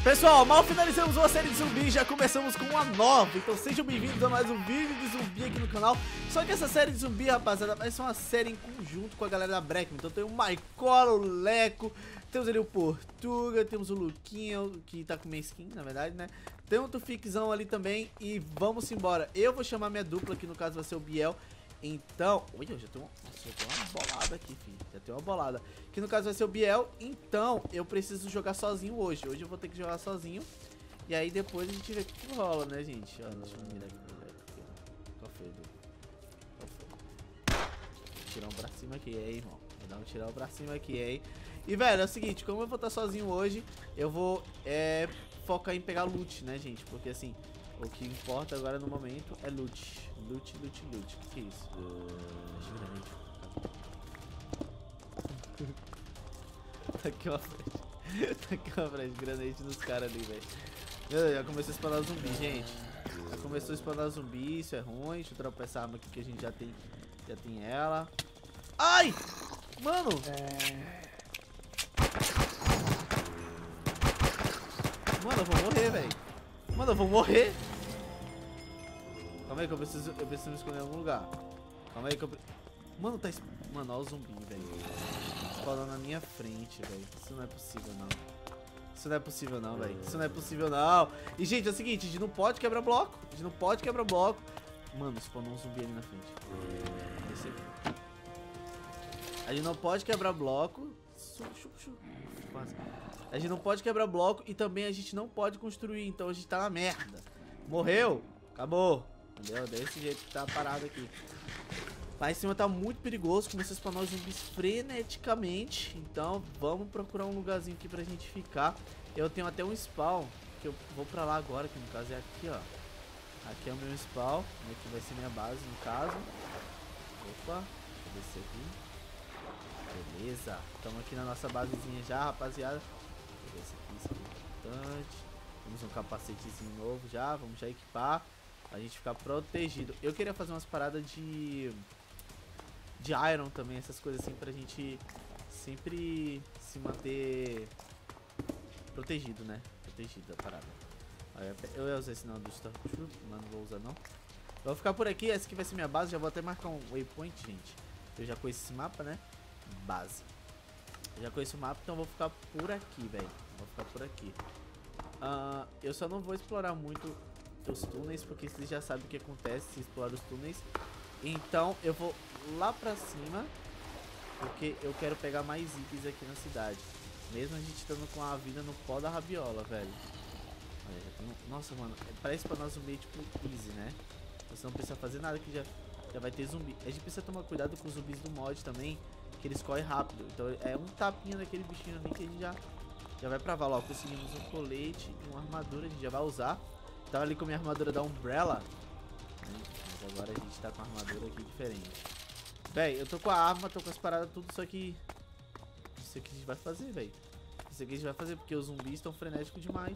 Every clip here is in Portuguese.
Pessoal, mal finalizamos uma série de zumbis, já começamos com uma nova. Então sejam bem-vindos a mais um vídeo de zumbi aqui no canal. Só que essa série de zumbi, rapaziada, vai ser uma série em conjunto com a galera da Breckman. Então tem o Maikola, o Leco, temos ali o Portuga, temos o Luquinha, que tá com minha skin, na verdade, né? Tem um Tufixão ali também e vamos embora. Eu vou chamar minha dupla, que no caso vai ser o Biel. Então, olha, já tem uma bolada aqui, filho. Já tem uma bolada. Que no caso vai ser o Biel. Então, eu preciso jogar sozinho hoje. Hoje eu vou ter que jogar sozinho. E aí depois a gente vê o que rola, né, gente? Ó, deixa eu mirar aqui pro Leco. Qual foi, Edu? Qual foi? Vou tirar um pra cima aqui, hein, irmão? Vou dar um tirar pra cima aqui, hein? E, velho, é o seguinte. Como eu vou estar sozinho hoje, eu vou focar em pegar loot, né, gente? Porque, assim, o que importa agora no momento é loot. Loot, loot, loot. O que é isso? Tá aqui uma frente. Tá aqui uma frente. Granate nos caras ali, velho. Já começou a spawnar zumbi, gente. Já começou a spawnar zumbi. Isso é ruim. Deixa eu dropar essa arma aqui que a gente já tem ela. Ai! Mano! Mano, eu vou morrer, velho. Mano, eu vou morrer. Calma aí que eu preciso me esconder em algum lugar. Calma aí que eu... Mano, Mano, olha o zumbi, velho. Falando na minha frente, velho. Isso não é possível, não. Isso não é possível, não, velho. Isso não é possível, não. E, gente, é o seguinte. A gente não pode quebrar bloco. A gente não pode quebrar bloco. Mano, spawnou um zumbi ali na frente. Descer aqui. A gente não pode quebrar bloco. A gente não pode quebrar bloco. E também a gente não pode construir. Então a gente tá na merda. Morreu. Acabou. Entendeu? Desse jeito que tá parado aqui. Lá em cima tá muito perigoso. Começou a spawnar os zumbis freneticamente. Então vamos procurar um lugarzinho aqui pra gente ficar. Eu tenho até um spawn que eu vou pra lá agora, que no caso é aqui, ó. Aqui é o meu spawn, aqui vai ser minha base no caso. Opa, deixa eu descer aqui. Beleza, estamos aqui na nossa basezinha já, rapaziada. Deixa eu ver isso aqui é importante. Temos um capacetezinho novo já, vamos já equipar. A gente ficar protegido. Eu queria fazer umas paradas de iron também, essas coisas assim, pra gente sempre se manter protegido, né? Protegido da parada. Eu ia usar esse não do Stormtrooper, mas não vou usar não. Eu vou ficar por aqui, essa aqui vai ser minha base. Já vou até marcar um waypoint, gente. Eu já conheço esse mapa, né? Base. Eu já conheço o mapa, então eu vou ficar por aqui, velho. Vou ficar por aqui. Eu só não vou explorar muito os túneis, porque vocês já sabem o que acontece se explorar os túneis. Então eu vou lá pra cima, porque eu quero pegar mais itens aqui na cidade. Mesmo a gente estando com a vida no pó da rabiola, velho. Olha, já tem Nossa, mano, parece pra nós zumbi tipo easy, né? Você não precisa fazer nada que já vai ter zumbi. A gente precisa tomar cuidado com os zumbis do mod também, que eles correm rápido. Então é um tapinha daquele bichinho ali que a gente já vai pra vala. Ó, conseguimos um colete e uma armadura, a gente já vai usar. Tava ali com a minha armadura da Umbrella, mas agora a gente tá com a armadura aqui diferente. Véi, eu tô com a arma, tô com as paradas tudo, só que isso aqui a gente vai fazer, véi. Isso aqui a gente vai fazer, porque os zumbis estão frenéticos demais.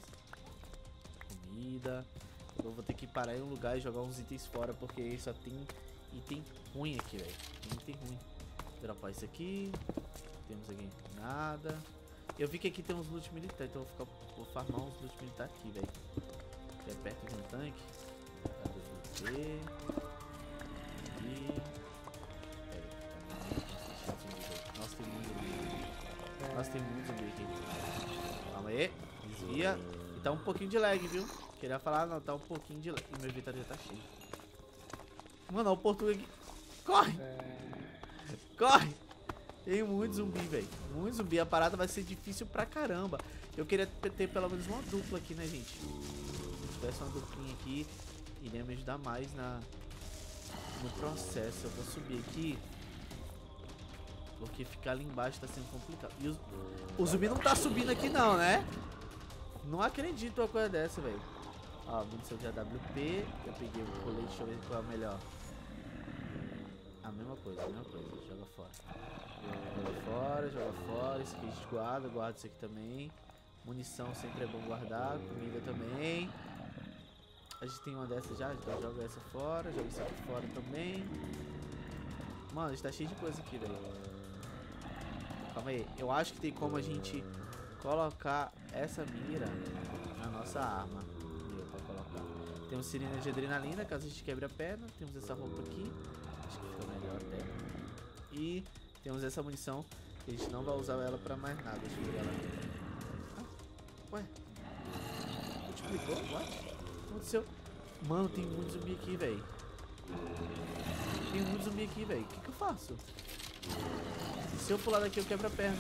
Comida. Eu vou ter que parar em um lugar e jogar uns itens fora, porque só tem item ruim aqui, velho. Tem item ruim. Vou dropar isso aqui. Temos aqui nada. Eu vi que aqui tem uns loot militar, então vou farmar uns loot militar aqui, velho. É perto de um tanque. Cadê você? Aqui. Nossa, tem muito zumbi. Nossa, tem muito zumbi aqui. Calma aí. Desvia. E tá um pouquinho de lag, viu? Queria falar, não, tá um pouquinho de lag. E meu inventário já tá cheio. Mano, olha o Portuga aqui. Corre! Corre! Tem muito zumbi, velho. Muito zumbi. A parada vai ser difícil pra caramba. Eu queria ter pelo menos uma dupla aqui, né, gente? Se tivesse uma duplinha aqui, iria me ajudar mais no processo. Eu vou subir aqui, porque ficar ali embaixo tá sendo complicado. E o zumbi não tá subindo aqui não, né? Não acredito uma coisa dessa, velho. Ó, munição de AWP. Eu peguei o colete, deixa eu ver qual é o melhor. A mesma coisa, joga fora. Joga fora. Isso aqui a gente guarda isso aqui também. Munição sempre é bom guardar, comida também. A gente tem uma dessas já, então joga essa fora, joga isso aqui fora também. Mano, a gente tá cheio de coisa aqui, velho. Calma aí, eu acho que tem como a gente colocar essa mira nossa arma. Deu pra colocar. Temos sirene de adrenalina, caso a gente quebre a perna. Temos essa roupa aqui. Acho que fica melhor até. E temos essa munição. Que a gente não vai usar ela pra mais nada. Deixa eu jogar ela aqui. Ah, ué? Multiplicou? What? O que aconteceu? Mano, tem muito zumbi aqui, velho. Tem muito zumbi aqui, velho. O que eu faço? Se eu pular daqui, eu quebro a perna.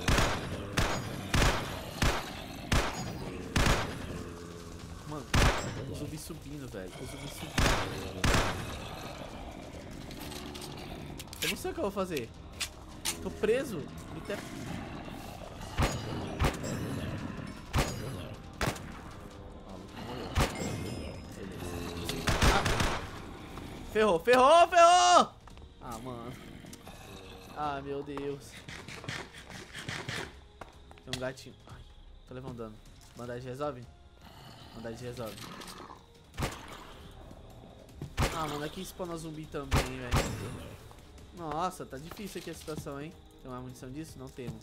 Mano, o zumbi subindo, velho. O zumbi subindo. Eu não sei o que eu vou fazer. Tô preso. Ferrou, ferrou, ferrou! Ah, mano. Ah, meu Deus. Tem um gatinho. Ai, tô levando dano. Bandagem resolve? Bandagem resolve. Ah, mano, aqui spawna zumbi também, velho. Nossa, tá difícil aqui a situação, hein? Tem uma munição disso? Não temos.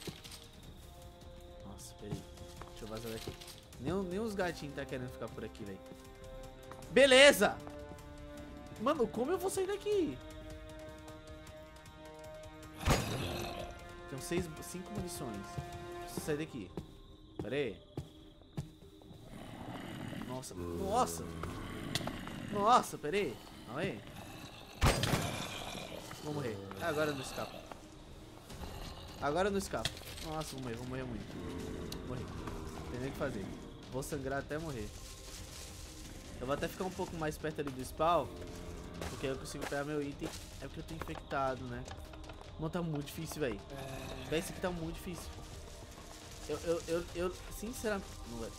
Nossa, peraí. Deixa eu vazar daqui. Nem os gatinhos tá querendo ficar por aqui, velho. Beleza! Mano, como eu vou sair daqui? Tem 5 munições. Preciso sair daqui. Pera aí. Nossa, nossa. Nossa, pera aí. Calma aí. Vou morrer. Agora eu não escapo. Agora eu não escapo. Nossa, vou morrer muito. Vou morrer. Não tem nem o que fazer. Vou sangrar até morrer. Eu vou até ficar um pouco mais perto ali do spawn. Porque aí eu consigo pegar meu item. É porque eu tô infectado, né? Mano, tá muito difícil, velho. Véi, esse aqui tá muito difícil. Eu sinceramente... Não vai.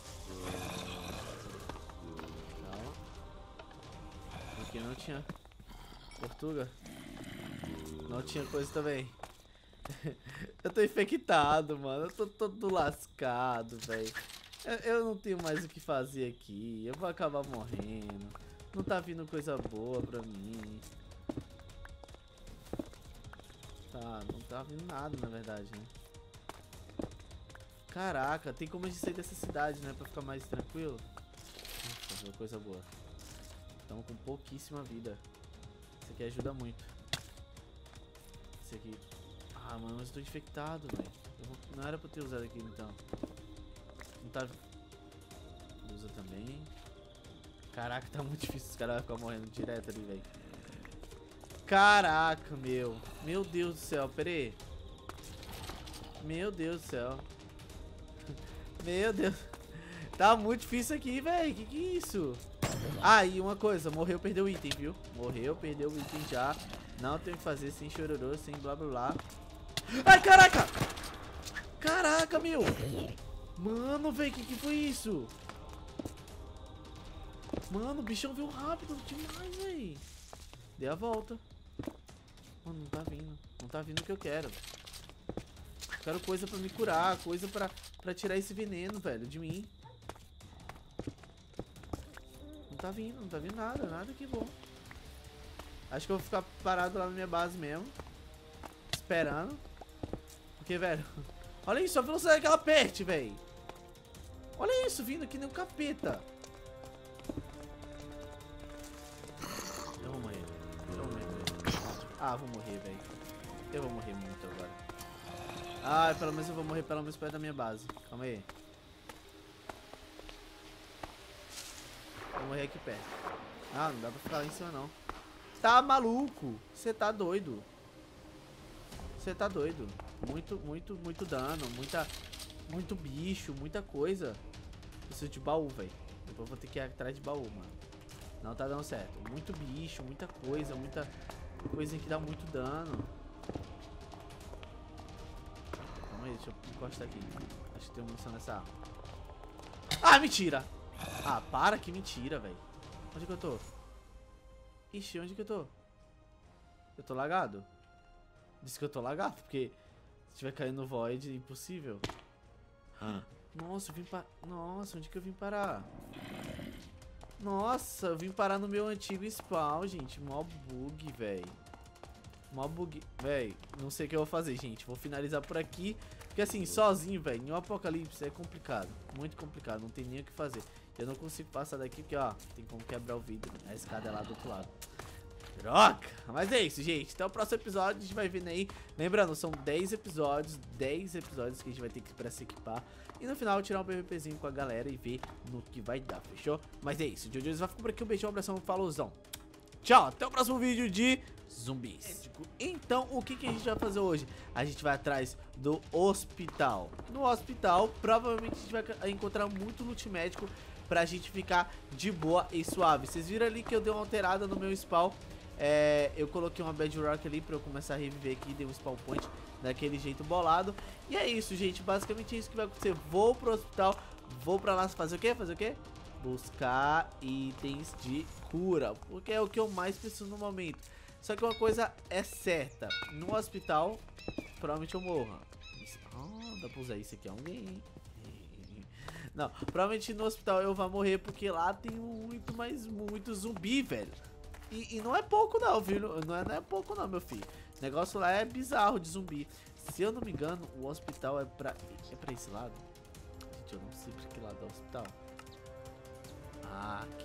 Calma. Aqui não tinha... Portuga. Não tinha coisa também. Eu tô infectado, mano. Eu tô todo lascado, velho. Eu não tenho mais o que fazer aqui. Eu vou acabar morrendo. Não tá vindo coisa boa pra mim. Tá, não tá vindo nada, na verdade, né? Caraca, tem como a gente sair dessa cidade, né? Pra ficar mais tranquilo. Nossa, coisa boa. Estamos com pouquíssima vida. Isso aqui ajuda muito. Esse aqui... Ah, mano, mas eu tô infectado, velho. Não era pra ter usado aquilo, então. Não tá... Usa também. Caraca, tá muito difícil. Os caras vão ficar morrendo direto ali, velho. Caraca, meu. Meu Deus do céu, pera aí. Meu Deus do céu. Meu Deus. Tá muito difícil aqui, velho. Que é isso? Ah, e uma coisa. Morreu, perdeu o item, viu? Morreu, perdeu o item já. Não tem o que fazer sem chororô, sem blá blá blá. Ai, caraca! Caraca, meu. Mano, velho, que foi isso? Mano, o bichão veio rápido demais, velho. Dei a volta. Mano, não tá vindo. Não tá vindo o que eu quero. Quero coisa pra me curar. Coisa pra tirar esse veneno, velho, de mim. Não tá vindo nada. Nada que bom. Acho que eu vou ficar parado lá na minha base mesmo. Esperando. Porque, velho... Olha isso, a velocidade que ela perde, velho. Olha isso, vindo aqui nem um capeta. Eu vou morrer. Ah, vou morrer, velho. Eu vou morrer muito agora. Ah, pelo menos eu vou morrer pelo menos perto da minha base. Calma aí. Vou morrer aqui perto. Ah, não dá pra ficar lá em cima, não. Tá maluco? Você tá doido. Você tá doido. Muito dano. Muito bicho, muita coisa. Preciso de baú, velho. Depois eu vou ter que ir atrás de baú, mano. Não tá dando certo. Muito bicho, muita coisa que dá muito dano. Calma aí, deixa eu encostar aqui. Acho que tem munição nessa arma. Ah, mentira! Ah, para, que mentira, velho. Onde que eu tô? Ixi, onde que eu tô? Eu tô lagado? Disse que eu tô lagado, porque se tiver caindo no void, impossível. Nossa, eu vim parar. Nossa, onde que eu vim parar? Nossa, eu vim parar no meu antigo spawn, gente. Mó bug, velho. Mó bug. Véi, não sei o que eu vou fazer, gente. Vou finalizar por aqui. Porque assim, sozinho, velho, em um apocalipse é complicado. Muito complicado, não tem nem o que fazer. Eu não consigo passar daqui porque, ó, tem como quebrar o vidro. A escada é lá do outro lado. Droga! Mas é isso, gente. Até o próximo episódio, a gente vai vendo aí. Lembrando, são 10 episódios que a gente vai ter que pra se equipar. E no final, tirar um PVPzinho com a galera e ver no que vai dar, fechou? Mas é isso, de hoje vai ficar por aqui. Um beijão, um abração, falouzão. Tchau, até o próximo vídeo de zumbis. Então, o que a gente vai fazer hoje? A gente vai atrás do hospital. No hospital, provavelmente a gente vai encontrar muito loot médico pra gente ficar de boa e suave. Vocês viram ali que eu dei uma alterada no meu spawn. Eu coloquei uma bedrock ali pra eu começar a reviver aqui. Dei um spawn point daquele jeito bolado. E é isso, gente. Basicamente é isso que vai acontecer. Vou pro hospital. Vou pra lá fazer o quê? Fazer o quê? Buscar itens de cura, porque é o que eu mais preciso no momento. Só que uma coisa é certa: no hospital, provavelmente eu morro. Dá pra usar isso aqui alguém. Não, provavelmente no hospital eu vou morrer, porque lá tem muito, mas muito zumbi, velho. E não é pouco não, viu? Não é pouco não, meu filho. O negócio lá é bizarro de zumbi. Se eu não me engano, o hospital é pra esse lado. Gente, eu não sei pra que lado é o hospital. Aqui,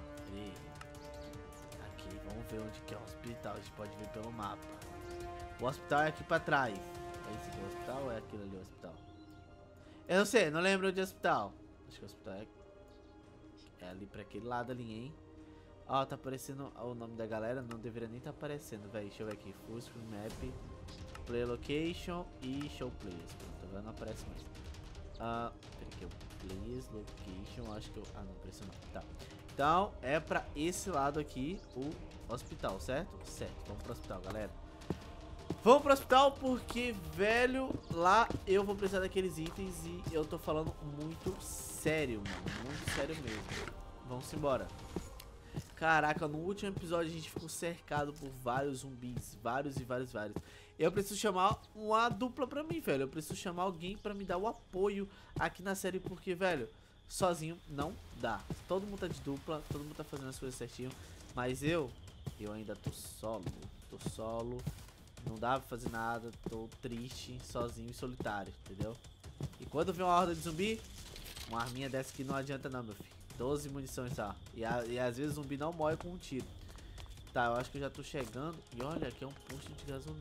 ó. Aqui, vamos ver onde que é o hospital. A gente pode ver pelo mapa. O hospital é aqui pra trás. É esse aqui o hospital ou é aquele ali o hospital? Eu não sei, não lembro onde é o hospital. Acho que o hospital é ali pra aquele lado ali, hein? Ó, tá aparecendo o nome da galera. Não deveria nem tá aparecendo, velho. Deixa eu ver aqui. Full screen map, play location e show players. Pronto, agora não aparece mais. Peraí que eu Please location, acho que eu... Ah, não, apareceu não. Tá. Então, é pra esse lado aqui, o hospital, certo? Certo, vamos pro hospital, galera. Vamos pro hospital porque, velho, lá eu vou precisar daqueles itens e eu tô falando muito sério, mano. Muito sério mesmo. Vamos embora. Caraca, no último episódio a gente ficou cercado por vários zumbis. Vários. Eu preciso chamar uma dupla pra mim, velho. Eu preciso chamar alguém pra me dar o apoio aqui na série. Porque, velho, sozinho não dá. Todo mundo tá de dupla, todo mundo tá fazendo as coisas certinho. Mas eu ainda tô solo. Não dá pra fazer nada, tô triste, sozinho e solitário, entendeu? E quando vem uma horda de zumbi, uma arminha dessa aqui não adianta não, meu filho. 12 munições só. E às vezes o zumbi não morre com um tiro. Tá, eu acho que eu já tô chegando. E olha, aqui é um posto de gasolina.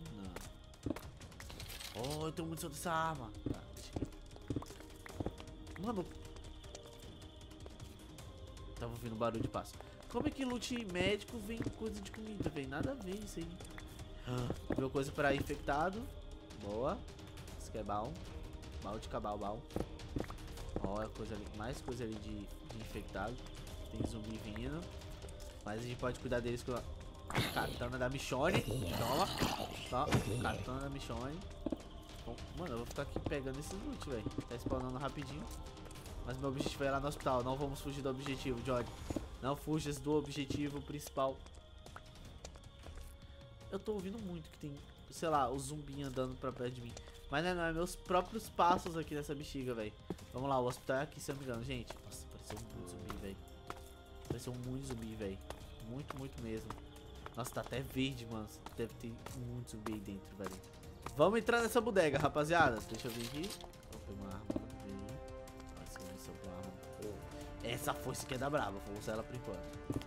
Oh, eu tenho munição dessa arma. Tá, deixa aqui. Mano, tava ouvindo barulho de passo. Como é que loot médico vem coisa de comida, velho? Nada a ver isso aí. Viu coisa pra infectado. Boa. Isso aqui é bom. Baú de cabal, baú. Ó, coisa ali, mais coisa ali de infectado. Tem zumbi vindo. Mas a gente pode cuidar deles com a katana da Michonne. Toma. Tá, katana da Michonne. Bom, mano, eu vou ficar aqui pegando esse loot, velho. Tá spawnando rapidinho. Mas meu objetivo é ir lá no hospital. Não vamos fugir do objetivo, Johnny. Não fujas do objetivo principal. Eu tô ouvindo muito que tem, sei lá, o zumbi andando pra perto de mim. Mas não é meus próprios passos aqui nessa bexiga, velho. Vamos lá, o hospital é aqui, se eu não me engano, gente. Nossa, pareceu muito zumbi, velho. Pareceu muito zumbi, velho. Muito mesmo. Nossa, tá até verde, mano. Deve ter muito zumbi aí dentro, velho. Vamos entrar nessa bodega, rapaziada. Deixa eu vir aqui. Vou pegar uma arma. Nossa, munição com arma. Oh, essa foice aqui é da brava. Vou usar ela por enquanto.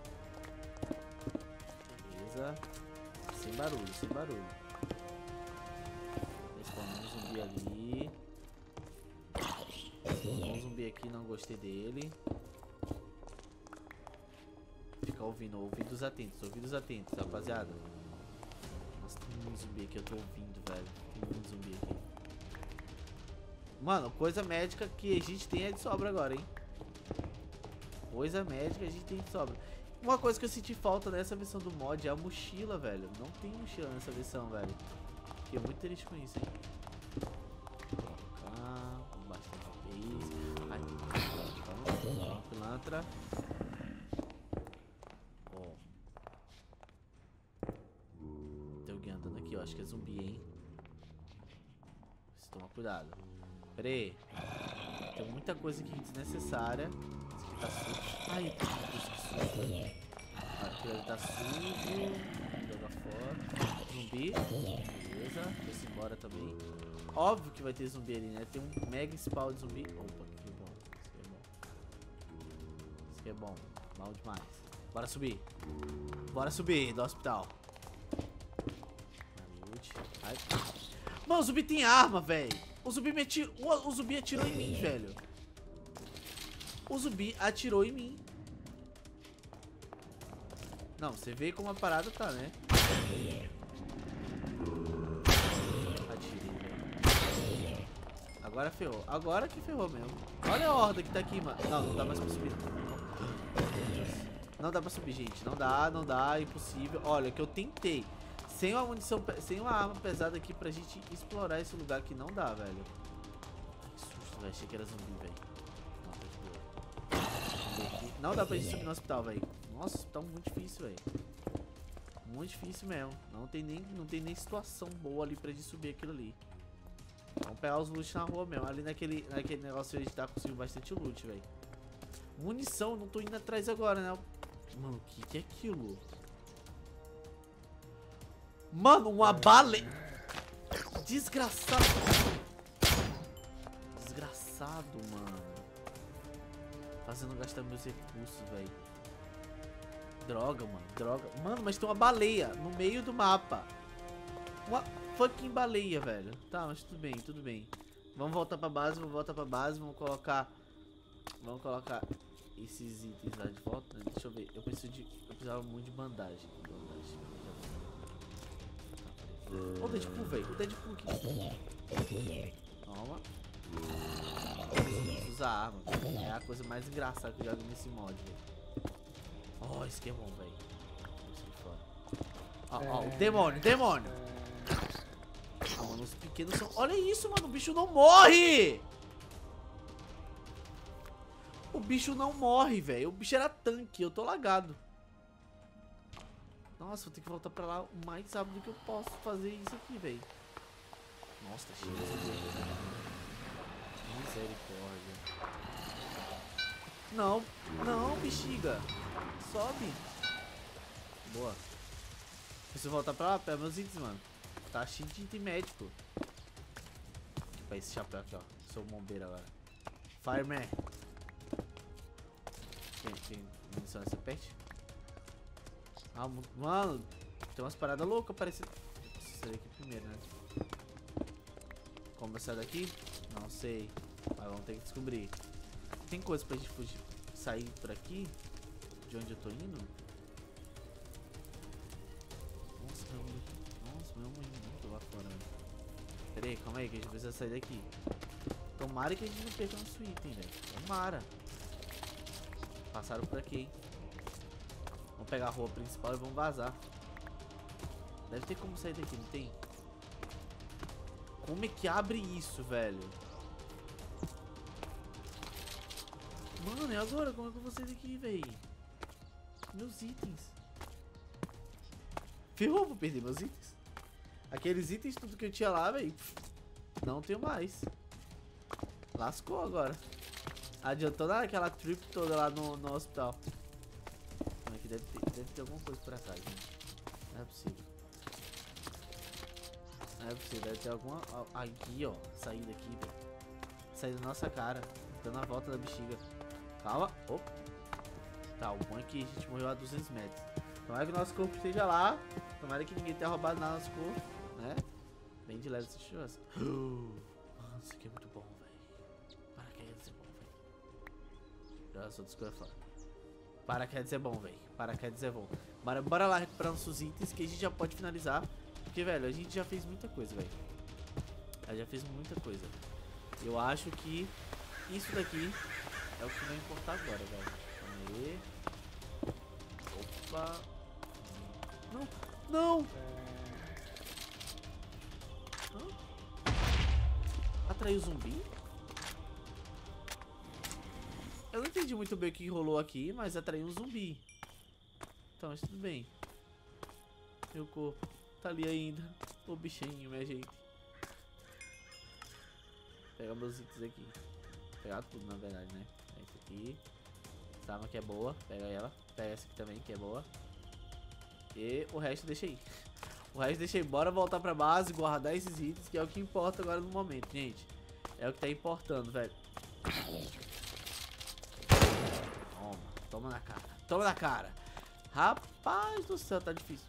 Beleza. Sem barulho. Respawnando um zumbi ali. Um zumbi aqui, não gostei dele. Fica ouvindo, ouvidos atentos, rapaziada. Nossa, tem muito zumbi aqui, eu tô ouvindo, velho. Tem muito zumbi aqui. Mano, coisa médica que a gente tem é de sobra agora, hein? Coisa médica a gente tem de sobra. Uma coisa que eu senti falta nessa versão do mod é a mochila, velho. Não tem mochila nessa versão, velho. Fiquei muito triste com isso, hein? Colocar. Bastante base. Ai, pilantra. Ó. Tem alguém andando aqui, ó. Acho que é zumbi, hein? Preciso tomar cuidado. Pera aí. Tem muita coisa aqui desnecessária. Esse aqui tá sujo. Ai, que sujo. Aqui ele tá sujo. Joga fora. Zumbi. Beleza, foi-se embora também. Óbvio que vai ter zumbi ali, né? Tem um mega spawn de zumbi. Opa, que bom. Isso aqui é bom. Mal demais. Bora subir. Bora subir do hospital. Ai. Mano, o zumbi tem arma, velho. O zumbi me atirou. O zumbi atirou em mim, velho. O zumbi atirou em mim. Não, você vê como a parada tá, né? Atirei, velho. Agora ferrou. Agora que ferrou mesmo. Olha a horda que tá aqui, mano. Não, não dá mais pra subir. Não dá pra subir, gente. Não dá. Impossível. Olha, que eu tentei. Sem uma munição, sem uma arma pesada aqui pra gente explorar esse lugar que não dá, velho. Que susto, velho. Achei que era zumbi, velho. Não, tá de boa. Não dá pra gente subir no hospital, velho. Nossa, tá muito difícil, velho. Muito difícil mesmo. Não tem nem situação boa ali pra gente subir aquilo ali. Vamos pegar os loot na rua mesmo. Ali naquele negócio a gente tá conseguindo bastante loot, velho. Munição, não tô indo atrás agora, né? Mano, o que é aquilo? Mano, uma baleia. Desgraçado. Desgraçado, mano. Fazendo gastar meus recursos, velho. Droga, mano. Droga. Mano, mas tem uma baleia no meio do mapa. Uma fucking baleia, velho. Tá, mas tudo bem, tudo bem. Vamos voltar pra base, vamos colocar esses itens lá de volta, né? Deixa eu ver. Eu precisava muito de bandagem. Olha o Deadpool, velho. O Deadpool aqui. Toma. Usa arma. É a coisa mais engraçada que eu já vi nesse mod, velho. Ó, isso aqui é bom, velho. Ó, o demônio. Ah, mano, os pequenos são... Olha isso, mano. O bicho não morre. O bicho não morre, velho. O bicho era tanque. Eu tô lagado. Nossa, vou ter que voltar pra lá o mais rápido que eu posso fazer isso aqui, velho. Nossa, tá cheio de zumbi. Misericórdia. Não, bexiga. Sobe. Boa. Preciso voltar pra lá, pega meus itens, mano. Tá cheio de item médico. Pra esse chapéu aqui, ó. Sou bombeiro agora. Fireman. Tem munição nessa pet? Ah, mano, tem umas paradas loucas parecendo. Preciso sair aqui primeiro, né? Como eu saio daqui? Não sei. Mas vamos ter que descobrir. Tem coisa pra gente fugir, sair por aqui? De onde eu tô indo? Nossa, meu irmão, tô lá fora, velho. Pera aí, calma aí, que a gente precisa sair daqui. Tomara que a gente não perca nosso item, velho. Tomara. Passaram por aqui, hein? Vamos pegar a rua principal e vamos vazar. Deve ter como sair daqui, não tem? Como é que abre isso, velho? Mano, e agora? Como é que eu vou sair daqui, velho? Meus itens. Ferrou, vou perder meus itens. Aqueles itens, tudo que eu tinha lá, velho. Não tenho mais. Lascou agora. Adiantou nada aquela trip toda lá no hospital. Aqui deve ter alguma coisa por atrás, gente. Não é possível. Não é possível, deve ter alguma... Aqui, ó. Saída aqui, velho. Saída da nossa cara. Dando a volta da bexiga. Calma. Opa. Tá, o bom é que a gente morreu a 200 metros. Tomara que o nosso corpo esteja lá. Tomara que ninguém tenha roubado nada no nosso corpo, né? Bem de leve essa chance. Mano, isso aqui é muito bom, velho. Paraquedas é bom, velho. Já sou desculpa fora. Paraquedas é bom, velho. Paraquedas é bom. Bora lá recuperar nossos itens que a gente já pode finalizar. Porque, velho, a gente já fez muita coisa, velho. Já fez muita coisa. Eu acho que isso daqui é o que vai importar agora, velho. Vamos ver. Opa. Não, não. Atraiu zumbi? Eu não entendi muito bem o que rolou aqui, mas atraiu um zumbi. Então, mas tudo bem. Meu corpo tá ali ainda. O bichinho, minha gente. Pegar meus itens aqui. Pegar tudo, na verdade, né? Esse aqui. Essa arma que é boa. Pega ela. Pega essa aqui também, que é boa. E o resto deixa aí. O resto deixa bora voltar pra base, guardar esses itens, que é o que importa agora no momento, gente. É o que tá importando, velho. Toma na cara. Toma na cara. Rapaz do céu, tá difícil.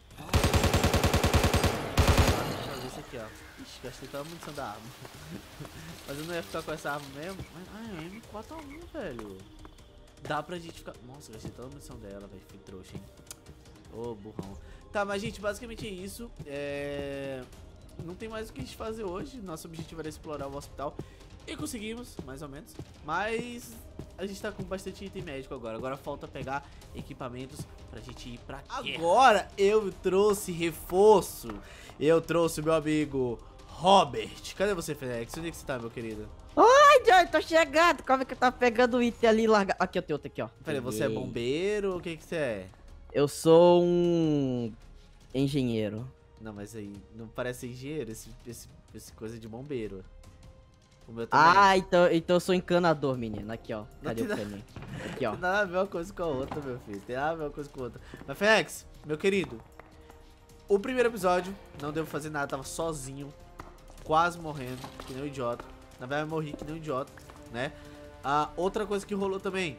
Deixa eu ver isso aqui, ó. Ixi, gastei toda a munição da arma. Mas eu não ia ficar com essa arma mesmo. Ai, M4A1, velho. Dá pra gente ficar... Nossa, gastei toda a munição dela, velho. Fui trouxa, hein. Ô, burrão. Tá, mas, gente, basicamente é isso. Não tem mais o que a gente fazer hoje. Nosso objetivo era explorar o hospital. E conseguimos, mais ou menos. Mas a gente tá com bastante item médico agora. Agora falta pegar equipamentos pra gente ir pra guerra. Agora eu trouxe reforço. Eu trouxe o meu amigo Robert. Cadê você, Fênix? Onde é que você tá, meu querido? Ai, Johnny, tô chegando. Como é que tá pegando o item ali e larga... Aqui, eu tenho outro aqui, ó. Peraí, você é bombeiro? O que você é? Eu sou um... engenheiro. Não, mas aí não parece engenheiro esse coisa de bombeiro. O meu também. Ah, então eu sou encanador, menino. Aqui, ó. Cadê o tem caminho? Aqui, ó. Não tem nada a ver uma coisa com a outra, meu filho. Tem nada a ver uma coisa com a outra. Mas, Fênix, meu querido, o primeiro episódio, não devo fazer nada, tava sozinho, quase morrendo, que nem um idiota. Na verdade, eu morri que nem um idiota, né? Outra coisa que rolou também.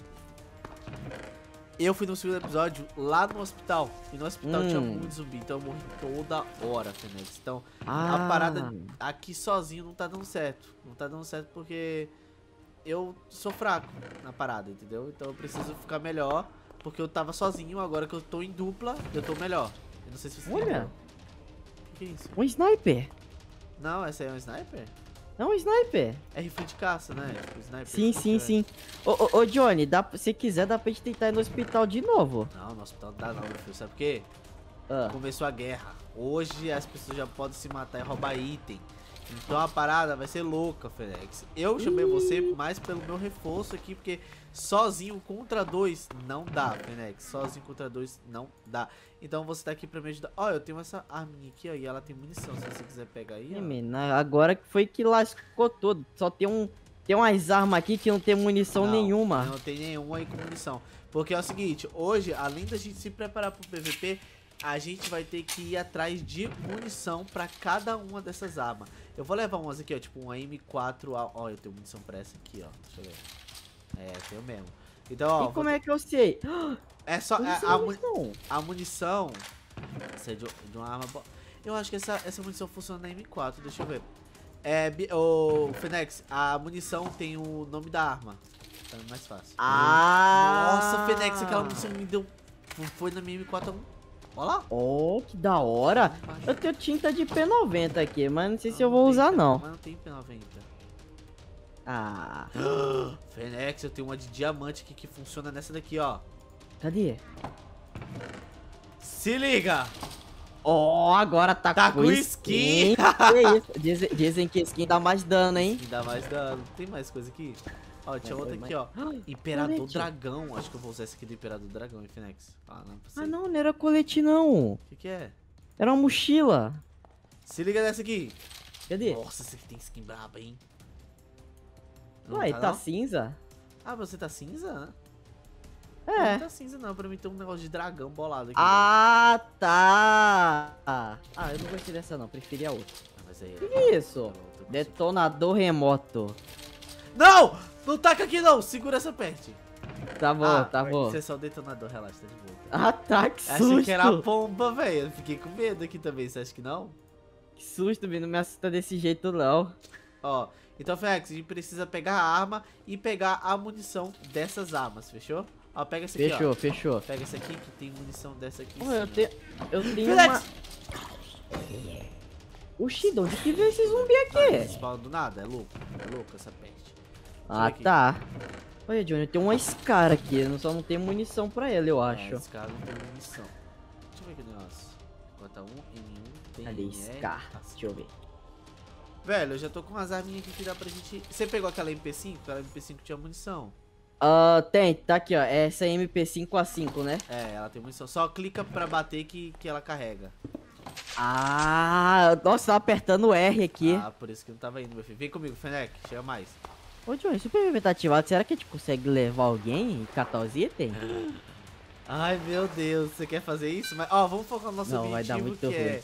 Eu fui no segundo episódio lá no hospital. E no hospital tinha muito zumbi. Então eu morri toda hora, Fênix. Então a parada aqui sozinho não tá dando certo. Não tá dando certo porque eu sou fraco na parada, entendeu? Então eu preciso ficar melhor. Porque eu tava sozinho. Agora que eu tô em dupla, eu tô melhor. Eu não sei se você Olha. O que é isso? Um sniper. Não, essa aí é um sniper? É um sniper. É rifle de caça, né? Tipo, sniper. Sim, sim, sim. Ô, Johnny, se quiser, dá pra gente tentar ir no hospital de novo. Não, no hospital não dá não, meu filho. Sabe por quê? Começou a guerra. Hoje as pessoas já podem se matar e roubar item. Então a parada vai ser louca, Fênix. Eu chamei você mais pelo meu reforço aqui, porque sozinho contra dois não dá, Fênix. Sozinho contra dois não dá. Então você tá aqui pra me ajudar. Ó, eu tenho essa arminha aqui, ó, e ela tem munição. Se você quiser pegar aí, ó. Menina, agora que foi que lascou todo. Só tem umas armas aqui que não tem munição nenhuma. Não tem nenhuma aí com munição. Porque é o seguinte, hoje, além da gente se preparar pro PVP, a gente vai ter que ir atrás de munição pra cada uma dessas armas. Eu vou levar umas aqui, ó, tipo uma M4A. Ó, eu tenho munição pra essa aqui, ó. Deixa eu ver. É, tenho mesmo. Então, ó. E como é que eu sei? É só a munição. Essa é de uma arma boa. Eu acho que essa munição funciona na M4, deixa eu ver. O Fênix, a munição tem o nome da arma. Então é mais fácil. Nossa, Fênix, aquela munição me deu. Foi na minha M4A1. Olha lá. Oh, que da hora. Eu tenho tinta de P90 aqui, mas não sei se eu vou usar, não. Mas não tem P90. Ah. Fênix, eu tenho uma de diamante aqui que funciona nessa daqui, ó. Cadê? Se liga! Oh, agora tá com skin. Que isso? Dizem que skin dá mais dano, hein? Skin dá mais dano. Tem mais coisa aqui? Ó, tinha outra aqui, ó. Imperador Dragão. Acho que eu vou usar essa aqui do Imperador Dragão, hein, Fênix? Não era colete, não. O que é? Era uma mochila. Se liga nessa aqui. Cadê? Nossa, essa aqui tem skin braba, hein? Ué, tá cinza? Ah, você tá cinza, né? É. Não tá cinza não, pra mim tem um negócio de dragão bolado aqui. Ah, tá. Ah, eu não gostei dessa não, preferi a outra. Mas aí, que é isso? Detonador remoto. Não! Não taca aqui não! Segura essa peste. Tá bom, tá bom. Você é só o detonador, relaxa, tá de boa. Ah, tá, que susto. Achei que era a pomba, velho. Eu fiquei com medo aqui também, você acha que não? Que susto, não me assusta desse jeito não. Ó, então, Fênix, a gente precisa pegar a arma e pegar a munição dessas armas, fechou? Ó, pega essa aqui, ó. Fechou. Pega essa aqui que tem munição dessa aqui. Oh, eu tenho Fênix! Oxi, de onde que veio esse zumbi aqui? Spawn do nada, é louco essa peste. Ah, tá. Olha, Johnny, tem uma Scar aqui, só não tem munição pra ela, eu acho. Esse cara não tem munição. Deixa eu ver aqui o negócio. Bota M1, tem ali, Scar. Deixa eu ver. Velho, eu já tô com umas arminhas aqui que dá pra gente... Você pegou aquela MP5? Aquela MP5 tinha munição. Tem, tá aqui, ó. Essa é MP5A5, né? É, ela tem munição. Só clica pra bater que ela carrega. Ah, nossa, tá apertando o R aqui. Ah, por isso que não tava indo, meu filho. Vem comigo, Fênix, chega mais. Ô, Johnny, se o PVP tá ativado, será que a gente consegue levar alguém e catar os itens? Ai, meu Deus, você quer fazer isso? Mas, ó, vamos focar no nosso objetivo, vai dar muito que é... ruim.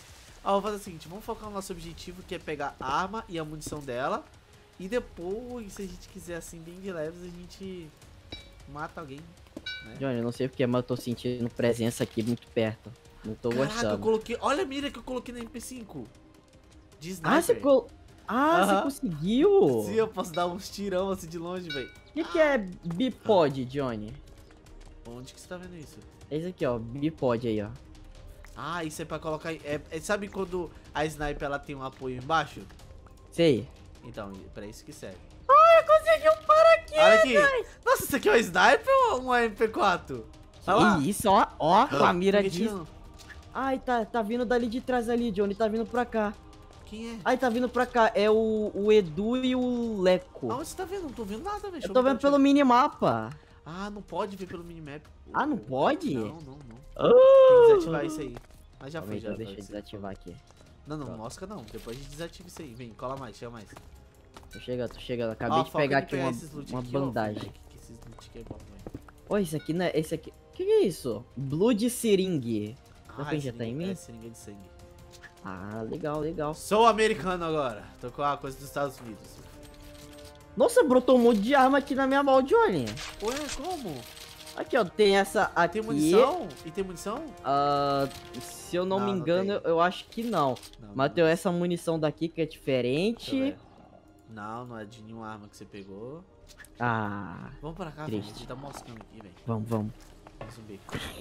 Ó, vou fazer o seguinte, vamos focar no nosso objetivo, que é pegar a arma e a munição dela. E depois, se a gente quiser assim, bem de leves, a gente mata alguém, né? Johnny, eu não sei porque, mas eu tô sentindo presença aqui muito perto. Não tô Caraca, eu gostando. coloquei... Olha a mira que eu coloquei na MP5. De Ah, sniper. você Aham. conseguiu? Sim, eu posso dar uns tirão assim de longe, velho. O que é bipod, Johnny? Onde que você tá vendo isso? Esse aqui, ó, bipod aí, ó. Ah, isso é pra colocar... sabe quando a sniper ela tem um apoio embaixo? Sei. Então, pra isso que serve. Conseguiu um paraquedas! Olha aqui. Nossa, isso aqui é um sniper ou um MP4? Olha lá. Que isso, ó, com a mira Fiquei disso. tirando. Ai, tá vindo dali de trás ali, Johnny, tá vindo pra cá. Quem é? Ai, tá vindo pra cá, é o Edu e o Leco. Aonde você tá vendo? Não tô vendo nada, velho. Eu tô vendo pelo minimapa. Ah, não pode ver pelo minimap. Ah, não pode? Não. Tem que Ah! desativar isso aí. Mas já Calma foi, aí, já. então deixa eu foi. desativar aqui. Não, Pronto. mosca não. Depois a gente desativa isso aí. Vem, cola mais, chama mais. Tô chegando. Acabei de foca pegar de aqui esses loot uma aqui, ó, bandagem. Felipe, que esses loot aqui é bom, velho. Ó, esse aqui, né? Esse aqui. O que é isso? Blood Syringe. Dá pra injetar em mim? É seringa de sangue. Ah, legal. Sou americano agora. Tô com a coisa dos Estados Unidos. Nossa, brotou um monte de arma aqui na minha mão, Johnny. Ué, como? Aqui, ó, tem essa aqui. Tem munição? E tem munição? Ah, se eu não me Não engano, tem. eu acho que não. Não, Mas não. tem essa munição daqui que é Deixa eu diferente. ver. Não é de nenhuma arma que você pegou. Ah, Vamos pra cá, velho. A Triste. gente tá moscando aqui, velho. vamos. Vamos zumbi.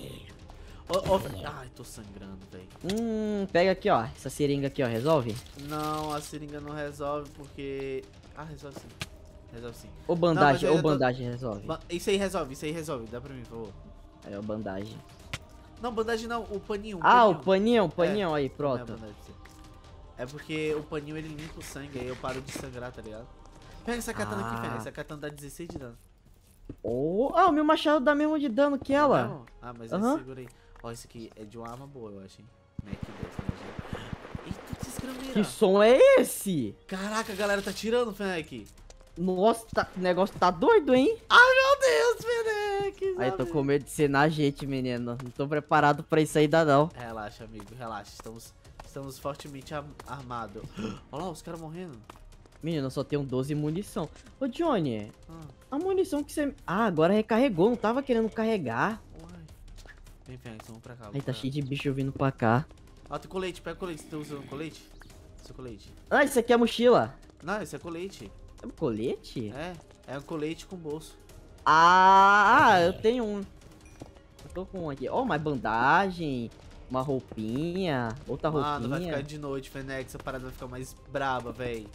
Ó, ai, tô sangrando, velho. Pega aqui, ó. Essa seringa aqui, ó. Resolve? Não, a seringa não resolve porque... Ah, resolve sim. Resolve sim. Ou bandagem, mas eu ou ainda tô- bandagem resolve. Isso aí resolve. Dá pra mim, por favor. Aí, ó, bandagem. Não, bandagem não, o paninho. Ah, o paninho aí, Não é pronto. bandagem pra você. É porque o paninho ele limpa o sangue, aí eu paro de sangrar, tá ligado? Pega essa katana aqui, Ah. velho. Essa katana dá 16 de dano. O meu machado dá mesmo de dano que Tá ela. mesmo? Ah, mas Aham. segura aí. Ó, esse aqui é de uma arma boa, eu acho, hein? Mac 10, né? Eita, desgrameira. Que som é esse? Caraca, a galera tá tirando, Fennec. Nossa, o negócio tá doido, hein? Ai, meu Deus, Fennec. Aí, tô com medo de ser na gente, menino. Não tô preparado pra isso ainda, não. Relaxa, amigo, relaxa. Estamos fortemente armados. Olha lá, os caras morrendo. Menino, eu só tenho 12 munição. Ô, Johnny, Ah, a munição que você... Ah, agora recarregou. Não tava querendo carregar. uai. Vem, Fennec, vamos pra cá. Aí, tá cheio de bicho vindo pra cá. Ó, tem colete, pega colete. Você tá usando colete? Seu colete. Ah, isso aqui é a mochila. Não, esse é colete. É um colete? É um colete com bolso. Eu tenho um. Eu tô com um aqui. Ó, mais bandagem, uma roupinha, outra Mano, vai roupinha. ficar de noite, Fennec. Essa parada vai ficar mais braba, véi.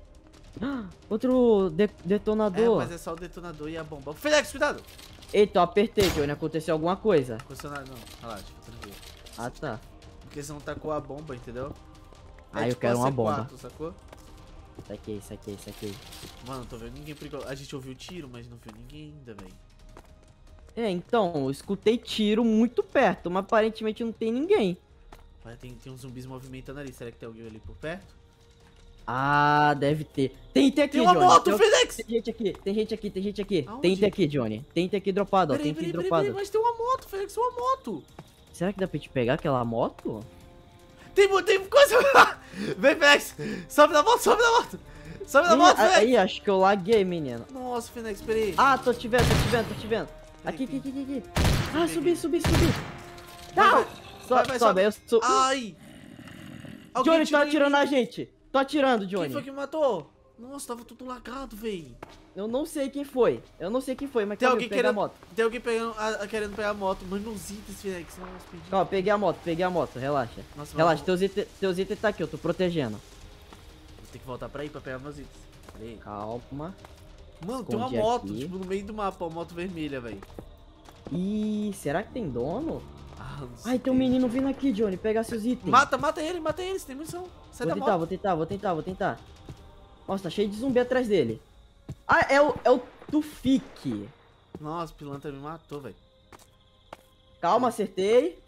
Outro É, detonador. mas é só o detonador e a bomba. Fennec, cuidado! Eita, eu apertei, Johnny. Aconteceu alguma coisa. Funcionário, não. Relaxa, fica tranquilo. Ah, tá. Porque você não tacou a bomba, entendeu? Ah, eu tipo quero a uma C4, bomba. Sacou? Isso aqui. Mano, não tô vendo ninguém perigoso. A gente ouviu tiro, mas não viu ninguém ainda, velho. É, então, eu escutei tiro muito perto, mas aparentemente não tem ninguém. Tem uns zumbis movimentando ali. Será que tem alguém ali por perto? Ah, deve ter. Tem item aqui, Tem uma Johnny. moto, Fennec! Tem gente aqui. Aonde? Tem item aqui, Johnny. Tem item aqui dropado, ó. Tem item dropado. mas tem uma moto, Fennec, uma moto! Será que dá pra gente pegar aquela moto? Tem coisa! Vem, Fennec! Sobe na moto, sobe na moto! Sobe na moto, Fennec! Aí, acho que eu laguei, menino. Nossa, Fennec, espera aí. Ah, tô te vendo. Aqui. Ah, subi. Não! Vai, Sobe, eu sou... Ai! Alguém Johnny, tá atirou em atirando mim. na gente. Tô atirando, Quem foi Johnny. que matou? Nossa, tava tudo lagado, véi. Eu não sei quem foi. mas Tem calma, alguém eu peguei a querendo, moto. tem alguém querendo pegar a moto. Mas meus itens, Fennec, senão eu perdi. Calma, peguei a moto, relaxa. Nossa, Relaxa, mas teus itens tá aqui, eu tô protegendo. vou ter que voltar pra aí pra pegar meus itens. Pera aí. Calma. Mano, tem uma Esconde moto, aqui. tipo, no meio do mapa, uma moto vermelha, velho. Ih, será que tem dono? Ah, não sei. Ai, tem um menino vindo aqui, Johnny, pegar seus itens. Mata ele, você tem munição. Sai da moto. Vou tentar. Nossa, tá cheio de zumbi atrás dele. Ah, é o Tufik. Nossa, o pilantra me matou, velho. Calma, acertei.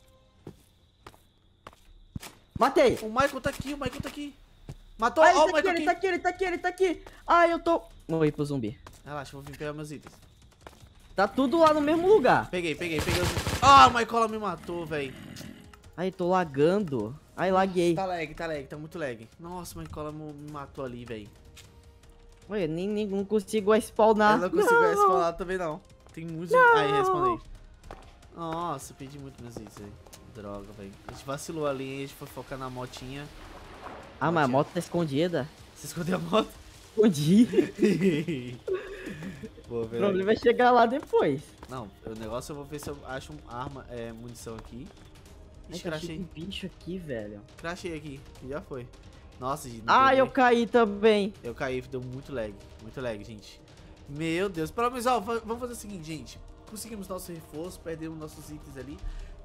Matei. O Michael tá aqui. Matou, Ah, ó, o ele Michael aqui. ele tá aqui. Ai, eu tô... Morri pro zumbi. Relaxa, eu vou vir pegar meus itens. Tá tudo lá no mesmo lugar. Peguei os itens. Ah, o Michael me matou, velho. Ai, tô lagando. Ai, laguei. Tá lag, tá muito lag. Nossa, mas cola me matou ali, velho. Olha, nem não consigo spawnar. Eu não consigo respawnar também, não. Tem muitos... Aí, respondei. Nossa, perdi muito meus itens aí. Droga, velho. A gente vacilou ali, hein? A gente foi focar na motinha. Ah, mas a moto tá escondida. Você escondeu a moto? Escondi. Pô, O problema é chegar lá depois. Não, o negócio eu vou ver se eu acho arma, munição aqui. Ai, Ixi, tá cheio de crachei. bicho aqui, velho. Crachei aqui, já foi. Nossa, gente. Ah, eu caí também. Eu caí, deu muito lag, gente. Meu Deus. Pelo menos, ó, vamos fazer o seguinte, gente. Conseguimos nosso reforço, perdemos nossos itens ali.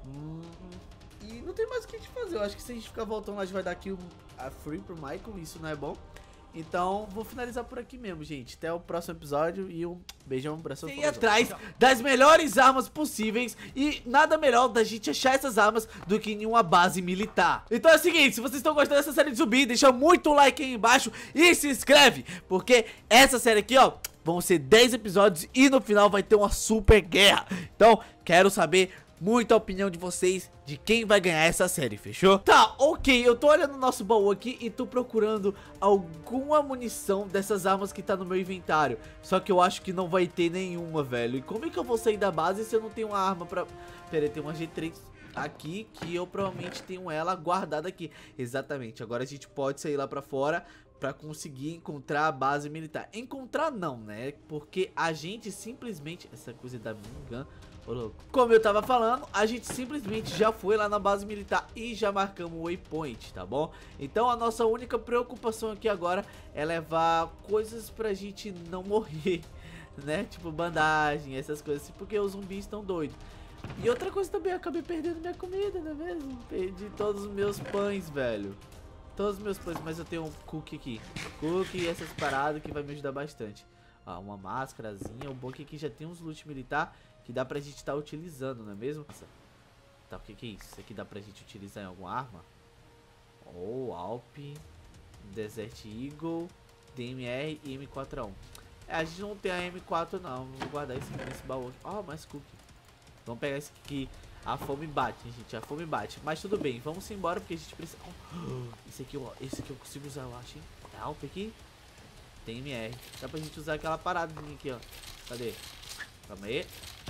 E não tem mais o que a gente fazer. Eu acho que se a gente ficar voltando lá, a gente vai dar aqui a free pro Michael. Isso não é bom. Então, vou finalizar por aqui mesmo, gente. Até o próximo episódio e um beijão, um abraço. E atrás das melhores armas possíveis. E nada melhor da gente achar essas armas do que em uma base militar. Então é o seguinte, se vocês estão gostando dessa série de zumbi, deixa muito like aí embaixo e se inscreve. Porque essa série aqui, ó, vão ser 10 episódios e no final vai ter uma super guerra. Então, quero saber muita opinião de vocês de quem vai ganhar essa série, fechou? Tá, ok, eu tô olhando o nosso baú aqui e tô procurando alguma munição dessas armas que tá no meu inventário. Só que eu acho que não vai ter nenhuma, velho. E como é que eu vou sair da base se eu não tenho uma arma pra... Pera aí, tem uma G3 aqui que eu provavelmente tenho ela guardada aqui. Exatamente, agora a gente pode sair lá pra fora pra conseguir encontrar a base militar. Encontrar não, né? Porque a gente simplesmente... Essa coisa da minga... Como eu tava falando, a gente simplesmente já foi lá na base militar e já marcamos o waypoint, tá bom? Então a nossa única preocupação aqui agora é levar coisas pra gente não morrer, né? Tipo bandagem, essas coisas assim, porque os zumbis estão doidos. E outra coisa também, eu acabei perdendo minha comida, não é mesmo? Perdi todos os meus pães, velho. Todos os meus pães, mas eu tenho um cookie aqui. Cookie e essas paradas que vai me ajudar bastante. Ó, uma máscarazinha, o bom é que aqui já tem uns loot militar que dá pra gente estar utilizando, não é mesmo? Tá, o que é isso? Isso aqui dá pra gente utilizar em alguma arma? Oh, Alp, Desert Eagle, DMR e M4A1. A gente não tem a M4 não, vou guardar isso aqui nesse baú. Oh, mais cookie. Vamos pegar esse aqui. A fome bate, hein, gente, a fome bate. Mas tudo bem, vamos embora porque a gente precisa... Esse aqui eu consigo usar, eu acho, hein? É Alp aqui? DMR. Dá pra gente usar aquela paradinha aqui, ó. Cadê? Calma aí.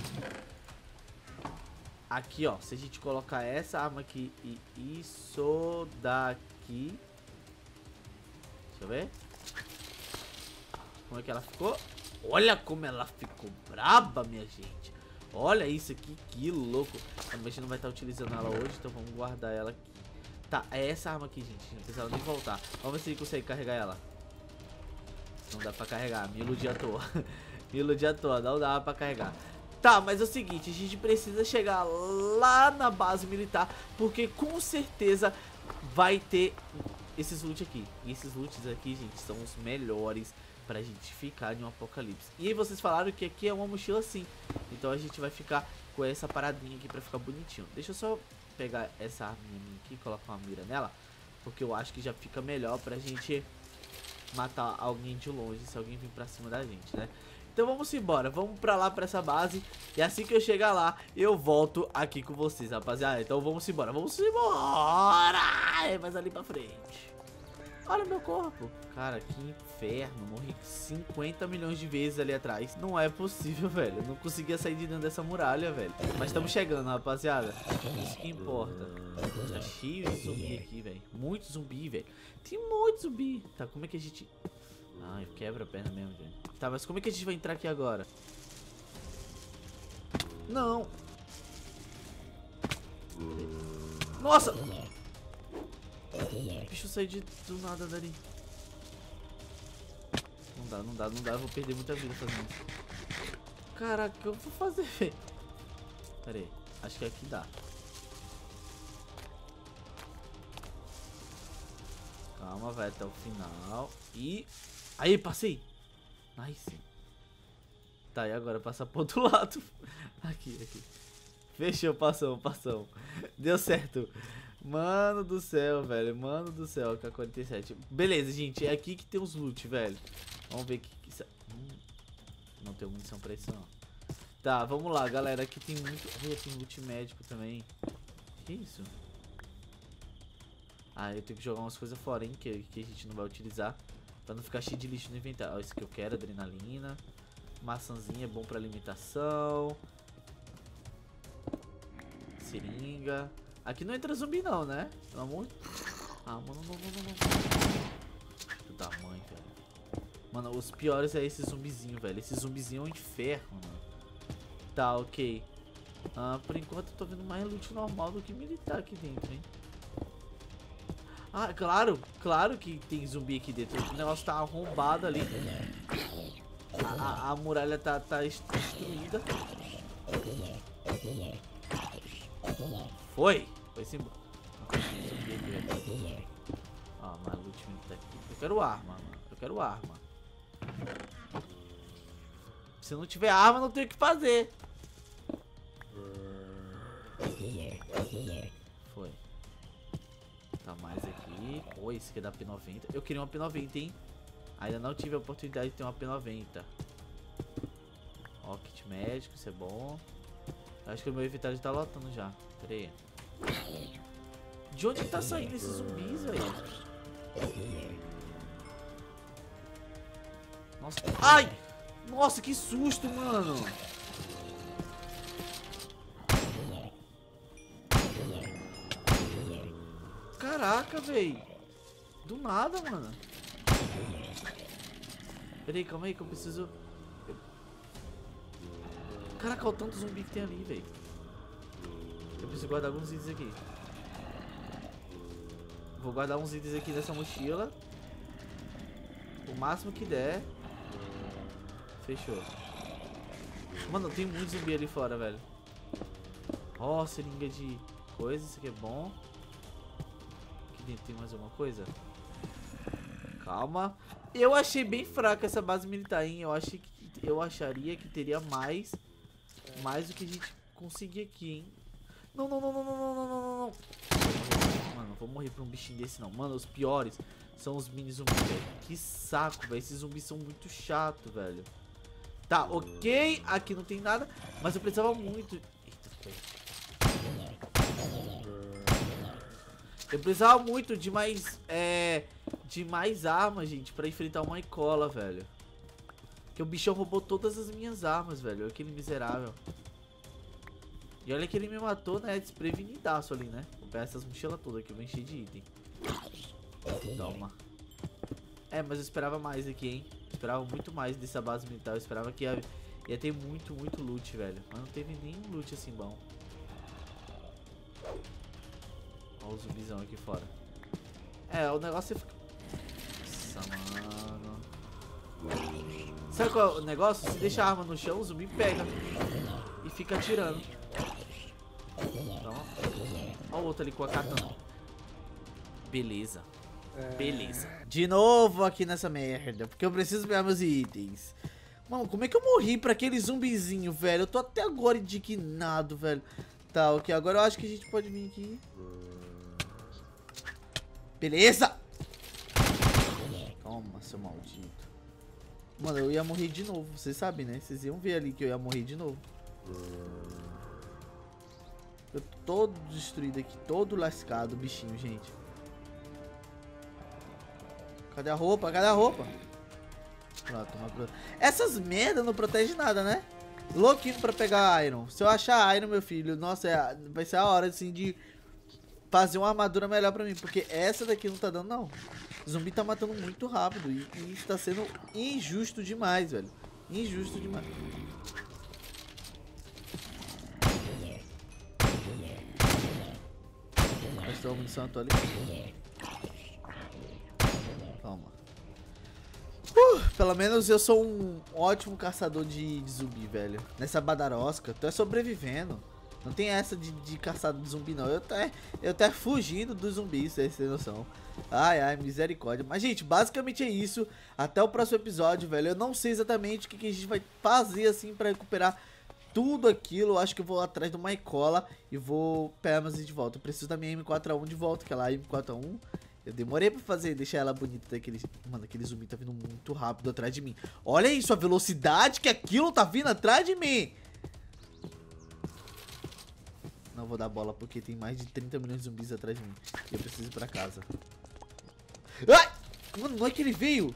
Aqui, ó, se a gente colocar essa arma aqui e isso daqui. Deixa eu ver. Como é que ela ficou? Olha como ela ficou braba, minha gente. Olha isso aqui, que louco. A gente não vai estar utilizando ela hoje, então vamos guardar ela aqui. Tá, é essa arma aqui, gente. Não precisa nem voltar. Vamos ver se ele consegue carregar ela. Não dá pra carregar, me iludi à toa. Me iludi à toa, não dá pra carregar. Tá, mas é o seguinte, a gente precisa chegar lá na base militar, porque com certeza vai ter esses loot aqui. E esses loots aqui, gente, são os melhores pra gente ficar em um apocalipse. E aí vocês falaram que aqui é uma mochila assim, então a gente vai ficar com essa paradinha aqui pra ficar bonitinho. Deixa eu só pegar essa arminha aqui e colocar uma mira nela, porque eu acho que já fica melhor pra gente matar alguém de longe, se alguém vir pra cima da gente, né? Então vamos embora, vamos pra lá, pra essa base. E assim que eu chegar lá, eu volto aqui com vocês, rapaziada. Então vamos embora, É, mas ali pra frente. Olha o meu corpo. Cara, que inferno, morri 50 milhões de vezes ali atrás. Não é possível, velho, eu não conseguia sair de dentro dessa muralha, velho. Mas estamos chegando, rapaziada. Isso que importa. Tá cheio de zumbi aqui, velho. Muito zumbi, velho. Tem muito zumbi. Tá, como é que a gente... Ai, quebra a perna mesmo, gente. Tá, mas como é que a gente vai entrar aqui agora? Não. Nossa! O bicho saiu do nada dali. Não dá. Eu vou perder muita vida fazendo isso. Caraca, o que eu vou fazer, velho? Pera aí, acho que aqui dá. Calma, vai até o final. E... Aí, passei. Nice. Tá, e agora passar pro outro lado. Aqui. Fechou, passamos. Deu certo. Mano do céu, velho. Mano do céu, K-47. Beleza, gente. É aqui que tem os loot, velho. Vamos ver que isso... Não tem munição pra isso, não. Tá, vamos lá, galera. Aqui tem muito... Olha, tem loot médico também. Que isso? Ah, eu tenho que jogar umas coisas fora, hein, que a gente não vai utilizar. Pra não ficar cheio de lixo no inventário. Ó, isso que eu quero, adrenalina. Maçãzinha é bom pra alimentação. Seringa. Aqui não entra zumbi não, né? Pelo amor de... Ah, mano, não. Do tamanho, velho. Mano, os piores é esse zumbizinho, velho. Esse zumbizinho é um inferno, mano. Tá, ok. Por enquanto eu tô vendo mais loot normal do que militar aqui dentro, hein? Ah, claro que tem zumbi aqui dentro. O negócio tá arrombado ali. A muralha tá destruída. Foi sim. Ó, mais loot militar aqui. Eu quero arma, mano. Eu quero arma. Se não tiver arma, não tem o que fazer. Foi. Tá mais aqui. Pô, esse aqui é da P90. Eu queria uma P90, hein? Ainda não tive a oportunidade de ter uma P90. Ó, kit médico, isso é bom. Acho que o meu inventário tá lotando já. Pera aí. De onde que tá saindo esses zumbis, velho? Nossa. Ai! Nossa, que susto, mano! Caraca, velho. Do nada, mano. Peraí, calma aí que eu preciso... Caraca, olha o tanto zumbi que tem ali, velho. Eu preciso guardar alguns itens aqui. Vou guardar uns itens aqui nessa mochila. O máximo que der. Fechou. Mano, tem muito zumbi ali fora, velho. Ó, seringa de coisa. Isso aqui é bom. Aqui dentro tem mais alguma coisa? Calma. Eu achei bem fraca essa base militar, hein? Eu acharia que teria mais do que a gente conseguir aqui, hein? Não. Mano, não vou morrer pra um bichinho desse, não. Mano, os piores são os mini zumbis, velho. Que saco, velho. Esses zumbis são muito chatos, velho. Tá, ok. Aqui não tem nada. Mas eu precisava muito... Eita, velho. Eu precisava muito de mais... de mais armas, gente, pra enfrentar uma Mykola, velho. Porque o bichão roubou todas as minhas armas, velho. Olha aquele miserável. E olha que ele me matou, né? Desprevenidaço ali, né? Vou pegar essas mochilas todas aqui, eu vou encher de item. Toma. Mas eu esperava mais aqui, hein? Eu esperava muito mais dessa base militar. Eu esperava que ia ter muito loot, velho. Mas não teve nenhum loot assim bom. Olha o zumbizão aqui fora. O negócio é ficar... Nossa, mano. Sabe qual é o negócio? Se deixa a arma no chão, o zumbi pega e fica atirando. Então, olha o outro ali com a katana. Beleza. Beleza. De novo aqui nessa merda, porque eu preciso pegar meus itens. Mano, como é que eu morri pra aquele zumbizinho, velho? Eu tô até agora indignado, velho. Tá, ok. Agora eu acho que a gente pode vir aqui. Beleza! Toma, seu maldito. Mano, eu ia morrer de novo. Vocês sabem, né? Vocês iam ver ali que eu ia morrer de novo. Eu tô todo destruído aqui. Todo lascado, bichinho, gente. Cadê a roupa? Cadê a roupa? Pronto, essas merda não protegem nada, né? Louquinho pra pegar Iron. Se eu achar Iron, meu filho, nossa, vai ser a hora, assim, de fazer uma armadura melhor pra mim. Porque essa daqui não tá dando, não. O zumbi tá matando muito rápido. E isso tá sendo injusto demais, velho. Injusto demais. Gastou a munição ali. Toma. Pelo menos eu sou um ótimo caçador de zumbi, velho. Nessa badarosca, tô sobrevivendo. Não tem essa de caçada de zumbi, não. Eu tô fugindo dos zumbis, vocês têm noção. Ai, misericórdia. Mas, gente, basicamente é isso. Até o próximo episódio, velho. Eu não sei exatamente o que a gente vai fazer, assim, pra recuperar tudo aquilo. Eu acho que eu vou atrás do Mykola e vou pegar meus de volta. Eu preciso da minha M4A1 de volta, que é lá a M4A1. Eu demorei pra fazer, deixar ela bonita daquele... Mano, aquele zumbi tá vindo muito rápido atrás de mim. Olha isso, a velocidade que aquilo tá vindo atrás de mim. Não vou dar bola porque tem mais de 30 milhões de zumbis atrás de mim. E eu preciso ir pra casa. Ai! Mano, não é que ele veio.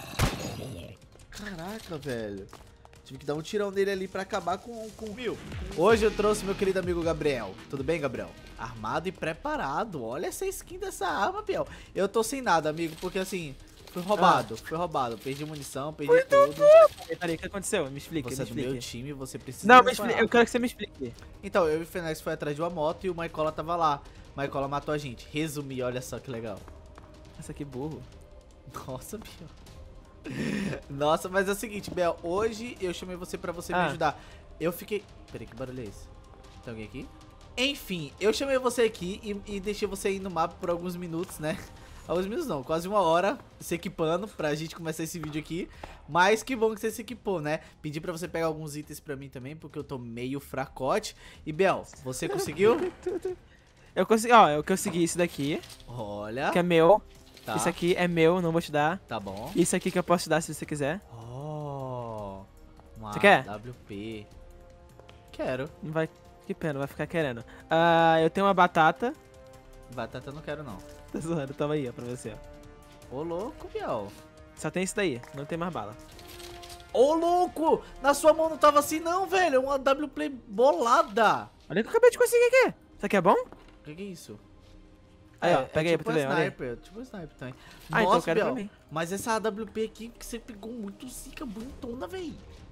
Caraca, velho. Tive que dar um tirão nele ali pra acabar com... Hoje eu trouxe meu querido amigo Gabriel. Tudo bem, Gabriel? Armado e preparado. Olha essa skin dessa arma, Biel. Eu tô sem nada, amigo, porque assim... Fui roubado, fui roubado. Perdi munição, perdi tudo. Peraí, o que aconteceu? Me explica, Você me é do explique. meu time, você precisa... Não, me explica, eu quero que você me explique. Então, eu e o Fenex foi atrás de uma moto e o Maicola tava lá. O Maicola matou a gente. Resumir, olha só que legal. Nossa, que burro. Nossa, Biel. Nossa, mas é o seguinte, Bel. Hoje eu chamei você pra você me ajudar. Eu fiquei... Peraí, que barulho é esse? Tem alguém aqui? Enfim, eu chamei você aqui e deixei você ir no mapa por alguns minutos, né? Alguns minutos não, quase uma hora se equipando pra gente começar esse vídeo aqui. Mas que bom que você se equipou, né? Pedi pra você pegar alguns itens pra mim também, porque eu tô meio fracote. E Bel, você conseguiu? Eu consegui, ó, eu consegui isso daqui, Olha. que é meu. Tá. Isso aqui é meu, não vou te dar. Tá bom. Isso aqui que eu posso te dar se você quiser. Oh, uma Você quer? WP. Quero. Não vai, que pena, vai ficar querendo. Eu tenho uma batata. Batata eu não quero não. Tá zoando, toma aí, ó, pra você, ó. Ô louco, Biel. Só tem isso daí, não tem mais bala. Ô louco, na sua mão não tava assim não, velho. É uma WP bolada. Olha o que eu acabei de conseguir aqui. Isso aqui é bom? O que é isso? Aí, ó, pega aí tipo pra tu ver, olha aí. sniper, tipo um sniper também. Ah, então eu quero Biel, pra mim. mas essa AWP aqui que você pegou muito zica, bonitona, véi.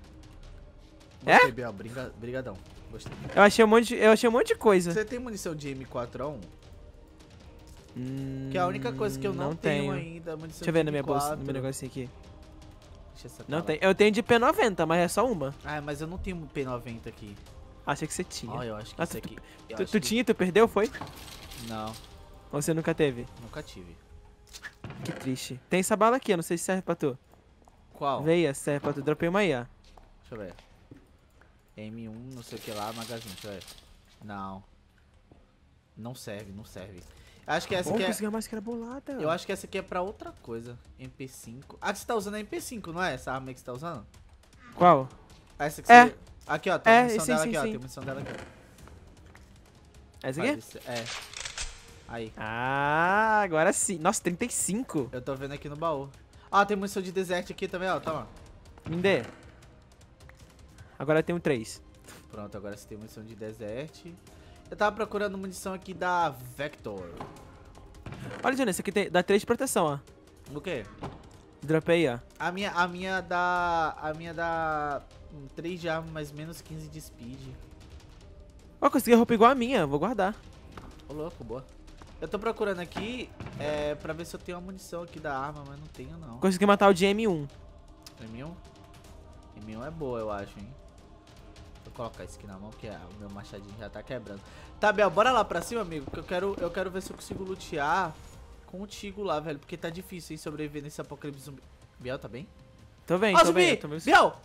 É? Gostei, Biel, brigadão. Gostei. Eu achei um monte de coisa. Você tem munição de M4A1? Que é a única coisa que eu não tenho ainda, munição Deixa eu ver de na minha bolsa, M4. no meu negocinho aqui. Deixa essa Não tela. tem. Eu tenho de P90, mas é só uma. Ah, mas eu não tenho um P90 aqui. Achei que você tinha. Ó, eu acho que Nossa, esse aqui... eu Tu acho que- tinha, tu perdeu, foi? Não, Ou você nunca teve? nunca tive. Que triste. Tem essa bala aqui, eu não sei se serve pra tu. Qual? Veia, serve pra tu. Dropei uma aí, ó. Deixa eu ver. M1, não sei o que lá, magazine, deixa eu ver. Não. Não serve, não serve. Acho que essa Pô, aqui é... consegui uma máscara bolada. Eu acho que essa aqui é pra outra coisa. MP5. Ah, que você tá usando é MP5, não é? Essa arma aí que você tá usando? Qual? Essa que É. você... Aqui, ó. Tem a munição sim, dela sim, aqui, ó. sim. Tem a munição dela aqui, ó. Essa aqui? Faz isso. É. Aí. Ah, agora sim. Nossa, 35. Eu tô vendo aqui no baú. Ah, tem munição de desert aqui também, ó. Toma. Me dê. Agora eu tenho 3. Pronto, agora você tem munição de desert. Eu tava procurando munição aqui da Vector. Olha, Johnny, esse aqui dá 3 de proteção, ó. O quê? Dropei, ó. A minha dá 3 de arma, mais menos 15 de speed. Ó, consegui a roupa igual a minha, vou guardar. Ô, louco, boa. Eu tô procurando aqui, pra ver se eu tenho uma munição aqui da arma, mas não tenho, não. Consegui matar o de M1. M1? M1 é boa, eu acho, hein. Vou colocar isso aqui na mão, que o meu machadinho já tá quebrando. Tá, Bel, bora lá pra cima, amigo, que eu quero ver se eu consigo lutear contigo lá, velho, porque tá difícil, hein, sobreviver nesse apocalipse zumbi. Biel, tá bem? Tô bem, Ó, tô zumbi! bem. Tô bem. Biel!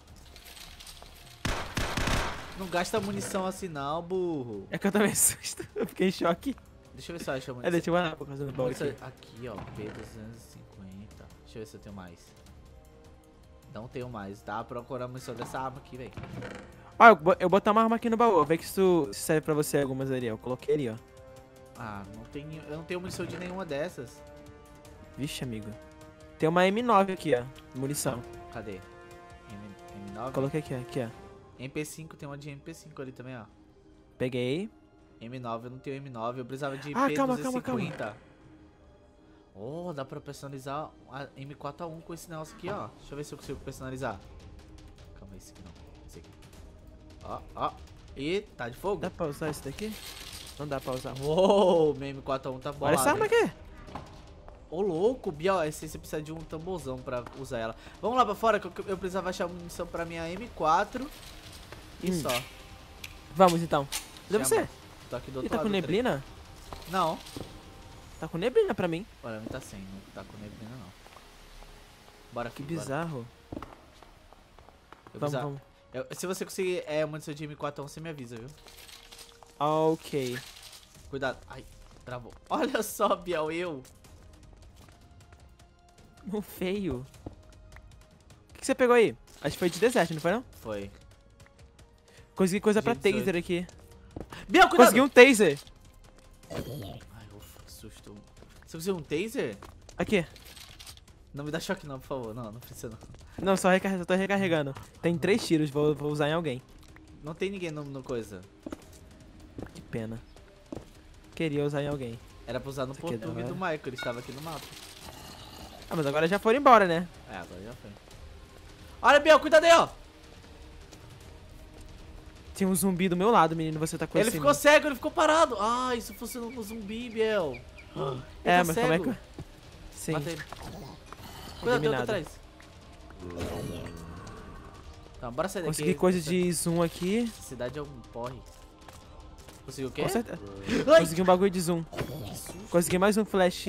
Não gasta munição assim não, burro. É que eu tomei susto. Eu fiquei em choque. Deixa eu ver se eu acho a É, munição. deixa eu guardar por causa do baú aqui. Aqui, ó, P250. Deixa eu ver se eu tenho mais. Não tenho mais, tá? Procurando munição dessa arma aqui, velho. Ó, eu botei uma arma aqui no baú. Vê que isso serve pra você algumas ali, ó. Eu coloquei ali, ó. Ah, eu não tenho munição de nenhuma dessas. Vixe, amigo. Tem uma M9 aqui, ó. Munição. Cadê? M9? Coloquei aqui, ó. Aqui, ó. MP5, tem uma de MP5 ali também, ó. Peguei. M9, eu não tenho M9, eu precisava de Ah, P250. calma. Oh, dá pra personalizar a M4A1 com esse negócio aqui, ó. Deixa eu ver se eu consigo personalizar. Calma aí, esse aqui não. Esse aqui. Ó, ó. E tá de fogo? Dá pra usar esse daqui? Não dá pra usar. Uou, meu M4A1 tá bolado. Olha essa arma hein? aqui. Ô, louco, Biel, esse você precisa de um tamborzão pra usar ela. Vamos lá pra fora, que eu precisava achar munição pra minha M4 e só. Vamos, então. Cadê Chama. você? Tô aqui do Ih, outro tá lado com do trem. neblina? Não. Tá com neblina pra mim. Olha, não tá sem, não tá com neblina não. Bora Que aqui, bora. bizarro. Eu Vamos, precisa- vamos. se você conseguir munição de M4, você me avisa, viu? Ok. Cuidado. Ai, travou. Olha só, Biel, eu. Um feio. O que você pegou aí? Acho que foi de deserto, não foi não? Foi. Consegui coisa pra G18. taser aqui. Biel, cuidado! Consegui um taser. Ai, ufa, que susto. Você conseguiu um taser? Aqui. Não me dá choque não, por favor. Não, não precisa não. Não, só tô recarregando. Tem 3 tiros, vou usar em alguém. Não tem ninguém no coisa. Que pena. Queria usar em alguém. Era pra usar no Isso aqui é português da do hora. Michael, ele estava aqui no mapa. Ah, mas agora já foram embora, né? É, agora já foi. Olha, Biel, cuidado aí, ó! Tinha um zumbi do meu lado, menino, você tá com Ele esse... ficou cego, ele ficou parado. Ah, isso funcionou com zumbi, Biel. Ele É, tá mas cego. como é que... Sim. Mata ele. Cuidado, tem outro Eliminado. atrás. Tá, bora sair daqui. Consegui coisa de zoom aqui. Essa cidade é um porre. Conseguiu o quê? Com certeza. Ai! Consegui um bagulho de zoom. Consegui mais um flash.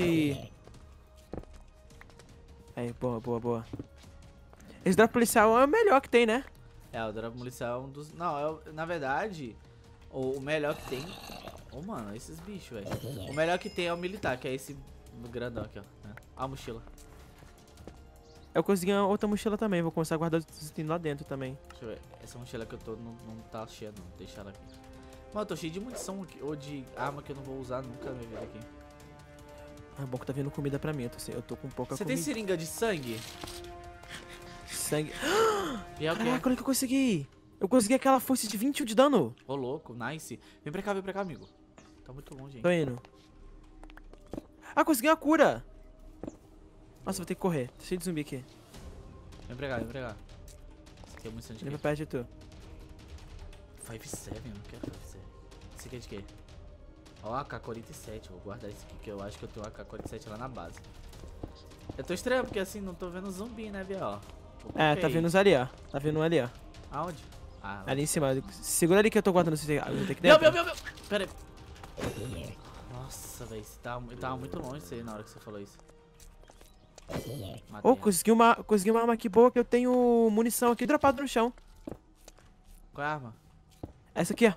Aí, boa, boa, boa. Esse drop policial é o melhor que tem, né? É, o drop policial é um dos... Não, na verdade, o melhor que tem... Ô, mano, esses bichos, velho. O melhor que tem é o militar, que é esse grandão aqui, ó. Olha a mochila. Eu consegui uma outra mochila também. Vou começar a guardar os itens lá dentro também. Deixa eu ver. Essa mochila que eu tô não tá cheia, não. Deixa ela aqui. Mano, eu tô cheio de munição aqui, ou de arma que eu não vou usar nunca na minha vida aqui. É bom que tá vindo comida pra mim. Eu tô com pouca Você tem comida. seringa de sangue? Sangue. E é o quê? Caraca, olha o que eu consegui. Eu consegui aquela força de 21 de dano. Ô, louco, nice. Vem pra cá, amigo. Tá muito longe, hein? Tô indo. Ah, consegui uma cura. Nossa, vou ter que correr. Tá cheio de zumbi aqui. Vem pra cá, vem pra cá. Isso aqui é munição de Vem quê? pra perto de tu. 5.7, eu não quero 5.7. Isso aqui é de quê? Ó, AK-47. Vou guardar isso aqui, que eu acho que eu tenho AK-47 lá na base. Eu tô estranho, porque assim, não tô vendo zumbi, né, Biel? É, tá vindo uns ali, ó. Tá vindo um ali, ó. Aonde? Ah, Ali em cima. Segura ali que eu tô guardando esse aqui Meu, dentro. meu. Pera aí. Nossa, velho, eu tava muito longe disso aí na hora que você falou isso. Matei. Oh, consegui uma arma aqui boa que eu tenho munição aqui dropada no chão. Qual é a arma? Essa aqui, ó.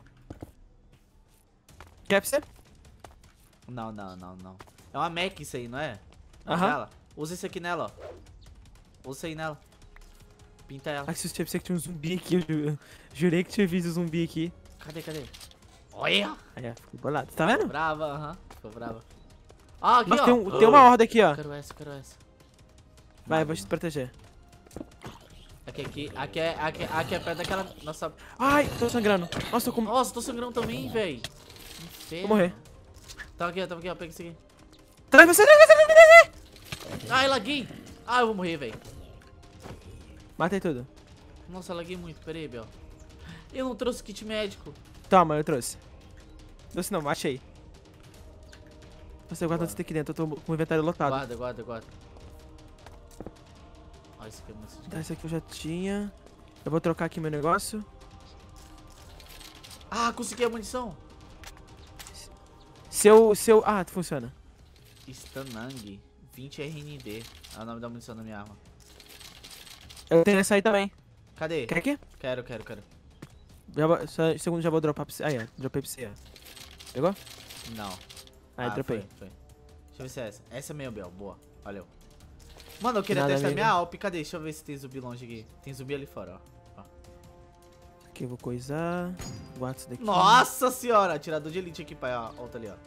Quer pra você? Não. É uma Mac isso aí, não é? Aham. Ela. Usa isso aqui nela, ó. Usa isso aí nela. Pinta ela. Ah, que susto, pensei que tinha um zumbi aqui. Eu jurei que tinha visto um zumbi aqui. Cadê? Olha! Aí, ó, ficou bolado. Tá vendo? Brava, aham. Ficou brava. Ah, aqui, Nossa, ó. tem uma horda aqui, ó. Quero essa. Vai, vou te proteger. Aqui é perto daquela... Nossa... Ai, tô sangrando. Nossa, tô com... Nossa, tô sangrando também, véi. Inferno. Vou morrer. Tava aqui, ó. Pega isso aqui. Traz você. Ai, laguei. Ah, eu vou morrer, véi. Matei tudo. Nossa, laguei muito. Pera aí, Biel. Eu não trouxe kit médico. Toma, eu trouxe. Trouxe não, achei. Nossa, eu guardo isso aqui dentro. Eu tô com o inventário lotado. Guarda. Ó, isso aqui é muito... Tá, esse aqui eu já tinha. Eu vou trocar aqui meu negócio. Ah, consegui a munição. Ah, funciona. Stanang 20 RND. É o nome da munição da minha arma. Eu tenho essa aí também. Cadê? Quer aqui? Quero. Só um segundo, já vou dropar pra você. Aí, ó. Dropei pra você, ó. Pegou? Não. Aí, dropei. Foi. Deixa eu ver se é essa. Essa mesmo, Biel. Boa. Valeu. Mano, eu queria Nada, testar amigo. minha Alp. Cadê? Deixa eu ver se tem zumbi longe aqui. Tem zumbi ali fora, ó. Aqui eu vou coisar. Guarda isso daqui. Nossa senhora! Atirador de elite aqui, pai. Ó, outra ali, ó.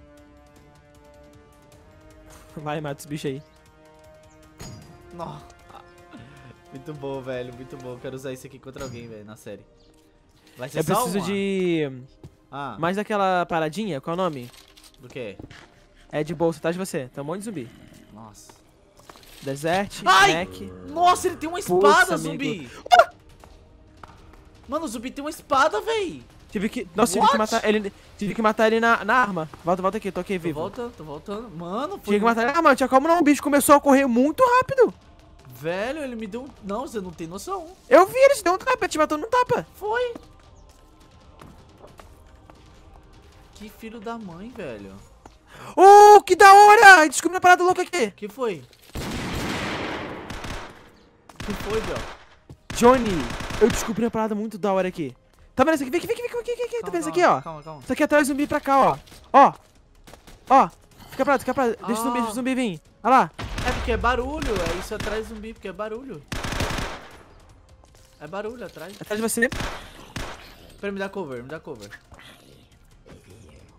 Vai, mata os bichos aí. Nossa. Muito bom, velho. Muito bom. Quero usar isso aqui contra alguém, velho, na série. Vai ser Eu só preciso uma. de... Ah, Mais daquela paradinha. Qual é o nome? do quê? É de bolsa, atrás de você. Tem um monte de zumbi. Nossa. Desert, Ai! Mac. Nossa, ele tem uma Putz, espada, amigo. zumbi! Mano, o zumbi tem uma espada, véi! Nossa, What? tive que matar ele na arma. Volta aqui, tô aqui vivo. Tô voltando. Mano, Tive que matar ele na arma, tinha como não. O bicho começou a correr muito rápido. Velho, ele me deu um... Não, você não tem noção. Eu vi, ele te deu um tapa, ele te matou num tapa. Foi. Que filho da mãe, velho. Oh, que da hora! Descobri uma parada louca aqui. Que foi? Que foi, Biel? Johnny, eu descobri uma parada muito da hora aqui. Tá vendo isso aqui? Vem aqui. Tá vendo isso aqui, ó? Calma. Isso aqui atrás do zumbi pra cá, ó. Ó. Fica pra lá. Deixa o zumbi vir. Olha lá. É porque é barulho, é isso atrás do zumbi, porque é barulho. É barulho atrás. Atrás de você. Pera, me dá cover.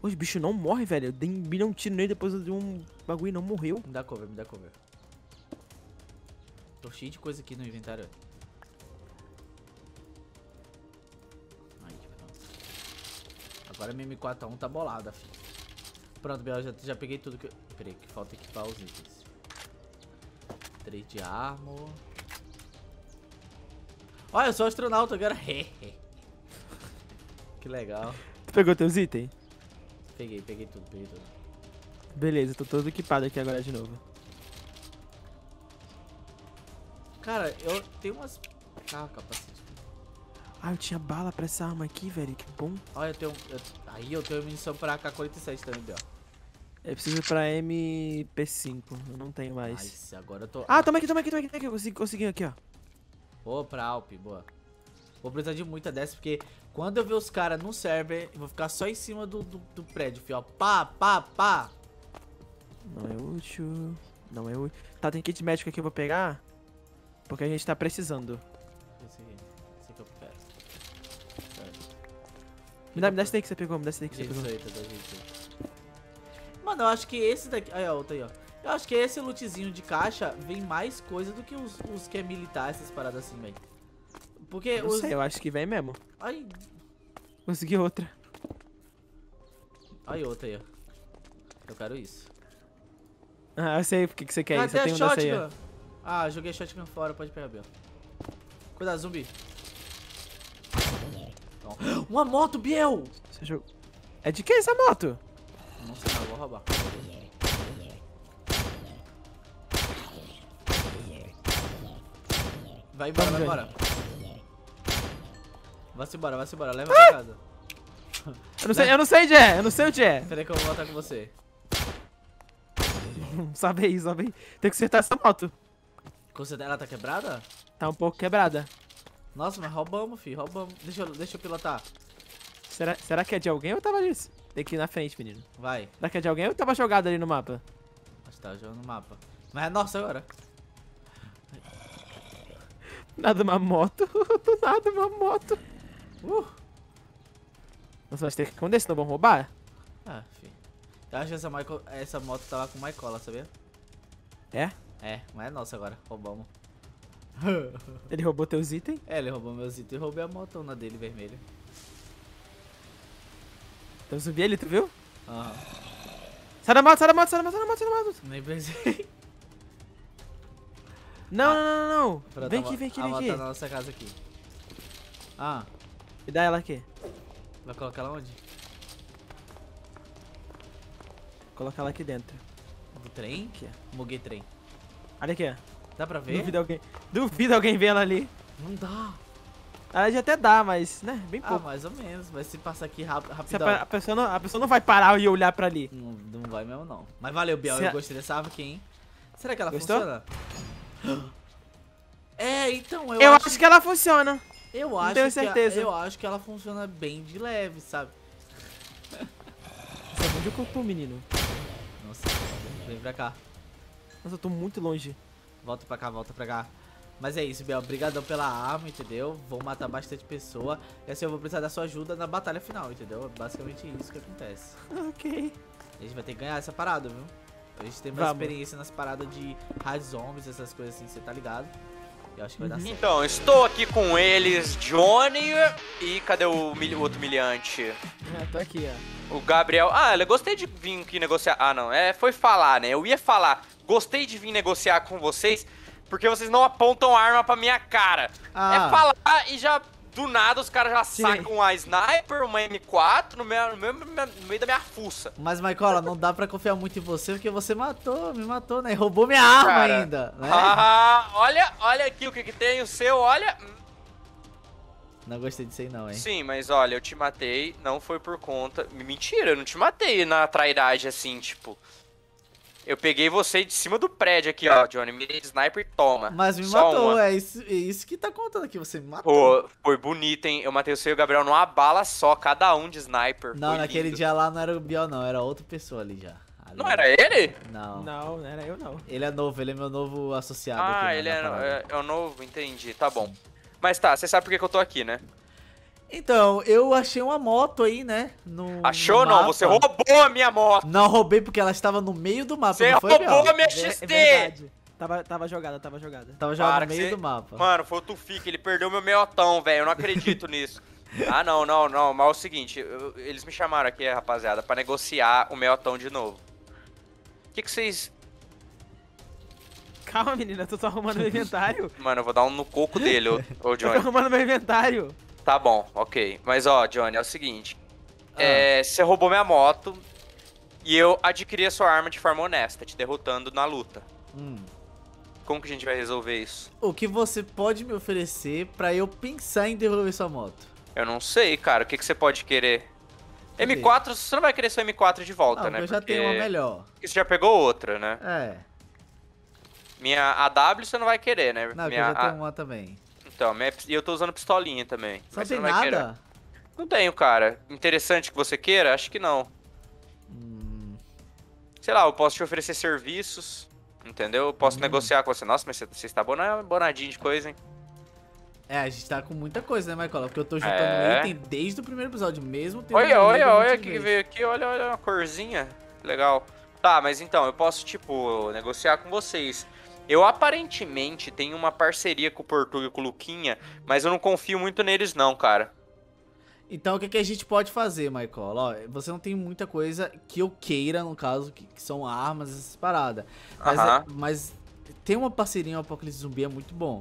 Os bichos não morrem, velho. Eu dei um milhão de tiro nele, depois eu dei um bagulho e não morreu. Me dá cover, me dá cover. Tô cheio de coisa aqui no inventário. Aí, pronto. Agora minha M4A1 tá bolada, filho. Pronto, Biel, já peguei tudo que eu... Peraí, que falta equipar os itens. 3 de armor. Olha, eu sou astronauta agora. Que legal. Tu pegou teus itens? Peguei tudo, peguei tudo. Beleza, tô todo equipado aqui agora de novo. Cara, eu tenho umas... Ah, capacete. Ah, eu tinha bala pra essa arma aqui, velho. Que bom. Olha, Aí eu tenho munição pra AK-47 também, Biel. Eu preciso pra MP5. Eu não tenho mais. Nice, agora eu tô... Ah, toma aqui. Eu consegui aqui, ó. Boa pra Alp, boa. Vou precisar de muita dessa, porque quando eu ver os caras no server, eu vou ficar só em cima do prédio, fio, ó. Pá. Não é útil. Não é útil. Tá, tem kit médico aqui, eu vou pegar. Porque a gente tá precisando. Esse aqui eu quero. Me dá esse daí que você pegou, me dá esse daí que você Gente, pegou. isso aí, tá dando jeito aí. Mano, eu acho que esse daqui... Aí, ó, outro aí, ó. Eu acho que esse lootzinho de caixa vem mais coisa do que os que é militar, essas paradas assim, velho. Porque Eu não sei, eu acho que vem mesmo. Ai, Consegui outra. aí, outra aí, ó. Eu quero isso. Ah, eu sei porque que você quer isso. Cadê Eu a tenho um dessa aí, ó. shotgun? Ah, joguei a shotgun fora, pode pegar, Biel. Cuidado, zumbi. Não. Uma moto, Biel! Você jogou... É de quem essa moto? Não sei não, vou roubar. Vai embora, vai embora. Vai-se embora, leva pra casa. Eu não sei onde é, eu não sei onde é. Peraí que eu vou voltar com você. Sobe aí. Tem que acertar essa moto. Ela tá quebrada? Tá um pouco quebrada. Nossa, mas roubamos, filho, roubamos. Deixa eu pilotar. Será que é de alguém ou tava ali? Tem que ir na frente, menino. Vai. Será que é de alguém ou tava jogado ali no mapa? Acho que tá jogando no mapa. Mas é nossa agora. Nada uma moto. Do nada uma moto. Nossa, nós temos que esconder, senão vão roubar? Ah, filho. Eu acho que essa moto tava com mais cola, sabia? É? É, mas é nossa agora. Roubamos. Ele roubou teus itens? É, ele roubou meus itens e roubei a motona dele vermelha. Então eu subi ele, tu viu? Aham. Sai da moto. Nem pensei. Não. Pronto, Vem aqui. A moto tá na nossa casa aqui. Ah, Me dá ela aqui. vai colocar ela onde? Coloca ela aqui dentro. Do trem? Aqui, Muguei trem. Olha aqui, ó. Dá pra ver? Duvido alguém ver ela ali. Não dá. Ela já até dá, mas, né, bem Ah, pouco. mais ou menos. Mas se passar aqui Se rapidão. a pessoa não vai parar e olhar pra ali. Não vai mesmo, não. Mas valeu, Biel. Eu gostei dessa árvore aqui, hein? Será que ela Gostou? funciona? É, então, Eu acho que ela funciona. Eu acho tenho certeza. Eu acho que ela funciona bem de leve, sabe? Nossa, onde eu tô, menino? Nossa, vem pra cá. Nossa, eu tô muito longe. Volta pra cá. Mas é isso, Biel. Obrigadão pela arma, entendeu? Vou matar bastante pessoa. E assim eu vou precisar da sua ajuda na batalha final, entendeu? É basicamente isso que acontece. Ok. A gente vai ter que ganhar essa parada, viu? A gente tem mais Vamos. experiência nas paradas de hard zombies, essas coisas assim, você tá ligado? Eu acho que vai dar certo. Então, estou aqui com eles, Johnny e cadê o outro humilhante? Tô aqui, ó. O Gabriel. Ah, eu gostei de vir aqui negociar. Ah, não, foi falar, né? Eu ia falar, gostei de vir negociar com vocês, porque vocês não apontam arma pra minha cara. Ah. É falar e já, do nada, os caras já Tirei. sacam uma sniper, uma M4 no meio da minha fuça. Mas, Maicola, não dá pra confiar muito em você, porque você me matou, né? E roubou minha arma Cara. ainda, né? Ah, olha aqui o que tem, o seu, olha. Não gostei disso aí não, hein? Sim, mas olha, eu te matei, não foi por conta... Mentira, eu não te matei na trairagem assim, tipo... Eu peguei você de cima do prédio aqui, ó, Johnny, mirei de sniper e toma. Mas me Só matou, uma. é isso que tá contando aqui, você me matou. Pô, foi bonito, hein? Eu matei o seu e o Gabriel numa bala só, cada um de sniper. Não, Foi naquele lindo. dia lá não era o Biel não, era outra pessoa ali já. Ali. Não era ele? Não. Não era eu, não. Ele é novo, ele é meu novo associado aqui Ah, na ele parada. é o novo, entendi, tá bom. Mas tá, você sabe por que eu tô aqui, né? Então, eu achei uma moto aí, né? Achou no não? mapa. Você roubou a minha moto. Não roubei porque ela estava no meio do mapa, Você não foi, roubou Biel? a minha É XT. verdade. Tava jogada, tava jogada. Tava já Para no que meio você- do mapa. Mano, foi o Tufik, ele perdeu meu meiotão, velho. Eu não acredito nisso. Ah, não. Mas é o seguinte, eles me chamaram aqui, rapaziada, pra negociar o meiotão de novo. O que vocês... Calma, menina, eu tô só arrumando meu inventário. Mano, eu vou dar um no coco dele, ô Eu tô Johnny. arrumando meu inventário. Tá bom, ok. Mas ó, Johnny, é o seguinte. Ah. Você roubou minha moto e eu adquiri a sua arma de forma honesta, te derrotando na luta. Hum. Como que a gente vai resolver isso? O que você pode me oferecer pra eu pensar em devolver sua moto? Eu não sei, cara. O que você pode querer? Cadê? M4, você não vai querer sua M4 de volta, Não, né? eu já tenho uma melhor. Porque você já pegou outra, né? É. Minha AW você não vai querer, né? Não, que minha eu já tenho uma também. Então, e eu tô usando pistolinha também. Só mas você tem não vai querer. nada? Não tenho, cara. Interessante que você queira? Acho que não. Sei lá, eu posso te oferecer serviços, entendeu? Eu posso negociar com você. Nossa, mas você está bonadinho de coisa, hein? É, a gente tá com muita coisa, né, Michael? Porque eu tô juntando É. item desde o primeiro episódio, mesmo tendo Olha morrido o 20 que vezes. veio aqui. Olha a corzinha. Legal. Tá, mas então, eu posso, tipo, negociar com vocês. Eu aparentemente tenho uma parceria com o Portuga e com o Luquinha, mas eu não confio muito neles não, cara. Então, o que a gente pode fazer, Michael? Ó, você não tem muita coisa que eu queira, no caso, que são armas, essas paradas. Mas, Aham. mas tem uma parceria em Apocalipse Zumbi, é muito bom.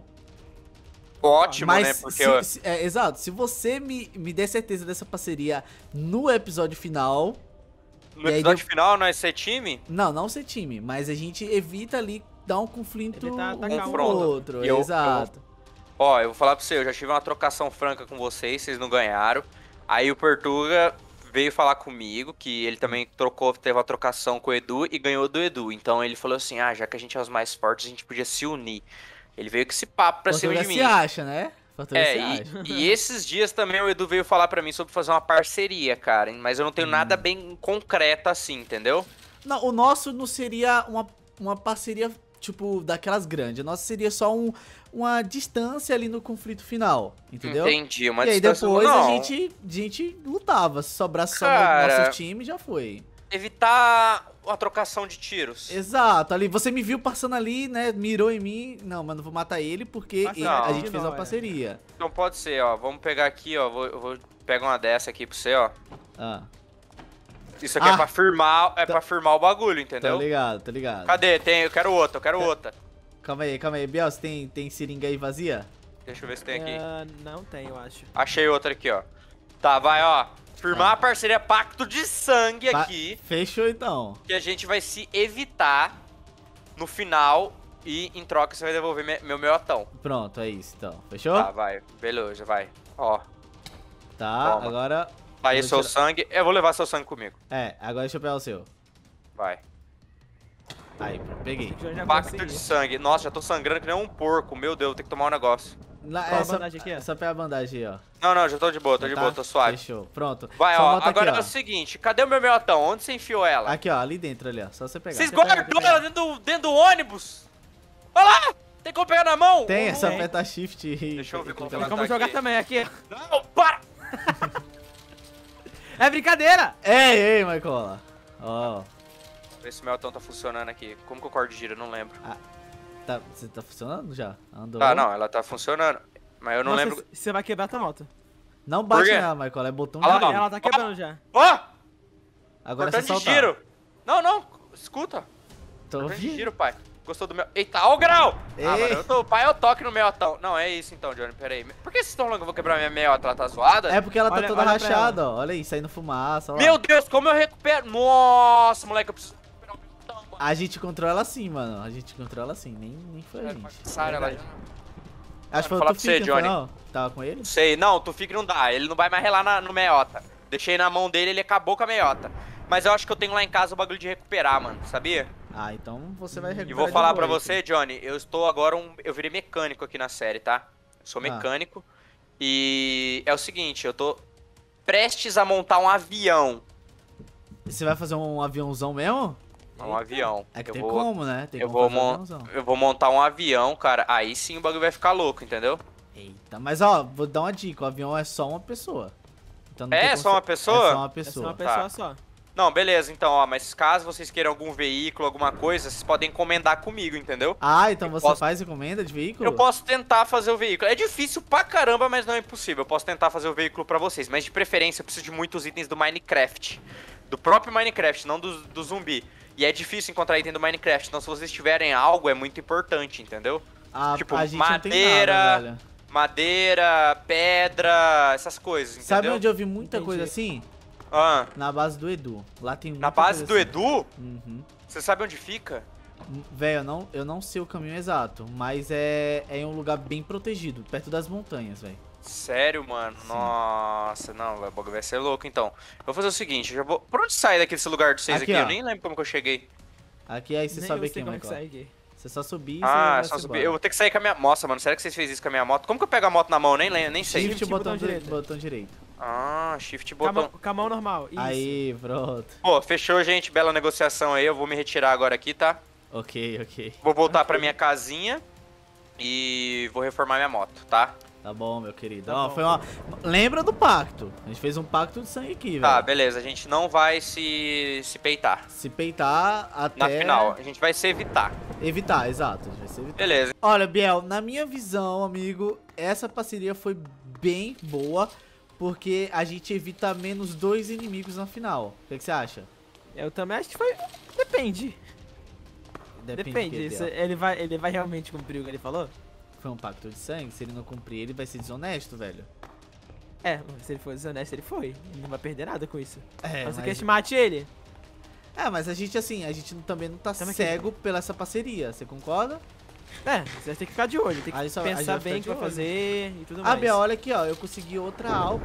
Ótimo, Mas, né? Porque exato, se você me der certeza dessa parceria no episódio final... no e aí episódio final nós ser time, Não ser time, mas a gente evita ali dar um conflito Evitar um atacar com um o confronto. outro. E eu- Exato. ó, eu vou falar pra você, eu já tive uma trocação franca com vocês não ganharam. Aí o Portuga veio falar comigo, que ele também teve uma trocação com o Edu e ganhou do Edu. Então ele falou assim, já que a gente é os mais fortes, a gente podia se unir. Ele veio com esse papo pra cima Portugal de se mim. acha, né? Portugal se É, acha. e esses dias também o Edu veio falar pra mim sobre fazer uma parceria, cara. Mas eu não tenho nada bem concreto assim, entendeu? Não, o nosso não seria uma parceria, tipo, daquelas grandes. O nosso seria só uma distância ali no conflito final, entendeu? Entendi, uma E aí distância... depois a não, gente lutava. Se sobrasse só Cara. nosso time, já foi. evitar a trocação de tiros. Exato, ali você me viu passando ali, né? Mirou em mim. Não, mas não vou matar ele porque Passa a gente de fez nó, uma é. parceria. Então pode ser, ó. Vamos pegar aqui, ó. Eu vou pegar uma dessa aqui pra você, ó. Ah, Isso aqui Ah. é pra firmar o bagulho, entendeu? tô ligado. Cadê? Eu quero outra. Calma aí. Biel, você tem seringa aí vazia? Deixa eu ver se tem aqui. Não tem, eu acho. Achei outra aqui, ó. Tá, vai, ó. Firmar a parceria Pacto de Sangue aqui, Fechou então. que a gente vai se evitar no final e em troca você vai devolver meu meiotão. Pronto, é isso então. Fechou? Tá, vai. Beleza, vai. Ó. Tá, Toma. agora... Tá aí Vou seu tirar- sangue. Eu vou levar seu sangue comigo. agora deixa eu pegar o seu. Vai. Aí, pronto, peguei. Já Pacto consegui. de Sangue. Nossa, já tô sangrando que nem um porco. Meu Deus, vou ter que tomar um negócio. Qual a bandagem aqui, ó? Só pega a bandagem aí, ó. Não, já tô de boa, tô suave. Fechou, pronto. Vai, Só ó. bota Agora aqui, é o seguinte, cadê o meu meiotão? Onde você enfiou ela? Aqui, ó, ali dentro, ali, ó. Só você pegar. Vocês Você pega, guardou você ela dentro do ônibus? Olha lá! Tem como pegar na mão? Tem, é Não só tem. apertar shift e... Deixa eu ver como clicar ela lá. Como tá jogar aqui. também aqui. Não, para! É brincadeira! Ei, Michael. Ó, Esse meiotão tá funcionando aqui. Como que o corda gira? Eu não lembro. você tá funcionando já? Andou? Tá, não, ela tá funcionando. Mas eu não Nossa, lembro. Você vai quebrar tua moto. Não Por bate quê? nela, Michael, é botão Olha lá, de ó. giro. Ela tá quebrando já. Ó! Agora é só Cortando de soltar. giro! Não, escuta. Tô Cortando de ouvindo. giro, pai. Gostou do meu. Eita, ó o grau! Ei. Mano, pai, eu toque no meiotão. Não, é isso então, Johnny, pera aí. Por que vocês estão falando que eu vou quebrar minha meiota? Ela tá zoada? É porque ela tá Olha- toda olha pra rachada, ó. Olha aí, saindo fumaça, ó. Meu Deus, como eu recupero. Nossa, moleque, eu preciso recuperar o meiotão, mano. A gente controla ela assim, mano. A gente controla assim, nem foi a gente. Sai, ela já. Acho que foi falar o pra você, Tufik, não foi, Johnny. não? Tava com ele? Sei, não, tu fica não dá. Ele não vai mais relar no meiota. Deixei na mão dele, ele acabou com a meiota. Mas eu acho que eu tenho lá em casa o bagulho de recuperar, mano, sabia? Ah, então você vai recuperar E vou de falar boa pra aí, você, Johnny, eu estou agora eu virei mecânico aqui na série, tá? Eu sou mecânico. E é o seguinte, eu tô prestes a montar um avião. Você vai fazer um aviãozão mesmo? Um avião. É que eu tem vou, como, né? Tem eu como vou, fazer um mon- aviãozão. eu vou montar um avião, cara. Aí sim o bagulho vai ficar louco, entendeu? Eita, mas ó, vou dar uma dica, o avião é só uma pessoa. Então não É tem só uma pessoa? É só uma É só pessoa. uma pessoa Tá. só. Não, beleza, então, ó, mas caso vocês queiram algum veículo, alguma coisa, vocês podem encomendar comigo, entendeu? Ah, então Eu você posso- faz encomenda de veículo? Eu posso tentar fazer o veículo. É difícil pra caramba, mas não é impossível. Eu posso tentar fazer o veículo pra vocês. Mas de preferência eu preciso de muitos itens do Minecraft. Do próprio Minecraft, não do zumbi. E é difícil encontrar item do Minecraft. Então se vocês tiverem algo, é muito importante, entendeu? Tipo, a gente não tem madeira, nada, velho. Madeira, pedra, essas coisas, entendeu? Sabe onde eu vi muita Entendi. coisa assim? Ah, Na base do Edu. Lá tem muita na base coisa do assim. Edu? Uhum. Você sabe onde fica? Velho, eu não sei o caminho exato, mas é em um lugar bem protegido, perto das montanhas, velho. Sério, mano? Nossa, não, o bagulho vai ser louco, então. Eu vou fazer o seguinte, eu já vou... Por onde sai daqui desse lugar de vocês Aqui, aqui? Eu ó. nem lembro como que eu cheguei. Aqui aí você Nem sabe eu sei aqui, como que Michael. sai aqui. Você só subir e Ah, você só vai subir. Eu vou ter que sair com a minha... Nossa, mano, sério que vocês fez isso com a minha moto? Como que eu pego a moto na mão? Nem lembro, nem sei. Shift, botão botão direito. botão direito. Ah, shift Com a botão. com a mão normal. Isso. Aí, pronto. Pô, fechou, gente. Bela negociação aí. Eu vou me retirar agora aqui, tá? Ok. Vou voltar pra minha casinha e vou reformar minha moto, tá? Tá bom, meu querido. Tá Ó, bom. foi uma... Lembra do pacto. A gente fez um pacto de sangue aqui, velho. Tá, beleza. A gente não vai se peitar. Se peitar até... Na final, a gente vai se evitar. Evitar, exato. A gente vai se evitar. Beleza. Olha, Biel, na minha visão, amigo, essa parceria foi bem boa, porque a gente evita menos 2 inimigos na final. O que você acha? Eu também acho que foi... Depende. Depende. Depende. do que, Biel. Ele vai realmente cumprir o que ele falou? Foi um pacto de sangue, se ele não cumprir, ele vai ser desonesto, velho. É, se ele for desonesto, ele foi. Ele não vai perder nada com isso. É, Você quer que mate ele? mas a gente, assim, a gente também não tá Tamo aqui. cego pela essa parceria, você concorda? É, você vai ter que ficar de olho. Tem que Aí só- a gente pensar vai ficar bem o de que vai olho. fazer e tudo Ah, mais. Biel, olha aqui, ó, eu consegui outra Alp.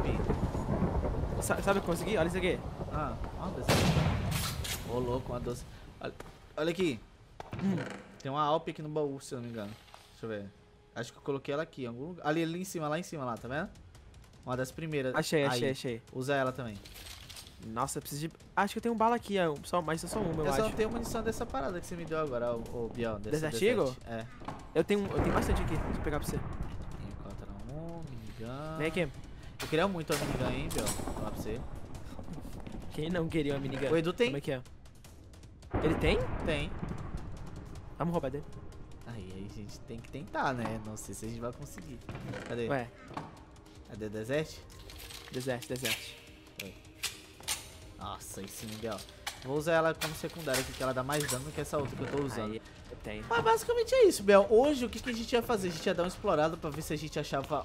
Sabe o que eu consegui? Olha isso aqui. Ah, uma doce. Ô, louco, uma doce. Olha aqui. Tem uma Alp aqui no baú, se eu não me engano. Deixa eu ver. Acho que eu coloquei ela aqui em algum lugar. Ali em cima, lá, tá vendo? Uma das primeiras. Achei. Aí, usa ela também. Nossa, eu preciso de... Acho que eu tenho bala aqui, mas é só uma, eu Eu só não acho. tenho munição dessa parada que você me deu agora, ô Biel. Desert Eagle? É. Eu tenho bastante aqui. Deixa eu pegar pra você. Encontra um, minigun. Vem aqui. Eu queria muito a minigun, hein, Biel? Vou falar pra você. Quem não queria uma minigun? O Edu tem? Como é que é? Ele tem? Tem. Vamos roubar dele. Aí a gente tem que tentar, né? Não sei se a gente vai conseguir. Cadê? Ué, Cadê o Desert? desert. Nossa, aí sim, Biel. Vou usar ela como secundária aqui, que ela dá mais dano do que essa outra que eu tô usando. Aí, eu tenho. Mas basicamente é isso, Bel. Hoje o que a gente ia fazer? A gente ia dar uma explorada pra ver se a gente achava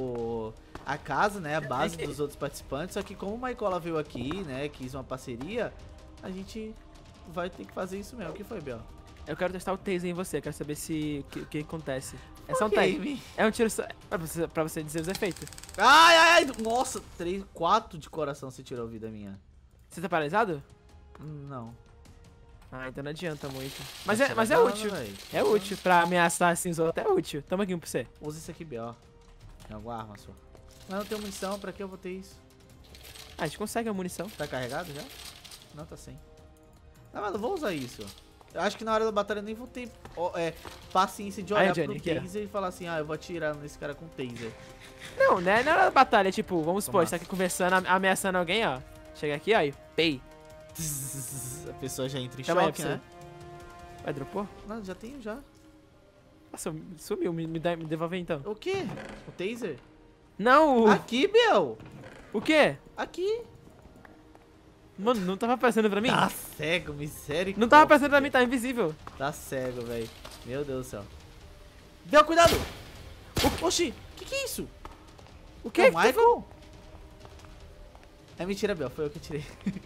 a casa, né? A base dos outros participantes. Só que como o Maicola veio aqui, né? Quis uma parceria, a gente vai ter que fazer isso mesmo. O que foi, Bel? Eu quero testar o taser em você, quero saber se o que acontece. É só um Ok, teste. É um tiro só. Pra você dizer os efeitos. Ai! Nossa, 4 de coração você tirou vida minha. Você tá paralisado? Não. Ah, então não adianta muito. Mas Vai é, mas é tirar dano, útil. véi. É útil. Pra ameaçar assim os outros é útil. Toma aqui um pra você. Usa isso aqui, Bel. Tem alguma arma sua? Mas não tenho munição, pra que eu vou ter isso? Ah, a gente consegue a munição. Tá carregado já? Não, tá sem. Não, mas não vou usar isso. Eu acho que na hora da batalha eu nem vou ter paciência de Aí, olhar Johnny, pro aqui, ó. taser e falar assim, ah, eu vou atirar nesse cara com taser. Não, né? Na hora da batalha, é tipo, vamos supor, a gente tá Massa. aqui conversando, ameaçando alguém, ó. Chega aqui, ó, e pei. A pessoa já entra em Calma aí, choque, pra né? Vai, dropou? Não, já tenho já. Nossa, sumiu, me devolve aí, então. O quê? O taser? Não, Aqui, Bel! o quê? Aqui! Mano, não tava aparecendo pra mim? Tá cego, miséria. Não tava aparecendo pra mim, tá invisível. Tá cego, velho. Meu Deus do céu. Bel, cuidado! Oxi, que é isso? O Que é quê? o Michael? É mentira, Bel, foi eu que tirei.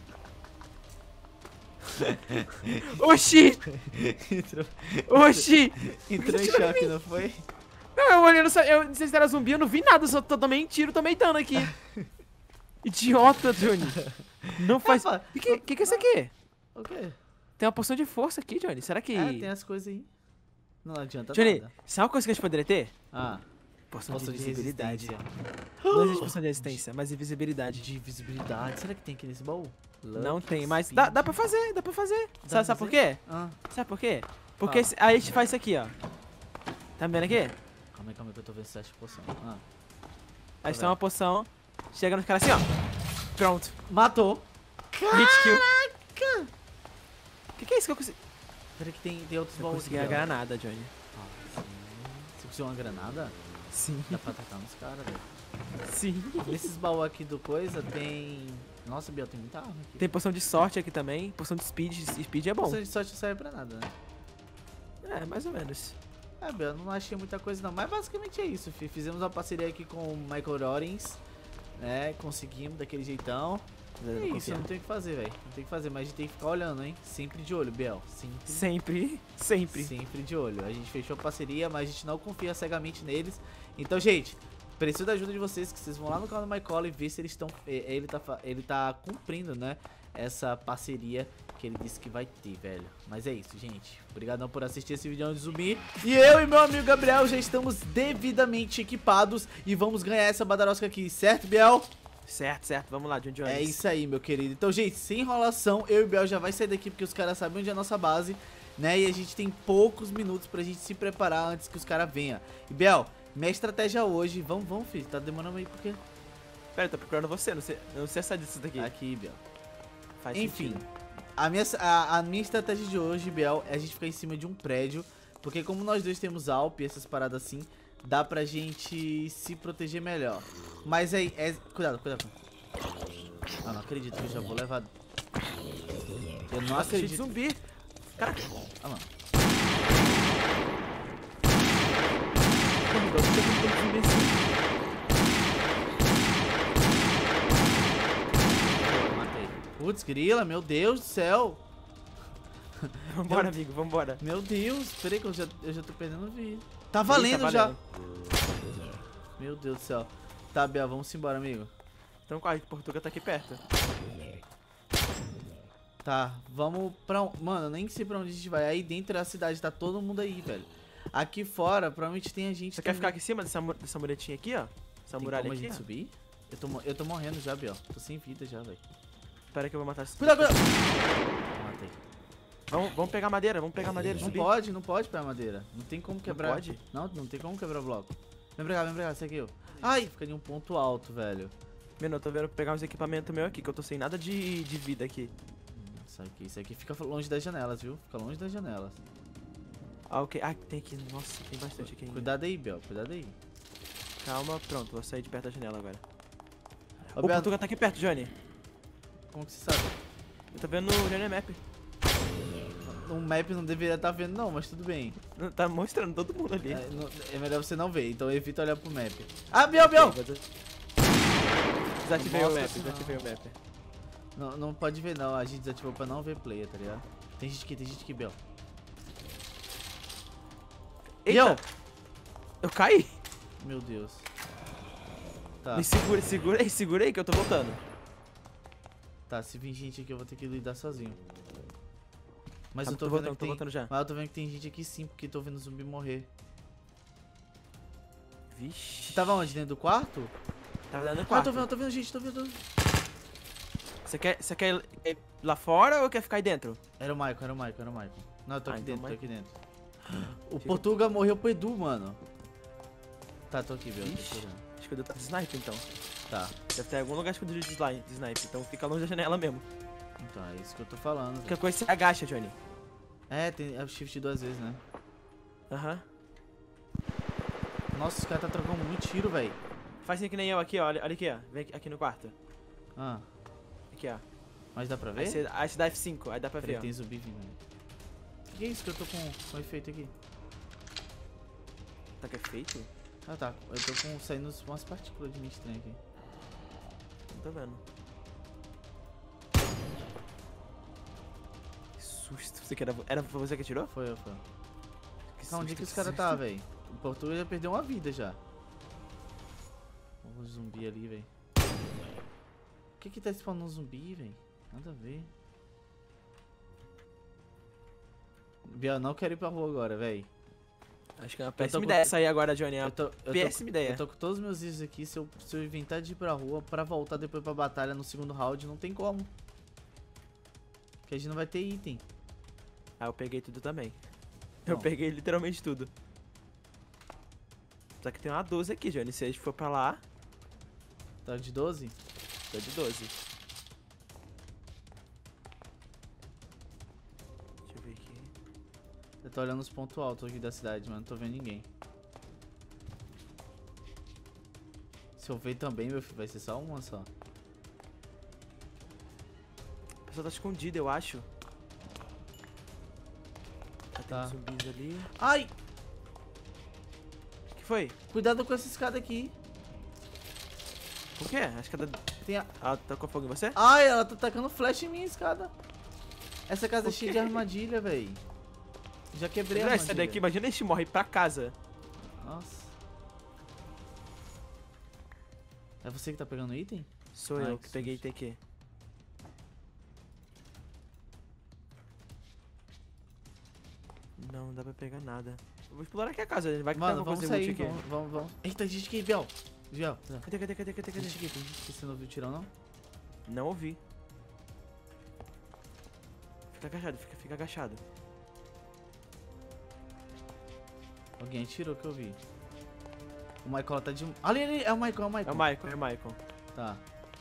Oxi! entrou, Oxi! entrou em choque, não foi? Não, eu olhei, eu não sei se era zumbi, eu não vi nada, só tomei tiro, tomei dano aqui. Idiota, Johnny. Não faz... Rafa, O que é isso aqui? O quê? Tem uma poção de força aqui, Johnny. Será que... É, tem as coisas aí. Não adianta Johnny, nada. sabe uma coisa que a gente poderia ter? Ah, Poção poção de de visibilidade. resistência. Não existe poção de resistência, mas invisibilidade. De visibilidade. Será que tem aqui nesse baú? Não tem, mas Speed. dá pra fazer, dá pra fazer. pra Sabe por fazer? quê? Ah, Sabe por quê? Porque Fala. aí a gente faz isso aqui, ó. Tá vendo aqui? calma Calma aí que eu tô vendo se acha poção. Ah, Aí está uma poção. Chega nos caras assim, ó. Pronto. matou. Hit kill. Que é isso que eu consegui? Pera que tem outros Eu baús consegui aqui, a ó. granada, Johnny. Ah, sim. Você conseguiu uma granada? Sim. Dá pra atacar nos caras, velho. Sim. Nesses baús aqui do coisa tem... Nossa, Biel, tem muita arma aqui. Tem poção de sorte aqui também. Poção de speed. Speed é bom. Poção de sorte não serve pra nada, né? É, mais ou menos. É, Biel, não achei muita coisa não. Mas basicamente é isso, fi. Fizemos uma parceria aqui com o Michael Rollins, né? Conseguimos daquele jeitão. É isso, não tem o que fazer, velho. Não tem o que fazer, mas a gente tem que ficar olhando, hein? Sempre de olho, Biel. Sempre de olho. A gente fechou a parceria, mas a gente não confia cegamente neles. Então, gente, preciso da ajuda de vocês, que vocês vão lá no canal do Michael e ver se eles estão... Ele tá cumprindo, né? Essa parceria que ele disse que vai ter, velho. Mas é isso, gente. Obrigadão por assistir esse vídeo de zumbi. E eu e meu amigo Gabriel já estamos devidamente equipados e vamos ganhar essa badarosca aqui, certo, Biel? Certo. Vamos lá, John Jones. É isso aí, meu querido. Então, gente, sem enrolação, eu e o Biel já vai sair daqui porque os caras sabem onde é a nossa base, né? E a gente tem poucos minutos pra gente se preparar antes que os caras venham. E, Biel, minha estratégia hoje... Vamos, filho. Tá demorando aí porque... Pera, eu tô procurando você. Não sei essa disso daqui. Aqui, Biel. Faz Enfim, sentido. a minha estratégia de hoje, Biel, é a gente ficar em cima de um prédio. Porque como nós dois temos Alp e essas paradas assim, dá pra gente se proteger melhor. Mas aí, cuidado. Ah, não acredito que eu já vou levar. Eu não Nossa, cheio de acredito. zumbi. Caraca. Ah, mano. Boa, matei. Putz, grila, meu Deus do céu. Vambora, amigo, vambora. Meu Deus, peraí que eu já tô perdendo vida. Tá valendo já. Meu Deus do céu. Tá, Biel, vamos embora, amigo. Então corre, que Portugal tá aqui perto. Tá, vamos pra... Mano, eu nem sei pra onde a gente vai. Aí dentro da cidade tá todo mundo aí, velho. Aqui fora, provavelmente tem a gente... Você quer ficar aqui em cima dessa muretinha aqui, ó? Essa Tem muralha como a aqui, gente ó. subir? Eu tô morrendo já, Biel. Tô sem vida já, velho. Espera que eu vou matar esse... Cuidado. Matei. Vamos pegar madeira, vamos pegar madeira. Não subir. pode, não pode pegar madeira. Não tem como quebrar. pode? Não tem como quebrar bloco. Vem pra cá, esse aqui, ó. Ai, fica em um ponto alto, velho. Mano, eu tô vendo pegar uns equipamentos meus aqui, que eu tô sem nada de vida aqui. Isso aqui fica longe das janelas, viu? Fica longe das janelas. Ah, ok. Ah, tem aqui. Nossa, tem bastante aqui ainda. Cuidado aí, Biel, cuidado aí. Calma, pronto, vou sair de perto da janela agora. Ô, O Biel, Portugal tá aqui perto, Johnny. como que você sabe? Eu tô vendo no Johnny Map. O map não deveria estar vendo não, mas tudo bem. Tá mostrando todo mundo ali. É melhor você não ver, então evita olhar pro map. Ah, Biel! Desativei Nossa o map, senhora. desativei o map. Não pode ver não, a gente desativou pra não ver player, tá ligado? Tem gente aqui, Biel. Eita! Biel! Eu caí! Meu Deus. Tá, Me segura aí que eu tô voltando. tá, se vir gente aqui eu vou ter que lidar sozinho. Mas Tá, eu tô tô vendo voltando, que tem... tô voltando já. Mas eu tô vendo que tem gente aqui sim, porque tô vendo zumbi morrer. Vixe. Você tava onde? Dentro do quarto? Tava dando Ah, quarto. tô vendo gente, tô vendo. Você quer ir lá fora ou quer ficar aí dentro? Era o Michael. Não, eu tô Ah, aqui então dentro, tô Michael. aqui dentro. O Portuga morreu pro Edu, mano. Tá, tô aqui, Biel. tô Vixe. esperando. Acho que eu devo estar de sniper então. Tá, Deve ter algum lugar escondido de sniper, então fica longe da janela mesmo. então é isso que eu tô falando. Qualquer coisa você agacha, Johnny. É o shift 2 vezes, né? Aham. Nossa, os caras tá trocando muito tiro, velho. Faz assim que nem eu aqui, ó. Olha aqui, ó. Vem aqui no quarto. Ah, Aqui, ó. mas dá pra ver? Aí você dá F5, aí dá pra ver, Peraí, ó. tem zumbi vindo. Que é isso que eu tô com efeito aqui? Tá que é feito? Ah, tá. Eu tô com saindo umas partículas de mim estranhas aqui. Não tô vendo. Que susto. Era você que atirou? Foi. Que Onde é que os susto. caras tá, velho? O Portugal já perdeu uma vida já. Olha o zumbi ali, velho. Por que tá spawnando um zumbi, velho? Nada a ver. Biel, não quero ir pra rua agora, velho. Acho que é uma tô péssima com- ideia sair agora, Johnny. É uma Eu péssima ideia. tô com todos os meus itens aqui. Se eu inventar de ir pra rua pra voltar depois pra batalha no segundo round, não tem como. Porque a gente não vai ter item. Ah, eu peguei tudo também. Eu Bom. peguei literalmente tudo. Apesar que tem uma 12 aqui, Johnny. Se a gente for pra lá, Tá de 12? tá de 12. Deixa eu ver aqui. Eu tô olhando os pontos altos aqui da cidade, mas não tô vendo ninguém. Se eu ver também, meu filho, vai ser só uma só. A pessoa tá escondida, eu acho. Tem Tá. uns zumbis ali. Ai! O que foi? Cuidado com essa escada aqui. Por quê? Acho que ela Tem a... tá com fogo em você? Ai, ela tá tacando flash em mim, a escada. Essa casa é Por cheia quê? de armadilha, véi. Já quebrei a André, armadilha. sai daqui, imagina a gente morre pra casa. Nossa. É você que tá pegando item? Sou Ai, eu que que peguei susto. TQ. Não dá pra pegar nada. Eu vou explorar aqui a casa, vai que tem Mano, alguma vamos coisa sair, útil aqui. vamos. Eita, tem gente aqui, Biel. Biel, Cadê? tem gente aqui, tem gente aqui. Você não viu o tirão, não? Não ouvi. Fica agachado, fica agachado. Alguém atirou que eu vi. O Michael tá de... Ali, é o Michael, é o Michael. É o Michael, é o Michael. Tá.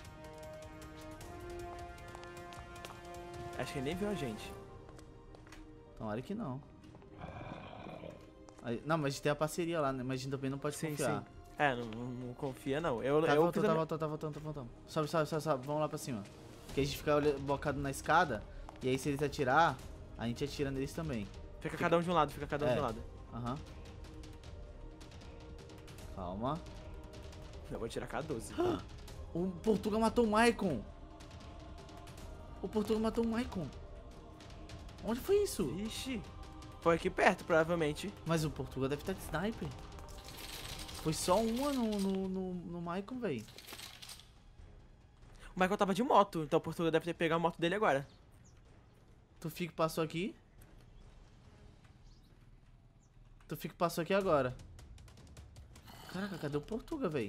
Acho que ele nem viu a gente. Tomara que não. Aí- não, mas a gente tem a parceria lá, né? Mas a gente também não pode Sim, confiar. sim. É, não confia não. Eu Tá fiz voltando, a tá voltando. Sobe. Vamos lá pra cima. Porque a gente fica bocado na escada. E aí se eles atirar, a gente atira neles também. Fica cada um de um lado, fica cada um É. de um lado. Aham. Calma. Eu vou tirar K12. O Portuga matou o Maicon. O Portuga matou o Maicon. Onde foi isso? Ixi. Foi aqui perto, provavelmente. Mas o Portuga deve estar de sniper. Foi só uma no Maicon, véi. O Michael tava de moto, então o Portugal deve ter pegado a moto dele agora. Tu fica passou aqui. Passou aqui agora. Caraca, cadê o Portuga, véi?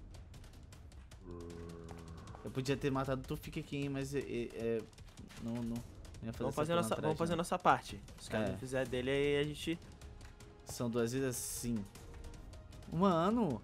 Eu podia ter matado o Tufik aqui, hein, mas não ia fazer Vamos fazer, essa vamos fazer a não. nossa parte. Se o cara É. não fizer dele, aí a gente... São 2 vidas, sim. Mano!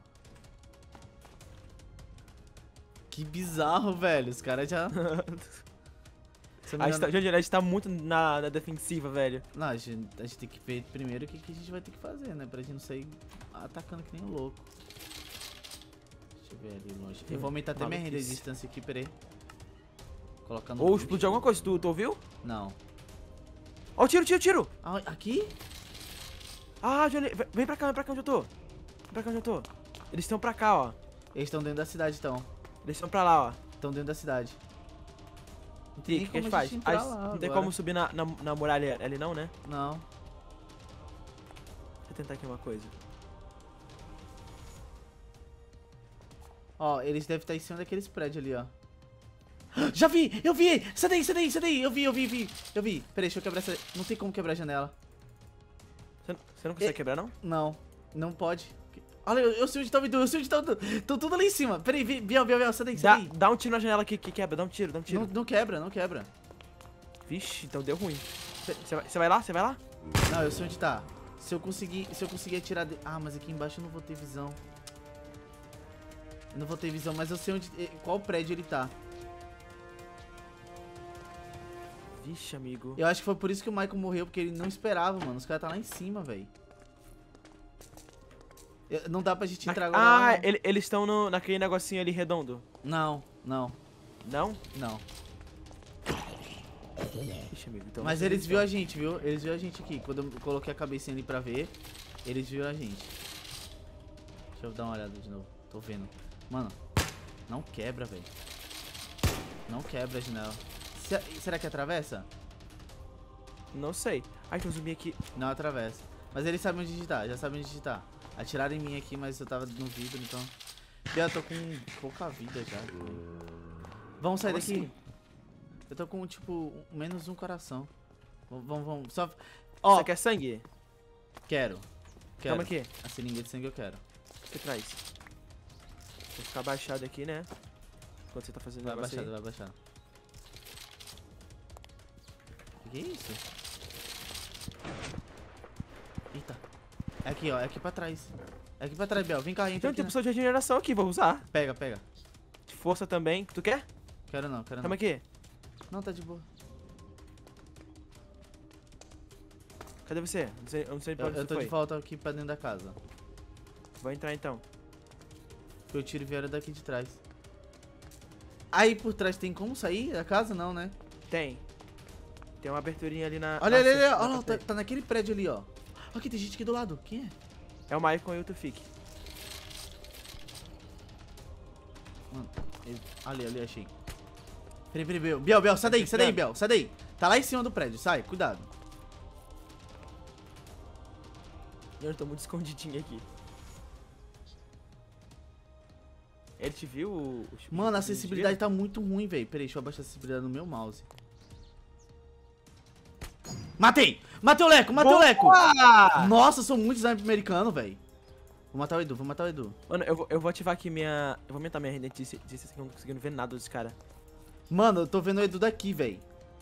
Que bizarro, velho. Os caras já... Se eu não A me gente, tá, engano- gente, a gente tá muito na defensiva, velho. Não, a gente tem que ver primeiro o que a gente vai ter que fazer, né? Pra gente não sair atacando que nem um louco. Deixa eu ver ali longe. Eu vou aumentar até minha Maluquice. resistência aqui, peraí. Colocando... Ou explodiu alguma coisa, tu ouviu? Não. Ó, o tiro! Ah, aqui? Ah, Johnny, vem pra cá onde eu tô. Vem pra cá onde eu tô. Eles estão pra cá, ó. Eles estão dentro da cidade, então. Eles estão pra lá, ó. Estão dentro da cidade. Não E o que a gente faz? entrar Ah, lá não tem agora. como subir na muralha ali não, né? Não. Deixa eu tentar aqui uma coisa. Ó, eles devem estar em cima daqueles prédios ali, ó. Já vi! Eu vi! Sai daí! Eu vi! Peraí, deixa eu quebrar essa... Não tem como quebrar a janela. Você não consegue quebrar, não? Não pode. Olha, eu sei onde tá o Edu, Estão tudo ali em cima. Peraí, Biel, sai daí. Dá um tiro na janela que quebra, dá um tiro. Não quebra. Vixe, então deu ruim. Você vai lá? Não, eu sei onde tá. Se eu conseguir atirar... Ah, mas aqui embaixo eu não vou ter visão. Eu não vou ter visão, mas eu sei onde... Qual prédio ele tá. Vixe, amigo. Eu acho que foi por isso que o Michael morreu, porque ele não esperava, mano. Os caras tá lá em cima, velho. Não dá pra gente entrar agora. Ah, lá, não. eles estão naquele negocinho ali redondo. Não. Não? Vixe, amigo, então... Mas eles viram a gente, viu? Eles viram a gente aqui. Quando eu coloquei a cabecinha ali pra ver, eles viram a gente. Deixa eu dar uma olhada de novo. Tô vendo. Mano, não quebra, velho. Não quebra a janela. Será que atravessa? Não sei. Ai, tem um zumbi aqui. Não atravessa. Mas eles sabem onde digitar, já sabem onde digitar. Atiraram em mim aqui, mas eu tava no vidro, então... Eu tô com pouca vida já. Vamos sair Como daqui. assim? Eu tô com, tipo, menos um coração. Vamos. Só... Ó, Você quer sangue? quero. Calma aqui. A seringa de sangue eu quero. O que traz? Vou ficar abaixado aqui, né? Enquanto você tá fazendo o Vai negócio abaixado, aí. vai abaixado. Que é isso? Eita. É aqui, ó. É aqui pra trás. É aqui pra trás, Bel. Vem cá, entra Então aqui. tem opção de regeneração aqui, vou usar. Pega, pega. De força também. Tu quer? Quero não, quero não. Toma aqui. Não, tá de boa. Cadê você? Eu não sei pra onde Eu você tô foi. de volta aqui pra dentro da casa. Vou entrar então. Que eu tiro e vieram daqui de trás. Aí por trás tem como sair da casa? Não, né? Tem. Tem uma aberturinha ali na... Olha, na olha, olha. na Olha lá, parede. tá naquele prédio ali, ó. Aqui, tem gente aqui do lado. Quem é? É o Maicon e o Tufik. Mano, ali, achei. Peraí, Bel. Bel, sai daí, Bel. Sai daí. Tá lá em cima do prédio, sai, cuidado. Eu tô muito escondidinho aqui. Ele te viu? Mano, a acessibilidade tá muito ruim, velho. Peraí, deixa eu abaixar a acessibilidade no meu mouse. Matei! Matei o Leco, matei o Leco! Nossa, sou muito sniper americano, velho. Vou matar o Edu, vou matar o Edu. Mano, eu vou ativar aqui minha... Eu vou aumentar minha renda disse que eu não tô conseguindo ver nada desse cara. Mano, eu tô vendo o Edu daqui, velho.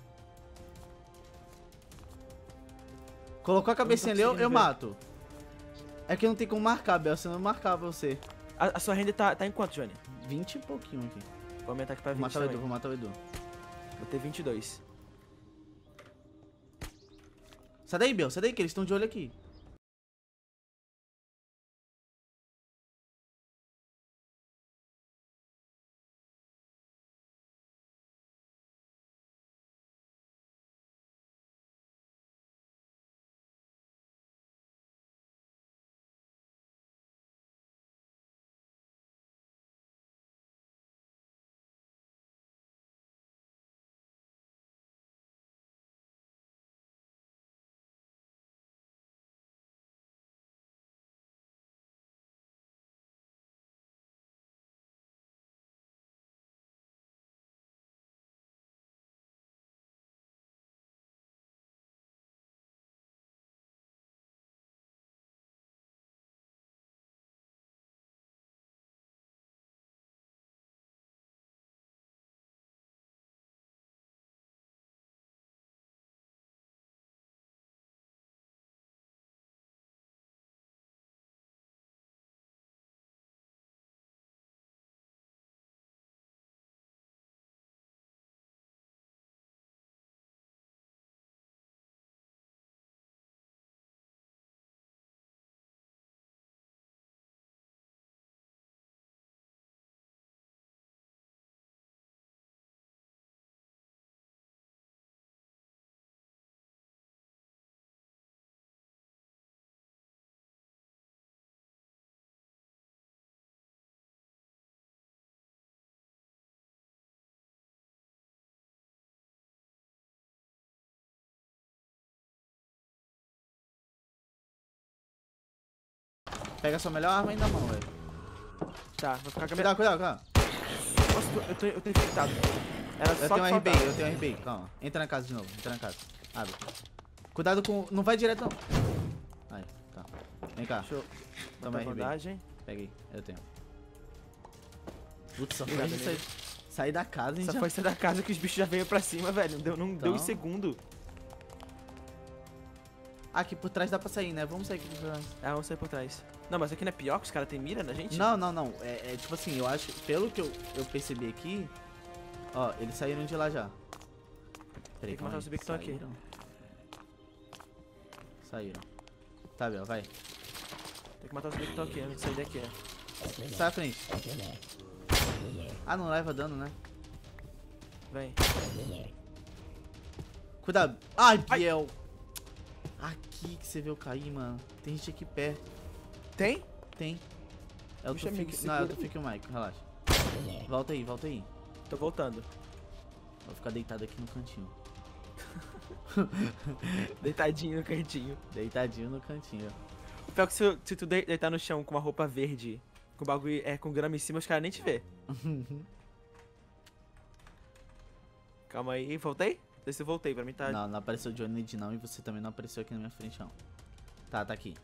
Colocou a cabecinha ali, eu conseguindo ver. mato. É que não tem como marcar, Bel, senão eu marcava você. A sua renda tá em quanto, Johnny? 20 e pouquinho aqui. Vou aumentar aqui pra Vou 20 matar o também. Edu, vou matar o Edu. Vou ter 22. Sai daí, Bel, sai daí que eles estão de olho aqui. Pega a sua melhor arma aí na mão, velho. Tá, vou ficar com a minha... Cuidado. Nossa, eu tô infectado. Era Eu só tenho que um RB, faltava. eu tenho um RB. Calma. Entra na casa de novo, entra na casa. Abre. Cuidado com... Não vai direto, não. Aí, tá. Vem cá. Deixa eu Toma botar RB. bandagem. Pega aí, eu tenho. Putz, só foi Obrigado, a gente sair da casa, hein? Só Já... foi sair da casa que os bichos já veio pra cima, velho. Não deu um Então. segundo. Ah, aqui por trás dá pra sair, né? Vamos sair aqui por trás. Ah, vamos sair por trás. Não, mas aqui não é pior que os caras têm mira na gente? Não. É tipo assim, eu acho... Pelo que eu percebi aqui... Ó, eles saíram de lá já. Tem que matar os bichos que estão aqui. Saíram. Tá, Bel, vai. Tem que matar os bichos que estão aqui, antes de sair daqui, ó. Sai à frente. Ah, não leva dano, né? Vem. Cuidado. Ai, Biel. Aqui que você viu cair, mano. Tem gente aqui perto. Tem? Tem. É o Puxa, amigo, Tufik. Não, é o segura. Tufik e o Mike, relaxa. Volta aí. Tô voltando. Vou ficar deitado aqui no cantinho. Deitadinho no cantinho. Deitadinho no cantinho. O pior é que se tu deitar no chão com uma roupa verde, com bagulho com grama em cima, os caras nem te vê. Calma aí, voltei? Não sei se eu voltei, pra mim tá... Não apareceu o Johnny não e você também não apareceu aqui na minha frente, não. Tá aqui.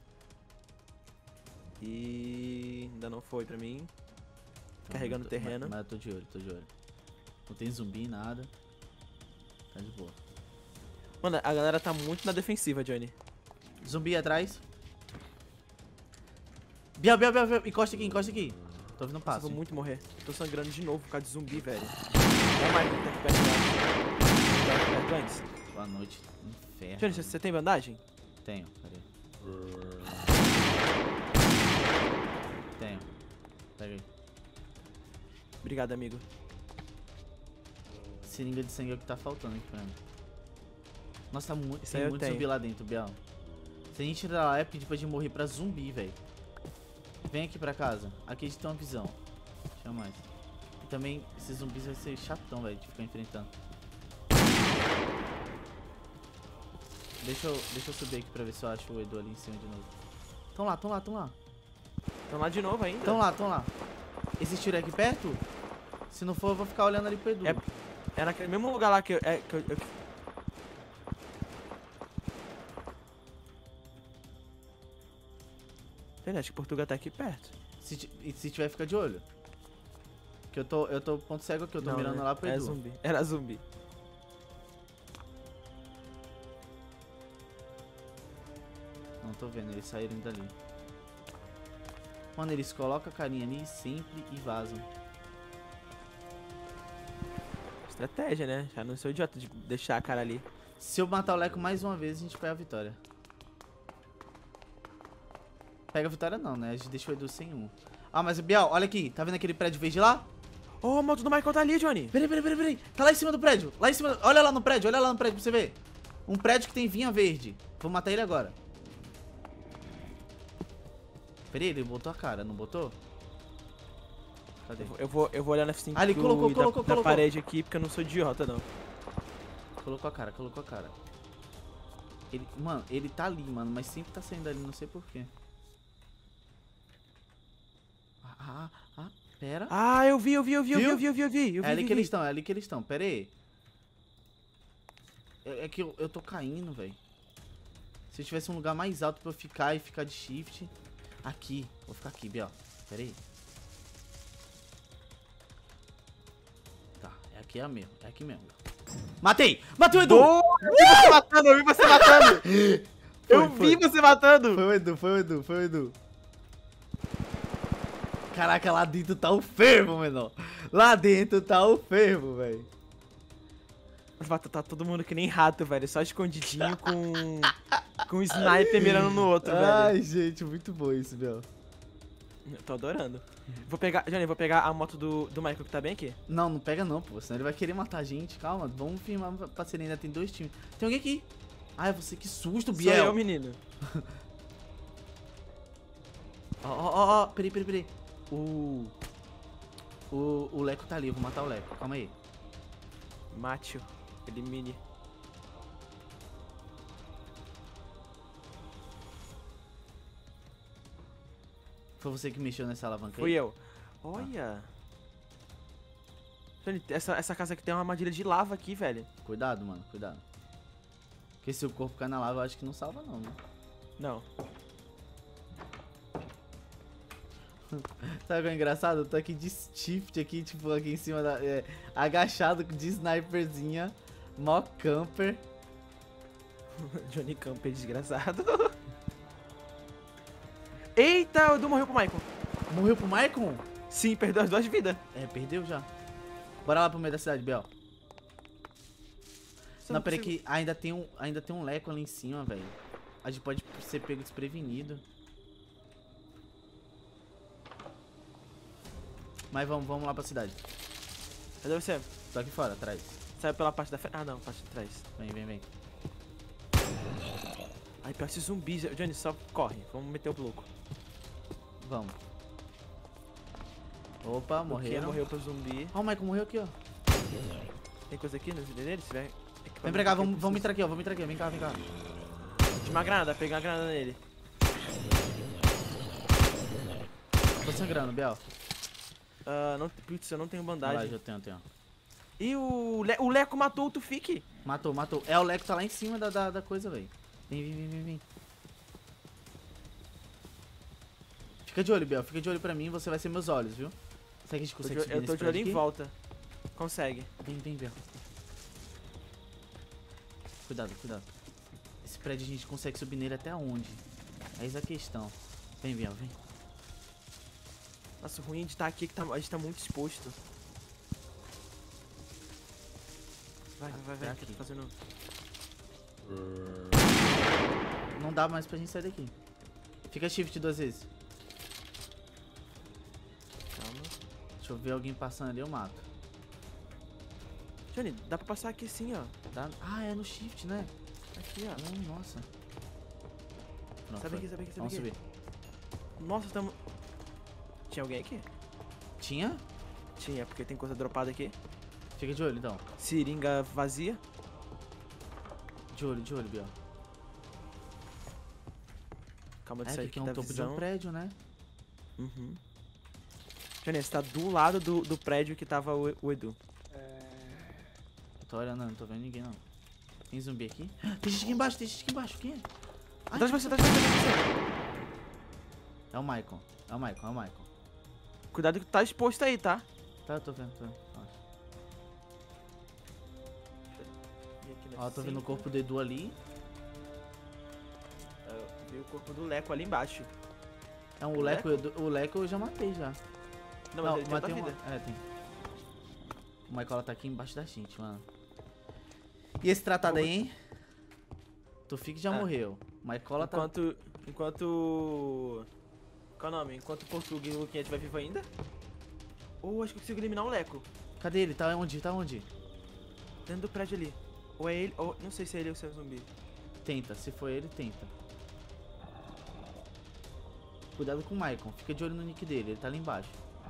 E... ainda não foi pra mim. Carregando o terreno. Mas eu tô de olho. Não tem zumbi, nada. Tá de boa. Mano, a galera tá muito na defensiva, Johnny. Zumbi atrás. Biel, encosta aqui. Tô ouvindo um Eu passo. vou muito morrer. Tô sangrando de novo por causa de zumbi, velho. Ó o Michael que tá aqui perto de nós. Tá aqui perto antes. Boa noite, inferno. Johnny, você tem bandagem? Tenho, peraí. Tenho. Pega aí. Obrigado, amigo. Seringa de sangue é o que tá faltando aqui pra mim. Nossa, tá muito, Isso aí tem eu muito tenho. zumbi lá dentro, Biel. Se a gente entrar lá é pedir pra gente morrer pra zumbi, velho. Vem aqui pra casa. Aqui a gente tem uma visão. Deixa mais. E também, esses zumbis vai ser chatão, velho, de ficar enfrentando. Deixa eu subir aqui pra ver se eu acho o Edu ali em cima de novo. Tão lá. Tão lá de novo ainda? Tão lá. Esse tiro é aqui perto? Se não for, eu vou ficar olhando ali pro Edu. É naquele mesmo lugar lá que eu... Ele acho que Portugal tá aqui perto. Se tiver, fica de olho. Que eu tô ponto cego aqui, eu tô Não, mirando né? lá pro É Edu. zumbi. Era zumbi. Não tô vendo, eles saíram dali. Mano, eles colocam a carinha ali sempre e vazam. Estratégia, né? Já não sou idiota de deixar a cara ali. Se eu matar o Leco mais uma vez, a gente pega a vitória. Pega a vitória não, né? A gente deixa o Edu sem um. Ah, mas o Biel, olha aqui. Tá vendo aquele prédio verde lá? Oh, a moto do Michael tá ali, Johnny. Peraí. Tá lá em cima do prédio. Lá em cima. Olha lá no prédio pra você ver. Um prédio que tem vinha verde. Vou matar ele agora. Peraí, ele botou a cara, não botou? Cadê? Eu vou olhar na F5 Ah, ele colocou. da parede aqui, porque eu não sou idiota, não. Colocou a cara. Mano, ele tá ali, mano, mas sempre tá saindo ali, não sei porquê. Pera. Ah, eu vi. É ali que eles estão, pera aí. É que eu tô caindo, velho. Se eu tivesse um lugar mais alto pra eu ficar e ficar de shift. Aqui, vou ficar aqui, Biel. Pera aí. Tá, é aqui mesmo, Matei o Edu! Eu vi você matando! Eu Foi. vi você matando! Foi o Edu. Caraca, lá dentro tá o fervo, menor. Lá dentro tá o fervo, velho. Tá todo mundo que nem rato, velho. Só escondidinho com um sniper mirando no outro, velho. Ai, gente, muito bom isso, Biel. Eu tô adorando. Johnny, vou pegar a moto do Michael que tá bem aqui. Não pega não, pô. Senão ele vai querer matar a gente. Calma, vamos firmar parceria. Ainda tem 2 times. Tem alguém aqui. Ai, você, que susto, Biel. Sou eu, menino. Ó, peraí. O Leco tá ali, eu vou matar o Leco. Calma aí. Mate-o. Elimine. Foi você que mexeu nessa alavanca aí? Fui eu. Olha. Johnny, essa casa aqui tem uma armadilha de lava aqui, velho. Cuidado, mano, cuidado. Porque se o corpo cair na lava, eu acho que não salva não, né? Não. Sabe o que é engraçado? Eu tô aqui de shift aqui, tipo, aqui em cima da... agachado de sniperzinha. Mó camper. Johnny Camper, desgraçado. Eita, o Edu morreu pro Michael. Morreu pro Maicon? Sim, perdeu as 2 vidas. É, perdeu já. Bora lá pro meio da cidade, Biel. Não, peraí que ainda tem um Leco ali em cima, velho. A gente pode ser pego desprevenido. Mas vamos lá pra cidade. Cadê você? Tô aqui fora, atrás. Saiu pela parte da frente. Ah, não, parte de trás. Vem. Ai, pior esses zumbis. Johnny, só corre. Vamos meter o bloco. Vamos. Opa, morreram. Morreu pro zumbi. Ó, o Michael morreu aqui, ó. Tem coisa aqui no CD dele? Se tiver Vem pra cá, vamos entrar aqui, ó. Vem cá. Tinha uma granada, pegar uma granada nele. Tô sangrando, Biel. Putz, eu não tenho Vai lá, bandagem. eu tenho. E o Leco matou o Tufik. Matou. É, o Leco tá lá em cima da coisa, velho. Vem. Fica de olho, Biel. Fica de olho pra mim, você vai ser meus olhos, viu? Será que a gente consegue subir Eu tô nesse de olho prédio em aqui? volta. Consegue. Vem, Biel. Cuidado. Esse prédio a gente consegue subir nele até onde? Eis a questão. Vem, Biel, vem. Nossa, o ruim de estar aqui é que a gente tá muito exposto. Vai, Tá que eu aqui. tô fazendo... Não dá mais pra gente sair daqui. Fica shift 2 vezes. Calma. Deixa eu ver alguém passando ali, eu mato. Johnny, dá pra passar aqui sim, ó. Dá... Ah, é no shift, né? Aqui, ó. Nossa. Pronto, Sabe foi. aqui, sabe aqui, sabe Vamos aqui. subir. Nossa, tamo... Tinha alguém aqui? Tinha? Tinha, porque tem coisa dropada aqui. Fica de olho, então. Seringa vazia. De olho, Biel. Calma de É, sair que aqui aqui é um da topo de visão. um prédio, né? Uhum. Johnny, você tá do lado do prédio que tava o Edu. Tô olhando, não tô vendo ninguém, não. Tem zumbi aqui? Tem gente aqui embaixo, Quem é? Ai, Atrás de você, atrás de você. É o Michael. Cuidado que tá exposto aí, tá? Tá, eu tô vendo. Ó. E aqui Ó, tô vendo o cinco. corpo do Edu ali. Eu vi o corpo do Leco ali embaixo. É o Leco, o Leco eu já matei já. Não, mas ele tem outra matei vida. É, tem. O Michael tá aqui embaixo da gente, mano. E esse tratado aí, hein? Tufik já morreu. Michael tá... Enquanto... Qual é o nome? Enquanto o Portuga e o Luquinha estiver vivo ainda. Ou acho que eu consigo eliminar o Leco. Cadê ele? Tá onde? Dentro do prédio ali. Ou é ele, ou... Não sei se é ele ou se é o zumbi. Tenta, se for ele, tenta. Cuidado com o Michael, fica de olho no nick dele, ele tá ali embaixo.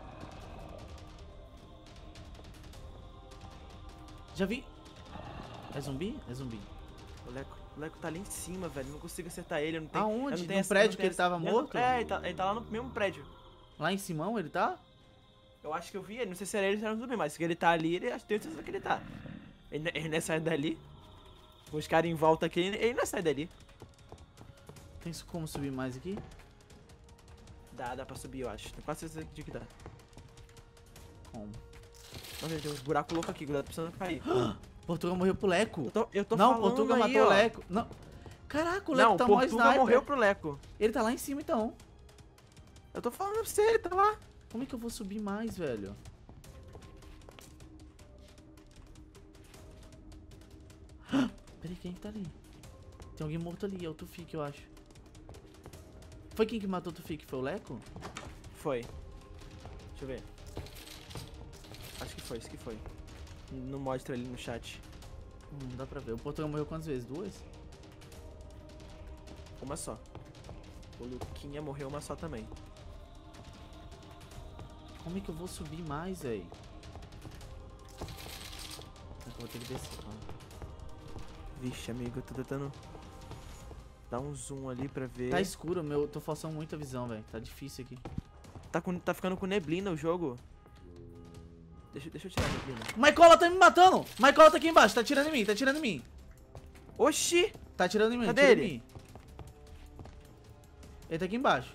Já vi. É zumbi? É zumbi. O Leco tá ali em cima, velho. Não consigo acertar ele. Eu não tenho, Aonde? eu não No tenho essa- prédio eu não que ele tava tenho- morto? É, ele tá lá no mesmo prédio. Lá em Simão ele tá? Eu acho que eu vi ele. Não sei se era ele ou se era um zumbi, mas se ele tá ali, acho que tenho certeza que ele tá. Ele não é sair dali. Os caras em volta aqui, ele não é sair dali. Tem como subir mais aqui? Dá pra subir, eu acho. Tenho quase certeza de que dá. Como? Nossa, tem uns buracos loucos aqui, cuidado, precisando cair. Portugal morreu pro Leco. Eu tô Não, falando Portugal aí, matou ó. o Leco. Não. Caraca, o Leco Não, tá mó Portuga sniper. morreu pro Leco. Ele tá lá em cima então. Eu tô falando pra você, ele tá lá. Como é que eu vou subir mais, velho? Peraí, quem que tá ali? Tem alguém morto ali, é o Tufik, eu acho. Foi quem que matou o Tufik? Foi o Leco? Foi. Deixa eu ver. Acho que foi, isso que foi. Não mostra ali no chat. Não dá pra ver. O Portugal morreu quantas vezes? 2? Uma só. O Luquinha morreu uma só também. Como é que eu vou subir mais, velho? Eu vou ter que descer. Ó. Vixe, amigo, eu tô tentando dar um zoom ali pra ver. Tá escuro, meu. Tô forçando muito a visão, velho. Tá difícil aqui. Tá ficando com neblina o jogo. Deixa eu tirar a neblina. Michaela tá me matando! Michaela tá aqui embaixo, tá atirando em mim, Oxi! Tá atirando em mim, Cadê atira em ele? mim. Ele tá aqui embaixo.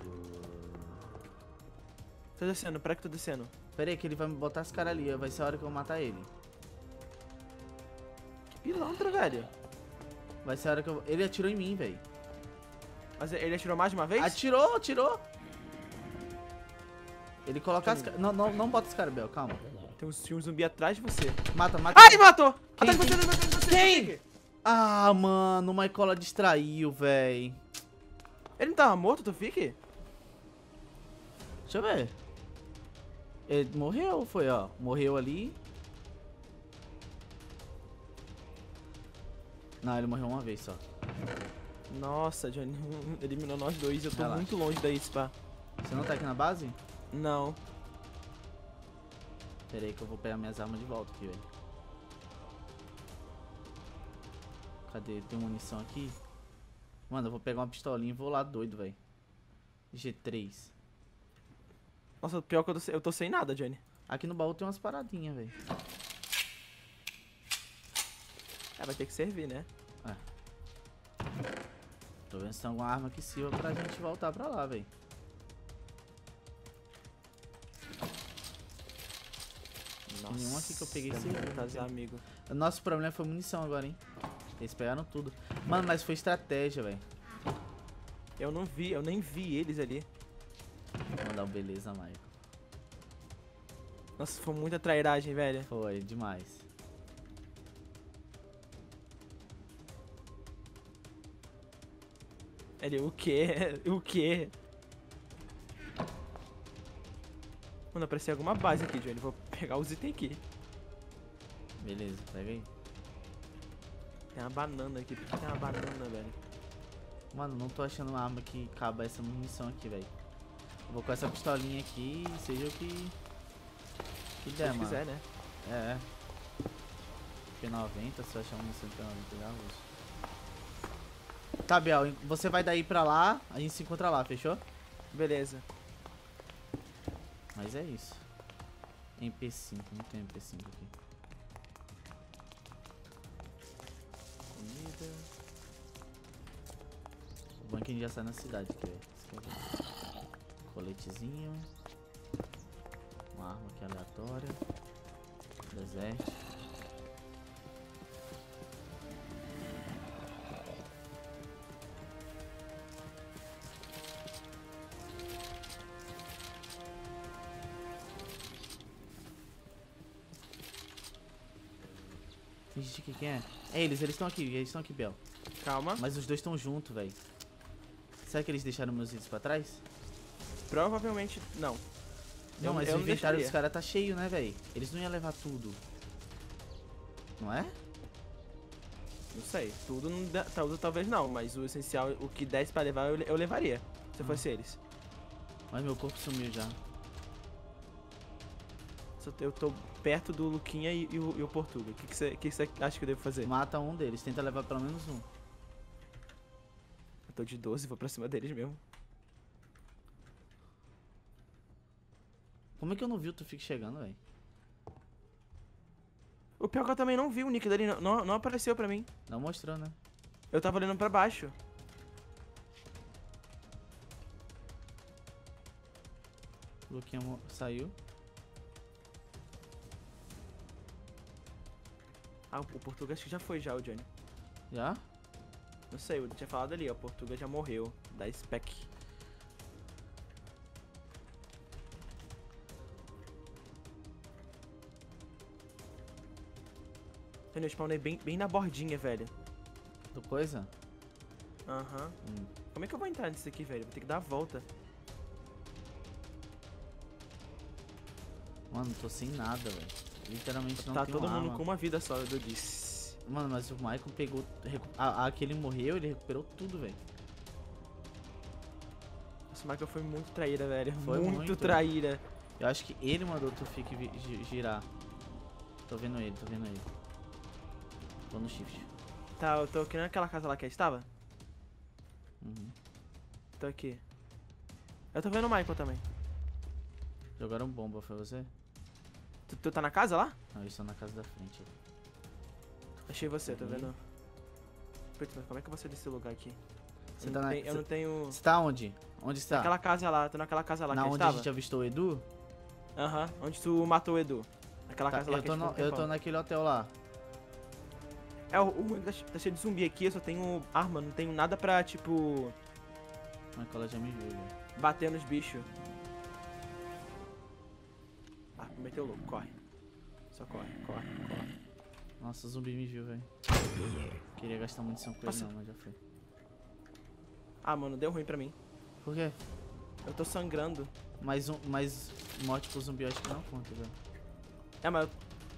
Tô descendo, pera que tô descendo. Pera aí que ele vai me botar as caras ali, vai ser a hora que eu vou matar ele. Que pilantra, velho. Vai ser a hora que eu... Ele atirou em mim, velho. Mas ele atirou mais de uma vez? Atirou! Ele coloca as caras... Não bota as caras, Bel, calma. Tinha um zumbi atrás de você. Mata. Ai, matou! Quem? Atrás de você, atrás de você! Quem? Ah, mano, o Michaela distraiu, velho. Ele não tava morto, tu fique? Deixa eu ver. Ele morreu, foi, ó. Morreu ali. Não, ele morreu uma vez só. Nossa, Johnny, eliminou nós dois. Eu tô Relaxa. muito longe daí, Spa. Você não tá aqui na base? Não. Pera aí que eu vou pegar minhas armas de volta aqui, velho. Cadê? Tem munição aqui? Mano, eu vou pegar uma pistolinha e vou lá doido, velho. G3. Nossa, pior que eu tô sem nada, Johnny. Aqui no baú tem umas paradinhas, velho. É, vai ter que servir, né? Tô vendo se tem alguma arma que sirva pra gente voltar pra lá, velho. Nenhum aqui que eu peguei serviu, Tá, né? amigo. O nosso problema foi munição agora, hein? Eles pegaram tudo. Mano, mas foi estratégia, velho. Eu nem vi eles ali. Vou mandar um beleza, Michael. Nossa, foi muita trairagem, velho. Foi, demais. Ele, o quê? O quê? Mano, apareceu alguma base aqui, Johnny. Vou pegar os itens aqui. Beleza, pega aí. Tem uma banana aqui. Por que tem uma banana, velho? Mano, não tô achando uma arma que caba essa munição aqui, velho. Vou com essa pistolinha aqui, seja o que der, Se mano. quiser, né? É. P90, se eu achar munição de P90, já uso. Tá, Biel, você vai daí pra lá, a gente se encontra lá, fechou? Beleza. Mas é isso. MP5, não tem MP5 aqui. Comida. O bom é que a gente já sai na cidade aqui, velho. Coletezinho. Uma arma aqui aleatória. Deserto. Tem gente aqui, quem é? É eles estão aqui, Bel. Calma. Mas os dois estão juntos, velho. Será que eles deixaram meus itens pra trás? Provavelmente não. Não, mas eu o não inventário deixaria. dos caras tá cheio, né, velho? Eles não iam levar tudo. Não é? Não sei. Tudo, não dá, tudo talvez não, mas o essencial, o que desse pra levar, eu levaria. Se eu fosse eles. Mas meu corpo sumiu já. Eu tô perto do Luquinha e o Portuga. O que você acha que eu devo fazer? Mata um deles, tenta levar pelo menos um. Eu tô de 12, vou pra cima deles mesmo. Como é que eu não vi o Tufik chegando, velho? O pior é que eu também não vi o nick dele, não apareceu pra mim. Não mostrou, né? Eu tava olhando pra baixo. O Luquinha saiu. Ah, o Portuga acho que já foi já, o Johnny. Já? Não sei, eu tinha falado ali, ó. O Portuga já morreu. Da spec. Eu spawnei bem na bordinha, velho. Do coisa? Aham. Hum. Como é que eu vou entrar nisso aqui, velho? Vou ter que dar a volta. Mano, tô sem nada, velho. Literalmente não Tá tem todo uma mundo arma. com uma vida só, eu disse. Mano, mas o Michael pegou... Aquele morreu, ele recuperou tudo, velho. Essa Michael foi muito traíra, velho. Foi muito. traíra. Eu acho que ele mandou o Tufik girar. Tô vendo ele. Tô no shift. Tá, eu tô aqui naquela casa lá que a gente tava? Uhum. Tô aqui. Eu tô vendo o Michael também. Jogaram bomba, foi você? Tu tá na casa lá? Não, eles estão na casa da frente. Achei você, tô Uhum. vendo. Putz, mas como é que eu vou sair desse lugar aqui? Você Eu tá não na... tenho- eu não tenho... Você tá onde? Onde está? Naquela casa lá, tô naquela casa lá Na que a onde gente a tava. gente avistou o Edu? Aham, onde tu matou o Edu. Naquela Tá, casa lá que a gente ficou um eu tempão. tô naquele hotel lá. É, o ruim tá cheio de zumbi aqui, eu só tenho arma, não tenho nada pra, tipo, Mas ela já me viu, velho. bater nos bichos. Ah, meteu louco, corre. Só corre. Nossa, o zumbi me viu, velho. Queria gastar munição com ele Nossa. não, mas já foi. Ah, mano, deu ruim pra mim. Por quê? Eu tô sangrando. Mas morte pro zumbi eu acho que não conta, velho. É, mas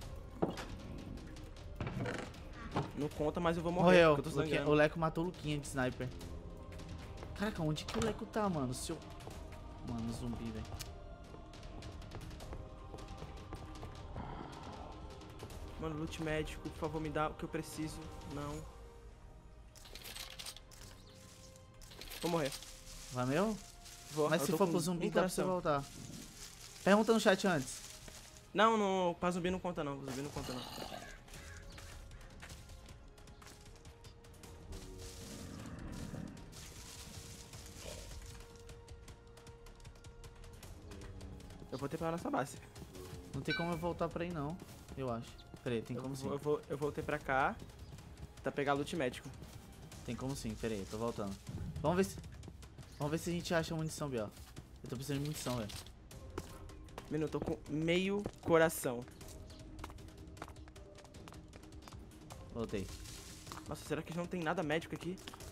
não conta, mas eu vou morrer, Morreu. porque eu tô sangrando. O Leco matou o Luquinha de sniper. Caraca, onde que o Leco tá, mano? Seu... Mano, zumbi, velho. Mano, loot médico, por favor, me dá o que eu preciso. Não. Vou morrer. Vai meu? Vou. Mas eu se tô for com pro zumbi, um dá pra você coração. voltar. Pergunta no chat antes. Não, pra zumbi não conta não. Zumbi não conta não. Eu vou ter pra nossa base. Não tem como eu voltar pra aí, não. Eu acho. Peraí, tem como sim. Eu voltei pra cá pra pegar loot médico. Tem como sim, peraí, tô voltando. Vamos ver se a gente acha munição, Biel. Eu tô precisando de munição, velho. Mano, eu tô com meio coração. Voltei. Nossa, será que não tem nada médico aqui?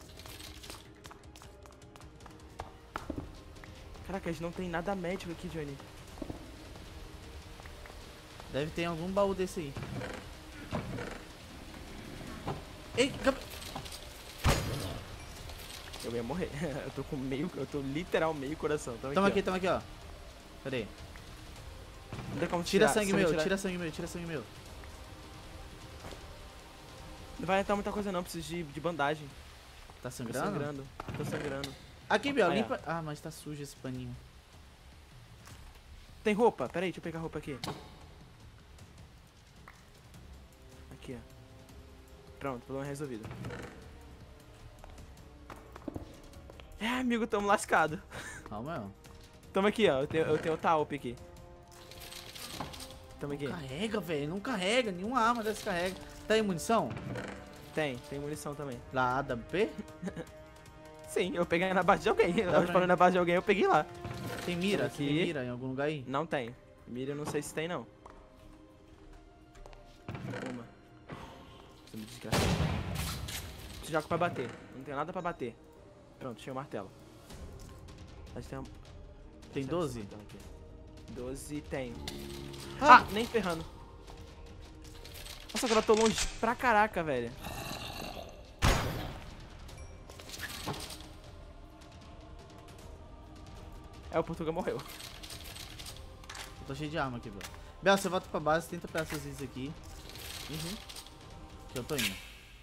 Caraca, eles não tem nada médico aqui, Johnny. Deve ter algum baú desse aí. Ei, Eu ia morrer. Eu tô com meio... Eu tô literal meio coração. tamo aqui, ó. Cadê? Não tem como Tira tirar, sangue se eu meu, tirar- tira sangue meu, tira sangue meu. Não vai entrar muita coisa não, preciso de bandagem. Tá Tô sangrando? sangrando. Tô sangrando. Aqui, Biel, Aí, ó. limpa. Ah, mas tá sujo esse paninho. Tem roupa? Pera aí, deixa eu pegar a roupa aqui. Aqui, ó. Pronto, problema resolvido. É, amigo, tamo lascado. Calma, meu. Tamo aqui, ó. Eu tenho o Taop aqui. Tamo aqui. Carrega, velho. Não carrega. Nenhuma arma dessa carrega. Tá aí munição? Tem munição também. Lá, AWP? Sim, eu peguei na base de alguém. Eu Dá tava pra disparando na base de alguém, eu peguei lá. Tem mira? Aqui. Tem mira em algum lugar aí? Não tem. Mira, eu não sei se tem, não. Uma. Você me desgraça. Você joga pra bater. Não tem nada pra bater. Pronto, achei o martelo. Mas tem uma... Tem Deixa eu ver 12? esse martelo aqui. 12 tem. Ah! Ah, nem ferrando. Nossa, agora eu tô longe pra caraca, velho. É, o Portugal morreu. Eu tô cheio de arma aqui, Biel. Biel, você volta pra base, tenta pegar essas itens aqui. Uhum. Que eu tô indo.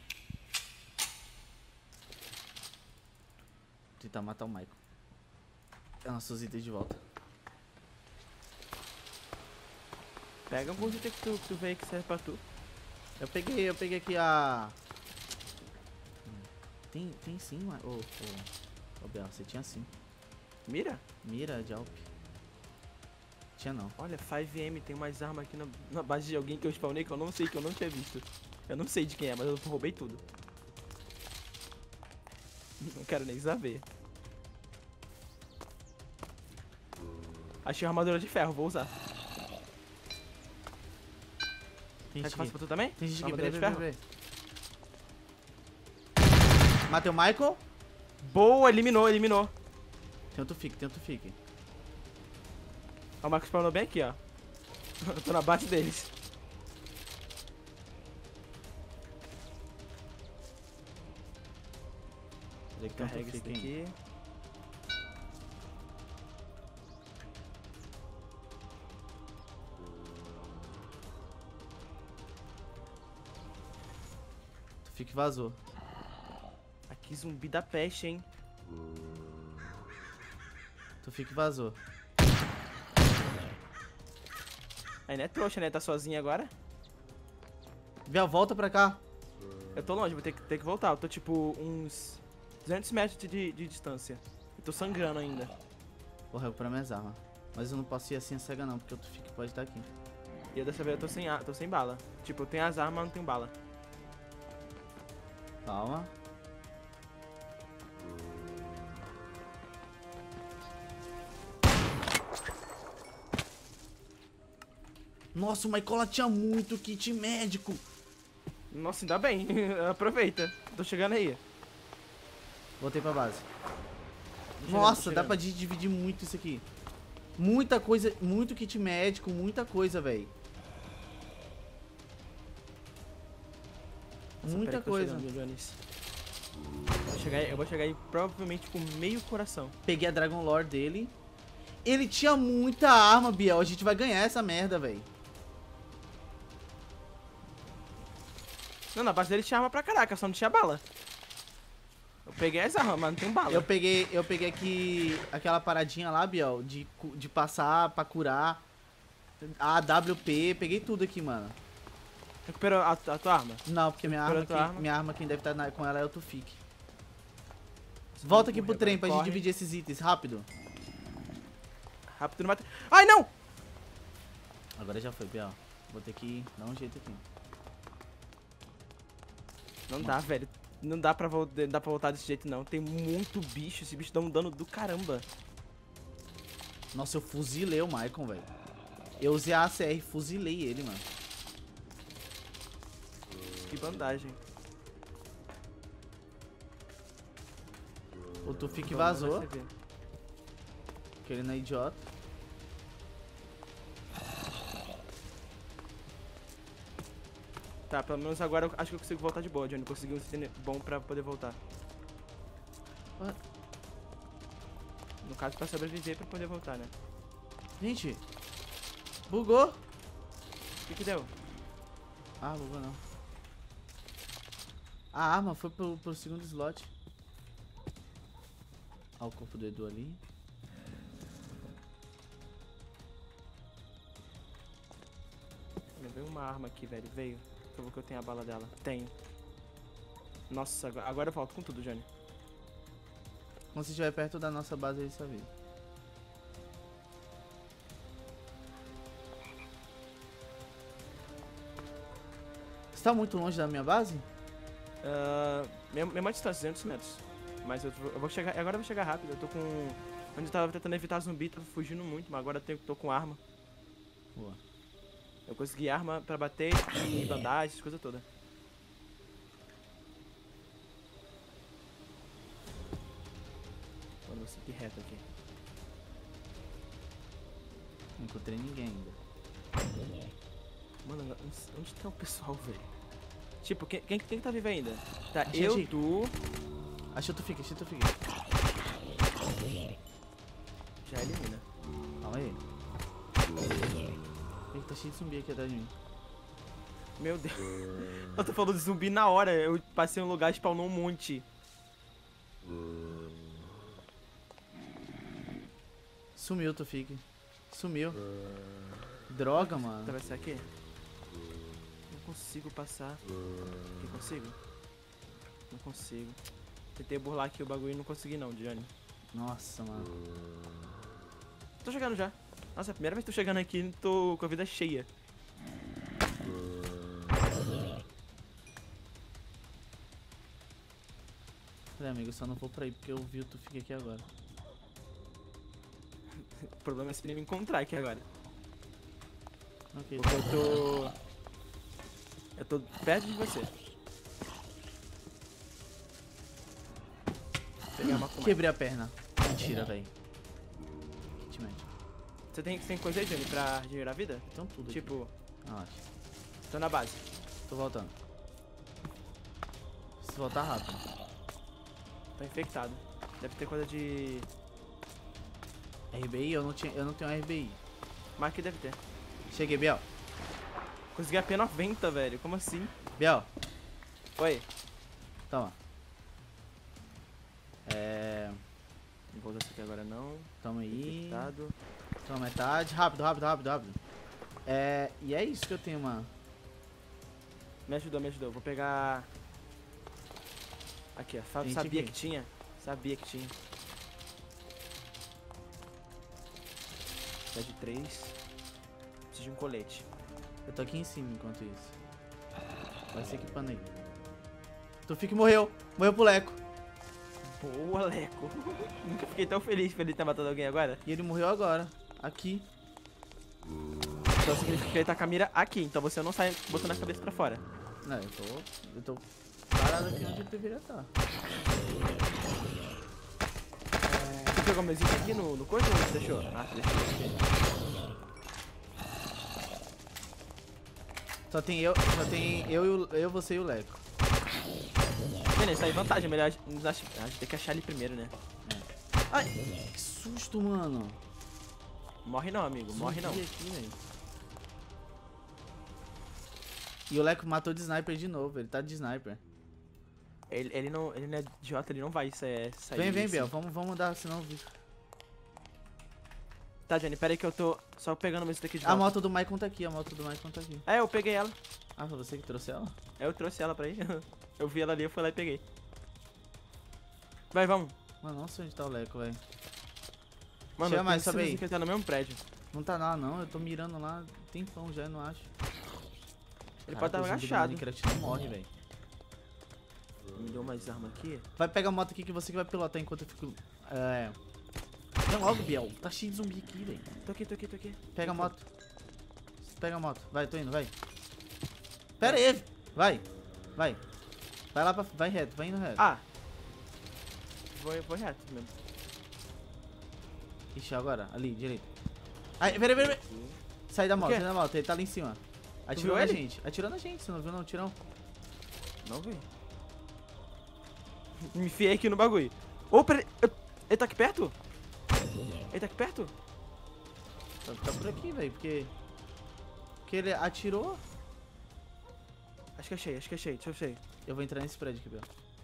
Tentar matar o Michael. Pegar nossos itens de volta. Pega algum item que tu vê que serve pra tu. Eu peguei aqui a... Tem sim, mas... Ô, Biel, você tinha sim. Mira? Mira de Alp. Tinha não. Olha, 5M, tem mais arma aqui na base de alguém que eu spawnei que eu não sei, que eu não tinha visto. Eu não sei de quem é, mas eu roubei tudo. Não quero nem saber. Achei uma armadura de ferro, vou usar. Tem Quer gente que faça aqui. pra tu também? Tem gente aqui, Armadura peraí, de peraí, ferro? peraí. Matei o Michael. Boa, eliminou. Tem outro fique. Ó, o Marcos spawnou bem aqui, ó. Eu tô na base deles. Peraí que tem Carrega outro esse fique aí. daqui. Tu fique vazou. Aqui zumbi da peste, hein? Tu fique vazou. Aí não é trouxa, né? Tá sozinho agora. Biel, volta pra cá. Eu tô longe, vou ter que voltar. Eu tô tipo uns 200 metros de distância. Eu tô sangrando ainda. Vou recuperar minhas armas. Mas eu não posso ir assim cega não, porque outro fique pode estar aqui. E eu dessa vez eu tô sem bala. Tipo, eu tenho as armas, mas não tenho bala. Calma. Nossa, o Michael tinha muito kit médico. Nossa, ainda bem. Aproveita. Tô chegando aí. Voltei pra base. Tô Nossa, chegando, dá pra dividir muito isso aqui. Muita coisa, muito kit médico, muita coisa, velho. Nossa, Muita peraí que eu tô coisa. chegando, Jones. Eu vou chegar aí provavelmente com meio coração. Peguei a Dragon Lore dele. Ele tinha muita arma, Biel. A gente vai ganhar essa merda, velho. Não, na base dele tinha arma pra caraca, só não tinha bala. Eu peguei as armas, mas não tem bala. Eu peguei aqui aquela paradinha lá, Biel, de passar pra curar. A AWP, peguei tudo aqui, mano. Recuperou a tua arma? Não, porque Recuperou a tua arma? minha arma quem deve estar com ela é o Tufik. Volta aqui pro trem pra gente Corre. dividir esses itens, rápido. Rápido, não mata. Ai, não! Agora já foi, Biel. Vou ter que dar um jeito aqui. Não dá, velho. Não dá pra voltar desse jeito, não. Tem muito bicho. Esse bicho dá um dano do caramba. Nossa, eu fuzilei o Maicon, velho. Eu usei a ACR e fuzilei ele, mano. Que bandagem. O Tufik Então, vazou, vai ser. porque ele não é idiota. Tá, pelo menos agora eu acho que eu consigo voltar de boa, Johnny. Consegui um item bom pra poder voltar. Ué? No caso, pra sobreviver pra poder voltar, né? Gente, bugou. O que deu? Ah, bugou não. A arma foi pro segundo slot. Olha o corpo do Edu ali. Veio uma arma aqui, velho. Veio. Por favor que eu tenho a bala dela. Tenho. Nossa, agora eu volto com tudo, Johnny. Quando você estiver perto da nossa base, ele sabe. Você tá muito longe da minha base? Mesma distância, 200 metros. Mas eu vou chegar. Agora eu vou chegar rápido. Eu tô com. Onde eu tava tentando evitar zumbi, tava fugindo muito, mas agora eu tô com arma. Boa. Eu consegui arma pra bater e bandagem, essas coisas todas. Vou seguir reto aqui. Não encontrei ninguém ainda. Mano, onde tá o pessoal, velho? Tipo, quem tá vivo ainda? Tá, Achei, eu, achei. tu... Achei o Tufik, achei o Tufik. Já elimina. Calma aí. Eita, tá cheio de zumbi aqui atrás de mim. Meu Deus. Eu tô falando de zumbi na hora. Eu passei em um lugar e spawnou um monte. Sumiu o Tufik. Sumiu. Droga, mano. Atravessar aqui? Não consigo passar. Aqui consigo? Não consigo. Tentei burlar aqui o bagulho e não consegui não, Johnny. Nossa, mano. Tô chegando já. Nossa, é a primeira vez que tô chegando aqui e tô com a vida cheia. Falei, amigo, eu só não vou pra aí porque eu vi o Tufik aqui agora. O problema é se ele me encontrar aqui agora. Ok. Porque eu tô perto de você. Pegar uma comida. Quebrei a perna. Mentira, velho. Kit médico. Você tem coisa aí, Johnny, pra regenerar a vida? Então tudo aqui. Tipo, Relaxa. tô na base. Tô voltando. Preciso voltar rápido. Tô infectado. Deve ter coisa de... RBI? Eu não tenho RBI. Mas que deve ter. Cheguei, Biel. Consegui a P90, velho. Como assim? Biel, Oi. toma. Não vou usar isso aqui agora não. Toma aí. Infectado. Toma metade. Rápido, rápido, rápido, rápido. E é isso que eu tenho, mano. Me ajudou, me ajudou. Vou pegar... Aqui, ó. Gente, Sabia aqui. que tinha. Sabia que tinha. Pede 3. Preciso de um colete. Eu tô aqui em cima enquanto isso. Vai se equipando aí. Tufik morreu. Morreu pro Leco. Boa, Leco. Nunca fiquei tão feliz por ele ter matado alguém agora. E ele morreu agora. Aqui. Então significa que ele tá com a mira aqui. Então você não sai botando a cabeça pra fora. Não, eu tô parado aqui onde ele deveria estar. Você pegou meus itens aqui no coisa ou você deixou? Ah, você deixou. Só tem eu, você e o Leco. Beleza, aí vantagem. Melhor a gente tem que achar ele primeiro, né? Ai, que susto, mano. Morre não, amigo. Morre não. Zumbi aqui, velho. E o Leco matou de sniper de novo, ele tá de sniper. Ele não é idiota, ele não vai sair. Vem, assim. Biel, vamos dar, senão eu vi. Tá, Johnny, pera aí que eu tô só pegando meus daqui de A volta. moto do Maicon tá aqui, a moto do Maicon tá aqui. É, eu peguei ela. Ah, foi você que trouxe ela? Eu trouxe ela pra aí. Eu vi ela ali, eu fui lá e peguei. Vai, vamos. Mano, não sei onde tá o Leco, velho. Mano, Chega eu mais, tenho sobe aí. certeza que ele tá no mesmo prédio. Não tá lá, não. Eu tô mirando lá tempão já e não acho. Ele Caraca, pode estar o zumbi do agachado. Minecraft não morre, velho. Me deu mais arma aqui. Vai pegar a moto aqui que você que vai pilotar enquanto eu fico... Não, logo, Biel. Tá cheio de zumbi aqui, velho. Tô aqui. Pega a moto. pega a moto. Vai, tô indo, vai. Pera aí. Vai. Vai. Vai lá pra... Vai reto, vai indo reto. Ah. Vou reto mesmo. Ixi, agora. Ali, direito. Ai, pera. Sai da moto, quê? sai da moto. Ele tá ali em cima. Atirou viu na ele? gente. Atirou na gente. Você não viu não, tirão? Não vi. Me enfiei aqui no bagulho. Ô, peraí. Ele tá aqui perto? Ele tá aqui perto? Tá por aqui, velho, porque... Porque ele atirou. Acho que achei. Deixa eu achei. Eu vou entrar nesse prédio aqui, Bel.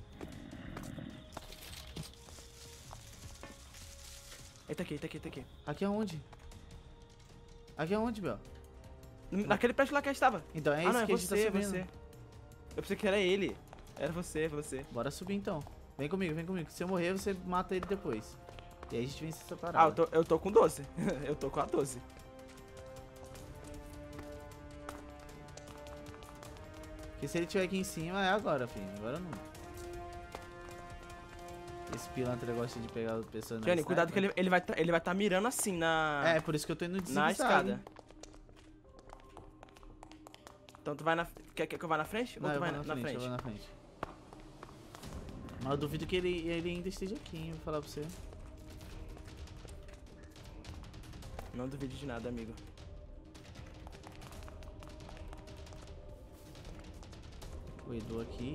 Ele tá aqui. Aqui aonde? Aqui aonde, Bel? Naquele prédio lá que a gente tava. Então é Ah, isso não, é que a gente tá você, subindo. você. Eu pensei que era ele. Era você. Bora subir então. Vem comigo. Se eu morrer, você mata ele depois. E aí a gente vence essa Ah, parada. eu tô com 12. Eu tô com a 12. Porque se ele estiver aqui em cima, é agora, filho. Agora não. Esse pilantra gosta de pegar as pessoas na Johnny, cuidado que sniper. ele vai tá mirando assim na... É, por isso que eu tô indo de na zigue-zague. escada. Então tu vai na... Quer que eu vá na frente? Não, Ou tu eu vai vou na frente? eu vou na frente. Mas eu duvido que ele ainda esteja aqui, hein, vou falar pra você. Não duvide de nada, amigo. O Edu aqui.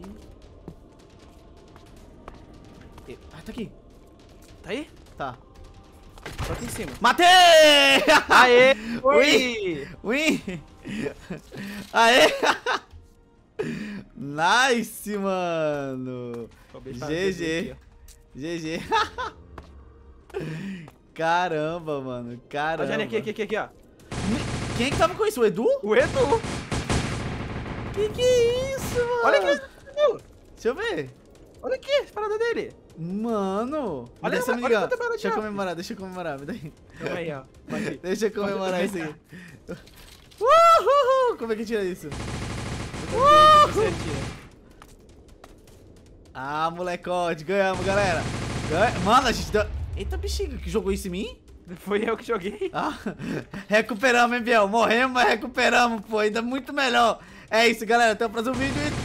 Ah, tá aqui. Tá aí? Tá. Tô aqui em cima. Matei! Aê! Ui! Win! Aê! Nice, mano! GG. GG. Caramba, mano. Ó, Caramba. Johnny, aqui, ó. Quem é que tava com isso? O Edu? O Edu! Que é isso, mano? Olha aqui, Edu! Deixa eu ver. Olha aqui, as paradas dele. Mano. Me Olha dá essa olha minigun. quanta bala de Deixa eu arma. comemorar, me dá aí. Calma aí, ó. Vai aqui. Deixa eu comemorar isso aí. Uhul! Como é que tira isso? Você tira. Ah, molecote, ganhamos, galera. Mano, a gente deu... Eita, bexiga, que jogou isso em mim? Foi eu que joguei. Ah, recuperamos, hein, Biel? Morremos, mas recuperamos, pô. Ainda muito melhor. É isso, galera. Até o próximo vídeo e